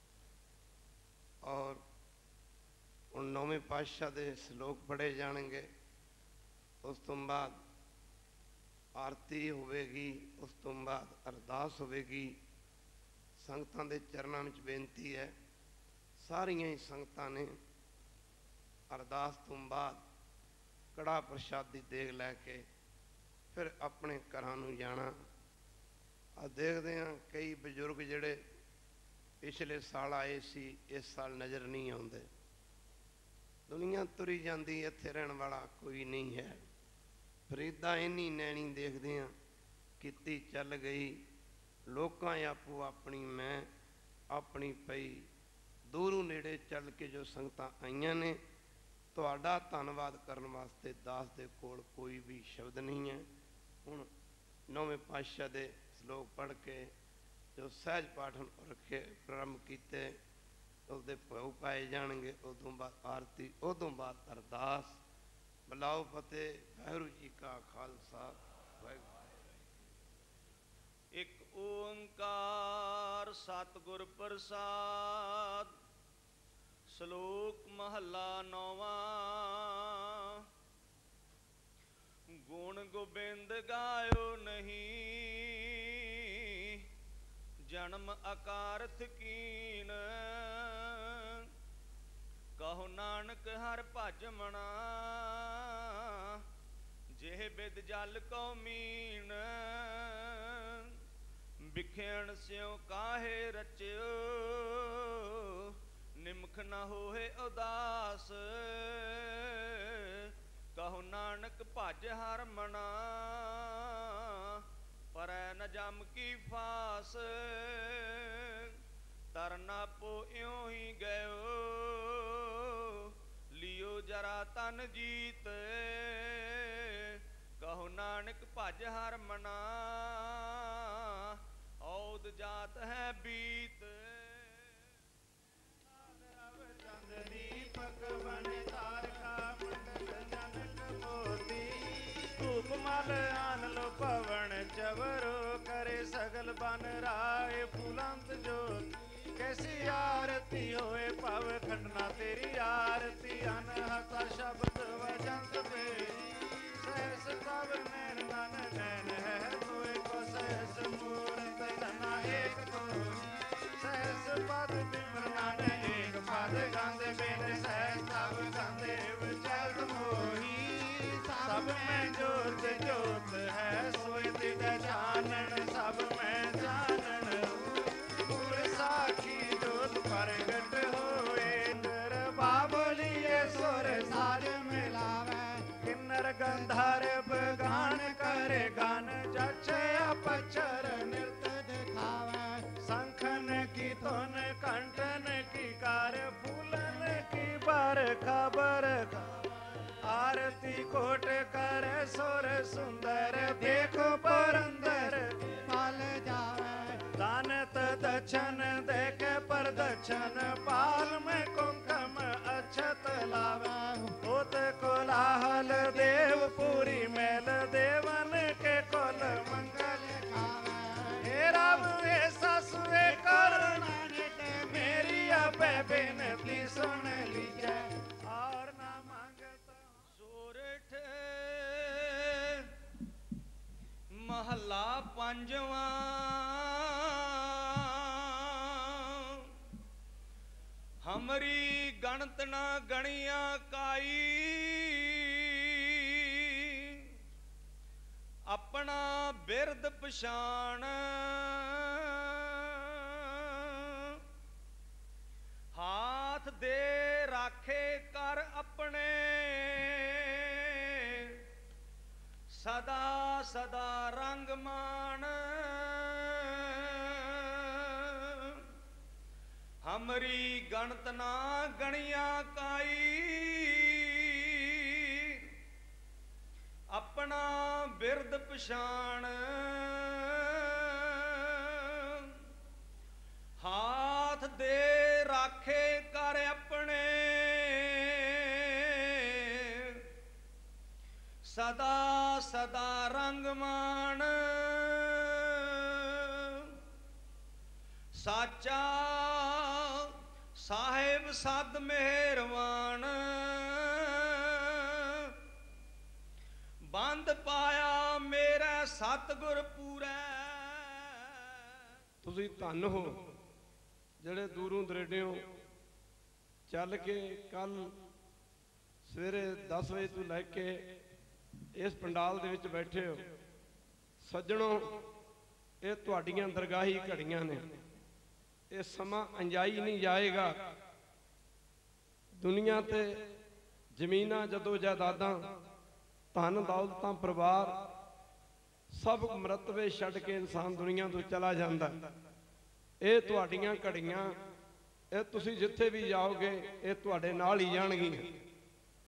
ਔਰ ਹੁਣ ਨੌਵੇਂ ਪਾਤਸ਼ਾਹ ਦੇ ਸ਼ਲੋਕ ਪੜ੍ਹੇ ਜਾਣਗੇ, ਉਸ ਤੋਂ ਬਾਅਦ ਆਰਤੀ ਹੋਵੇਗੀ, ਉਸ ਤੋਂ ਬਾਅਦ ਅਰਦਾਸ ਹੋਵੇਗੀ। ਸੰਗਤਾਂ ਦੇ ਚਰਨਾਂ ਵਿੱਚ ਬੇਨਤੀ ਹੈ, ਸਾਰੀਆਂ ਹੀ ਸੰਗਤਾਂ ਨੇ ਅਰਦਾਸ ਤੋਂ ਬਾਅਦ ਕੜਾ ਪ੍ਰਸ਼ਾਦ ਦੀ ਦੇਗ ਲੈ ਕੇ ਫਿਰ ਆਪਣੇ ਘਰਾਂ ਨੂੰ ਜਾਣਾ। ਆ ਦੇਖਦੇ ਹਾਂ ਕਈ ਬਜ਼ੁਰਗ ਜਿਹੜੇ ਪਿਛਲੇ ਸਾਲ ਆਏ ਸੀ, ਇਸ ਸਾਲ ਨਜ਼ਰ ਨਹੀਂ ਆਉਂਦੇ। ਦੁਨੀਆ ਤੁਰੀ ਜਾਂਦੀ, ਇੱਥੇ ਰਹਿਣ ਵਾਲਾ ਕੋਈ ਨਹੀਂ ਹੈ। ਫਰੀਦਾ ਇੰਨੀ ਨੈਣੀ ਦੇਖਦੇ ਹਾਂ, ਕੀਤੀ ਚੱਲ ਗਈ। ਲੋਕਾਂ ਆਪੋ ਆਪਣੀ ਮੈਂ ਆਪਣੀ ਪਈ। ਦੂਰੋਂ ਨੇੜੇ ਚੱਲ ਕੇ ਜੋ ਸੰਗਤਾਂ ਆਈਆਂ ਨੇ, ਤੁਹਾਡਾ ਧੰਨਵਾਦ ਕਰਨ ਵਾਸਤੇ ਦਾਸ ਦੇ ਕੋਲ ਕੋਈ ਵੀ ਸ਼ਬਦ ਨਹੀਂ ਹੈ। ਹੁਣ ਨੌਵੇਂ ਪਾਤਸ਼ਾਹ ਦੇ ਸ਼ਲੋਕ ਪੜ੍ਹ ਕੇ ਜੋ ਸਹਿਜ ਪਾਠ ਰੱਖੇ ਪ੍ਰਾਰੰਭ ਕੀਤੇ, ਉਸਦੇ ਭੋਗ ਪਾਏ ਜਾਣਗੇ। ਉਦੋਂ ਬਾਅਦ ਆਰਤੀ, ਉਦੋਂ ਬਾਅਦ ਅਰਦਾਸ। ਬੁਲਾਓ ਫਤਿਹ। ਵਾਹਿਗੁਰੂ ਜੀ ਕਾ ਖਾਲਸਾ, ਵਾਹਿਗੁਰੂ। ਇੱਕ ਓੰਕਾਰ ਸਤਿਗੁਰ ਪ੍ਰਸਾਦ। ਸ਼ਲੋਕ ਮਹੱਲਾ ਨੌਵਾਂ। ਗੁਣ ਗੋਬਿੰਦ ਗਾਇਓ ਨਹੀਂ, ਜਨਮ ਅਕਾਰਥ ਕੀਨ। ਕਹੋ ਨਾਨਕ ਹਰ ਭਜ ਮਣਾ, ਜਿਹ ਬਿਦ ਜਲ ਕੋ ਮੀਨ, ਬਿਖਿਆਣ ਸਿਉ ਕਾਹੇ ਰਚਿਓ, ਨਿਮਖ ਨਾ ਹੋਏ ਉਦਾਸ। ਕਹੋ ਨਾਨਕ ਭਜ ਹਰ ਮਣਾ, ਪਰੈ ਨ ਜਮ ਕੀ ਫਾਸ। ਤਰਨਾ ਪੋ ਇਉਂ ਹੀ ਗਇਓ, ਲਿਓ ਜਰਾ ਤਨ ਜੀਤ। ਕਹੋ ਨਾਨਕ ਭਜ ਹਰ ਮਨਾ, ਔਦ ਜਾਤ ਹੈ ਬੀਤ। ਦੀਪਕ ਬਨ ਤਾਰਕਾ ਮੰਡਲ ਜਨਕ ਮੋਤੀ, ਧੂਪ ਮਲ ਆਨ ਲੋ ਪਵਨ ਚਵਰੋ, ਕਰੇ ਸਗਲ ਬਨ ਰਾਏ ਫੁਲੰਤ ਜੋਤ। कैसी आरती होए भव खंडना तेरी आरती, अनहता शब्द वजंत पे सहस तब नैन नन नैन है तोय को, सहस मूरत तना एक तो, सहस पद बिमरना ने एक पद गंध बिन, सहस तब गंधेव चलत मोही। सब में जोत जोत है सोय तित जानन, सब में जानन साखी जोत प्रगट होए। नर बाबलिए सुर साज मिलावे, किन्नर गंधर्व गान करे गान, जचे अपचर नृत दिखावे। शंखन की धुन कंठन की कार, फूलन की बरखा बरखा। आरती कोट कर सुर सुंदर, देखो पुरंदर फल जावे। दानत दक्षन देख पर दक्षन, पाल में कुंकुम अक्षत लावे। होत कोलाहल देव पूरी मेल, देवन के कुल मंगल खावे। हे राम हे सासु हे करुणा नित, मेरी अब बेनती सुन लीजिए और ना मांगता। सोरठ महला पंजवा, हमरी गणत ना गणिया काई, अपना बिरद पछाण। हाथ दे राखे कर अपने, सदा सदा रंग मान। हमरी गणत ना गणिया काई, अपना बिरद पछाण। हाथ दे राखे कर अपने, सदा सदा रंग मान। साचा साहिब सद मेहरवान, बंद पाया मेरा सतगुर पूरा। ਤੁਸੀਂ ਧੰਨ ਹੋ ਜਿਹੜੇ ਦੂਰੋਂ ਦਰੇਡਿਓਂ ਚੱਲ ਕੇ ਕੱਲ ਸਵੇਰੇ 10 ਵਜੇ ਤੋਂ ਲੈ ਕੇ ਇਸ ਪੰਡਾਲ ਦੇ ਵਿੱਚ ਬੈਠੇ ਹੋ। ਸੱਜਣੋ, ਇਹ ਤੁਹਾਡੀਆਂ ਦਰਗਾਹੀ ਘੜੀਆਂ ਨੇ। ਇਹ ਸਮਾਂ ਅੰਜਾਈ ਨਹੀਂ ਜਾਏਗਾ। ਦੁਨੀਆ ਤੇ ਜ਼ਮੀਨਾਂ ਜਦੋਂ ਜਾਇਦਾਦਾਂ ਧਨ ਦੌਲਤਾਂ ਪਰਿਵਾਰ ਸਭ ਮਰਤਬੇ ਛੱਡ ਕੇ ਇਨਸਾਨ ਦੁਨੀਆ ਤੋਂ ਚਲਾ ਜਾਂਦਾ। ਇਹ ਤੁਹਾਡੀਆਂ ਘੜੀਆਂ, ਇਹ ਤੁਸੀਂ ਜਿੱਥੇ ਵੀ ਜਾਓਗੇ ਇਹ ਤੁਹਾਡੇ ਨਾਲ ਹੀ ਜਾਣਗੀਆਂ।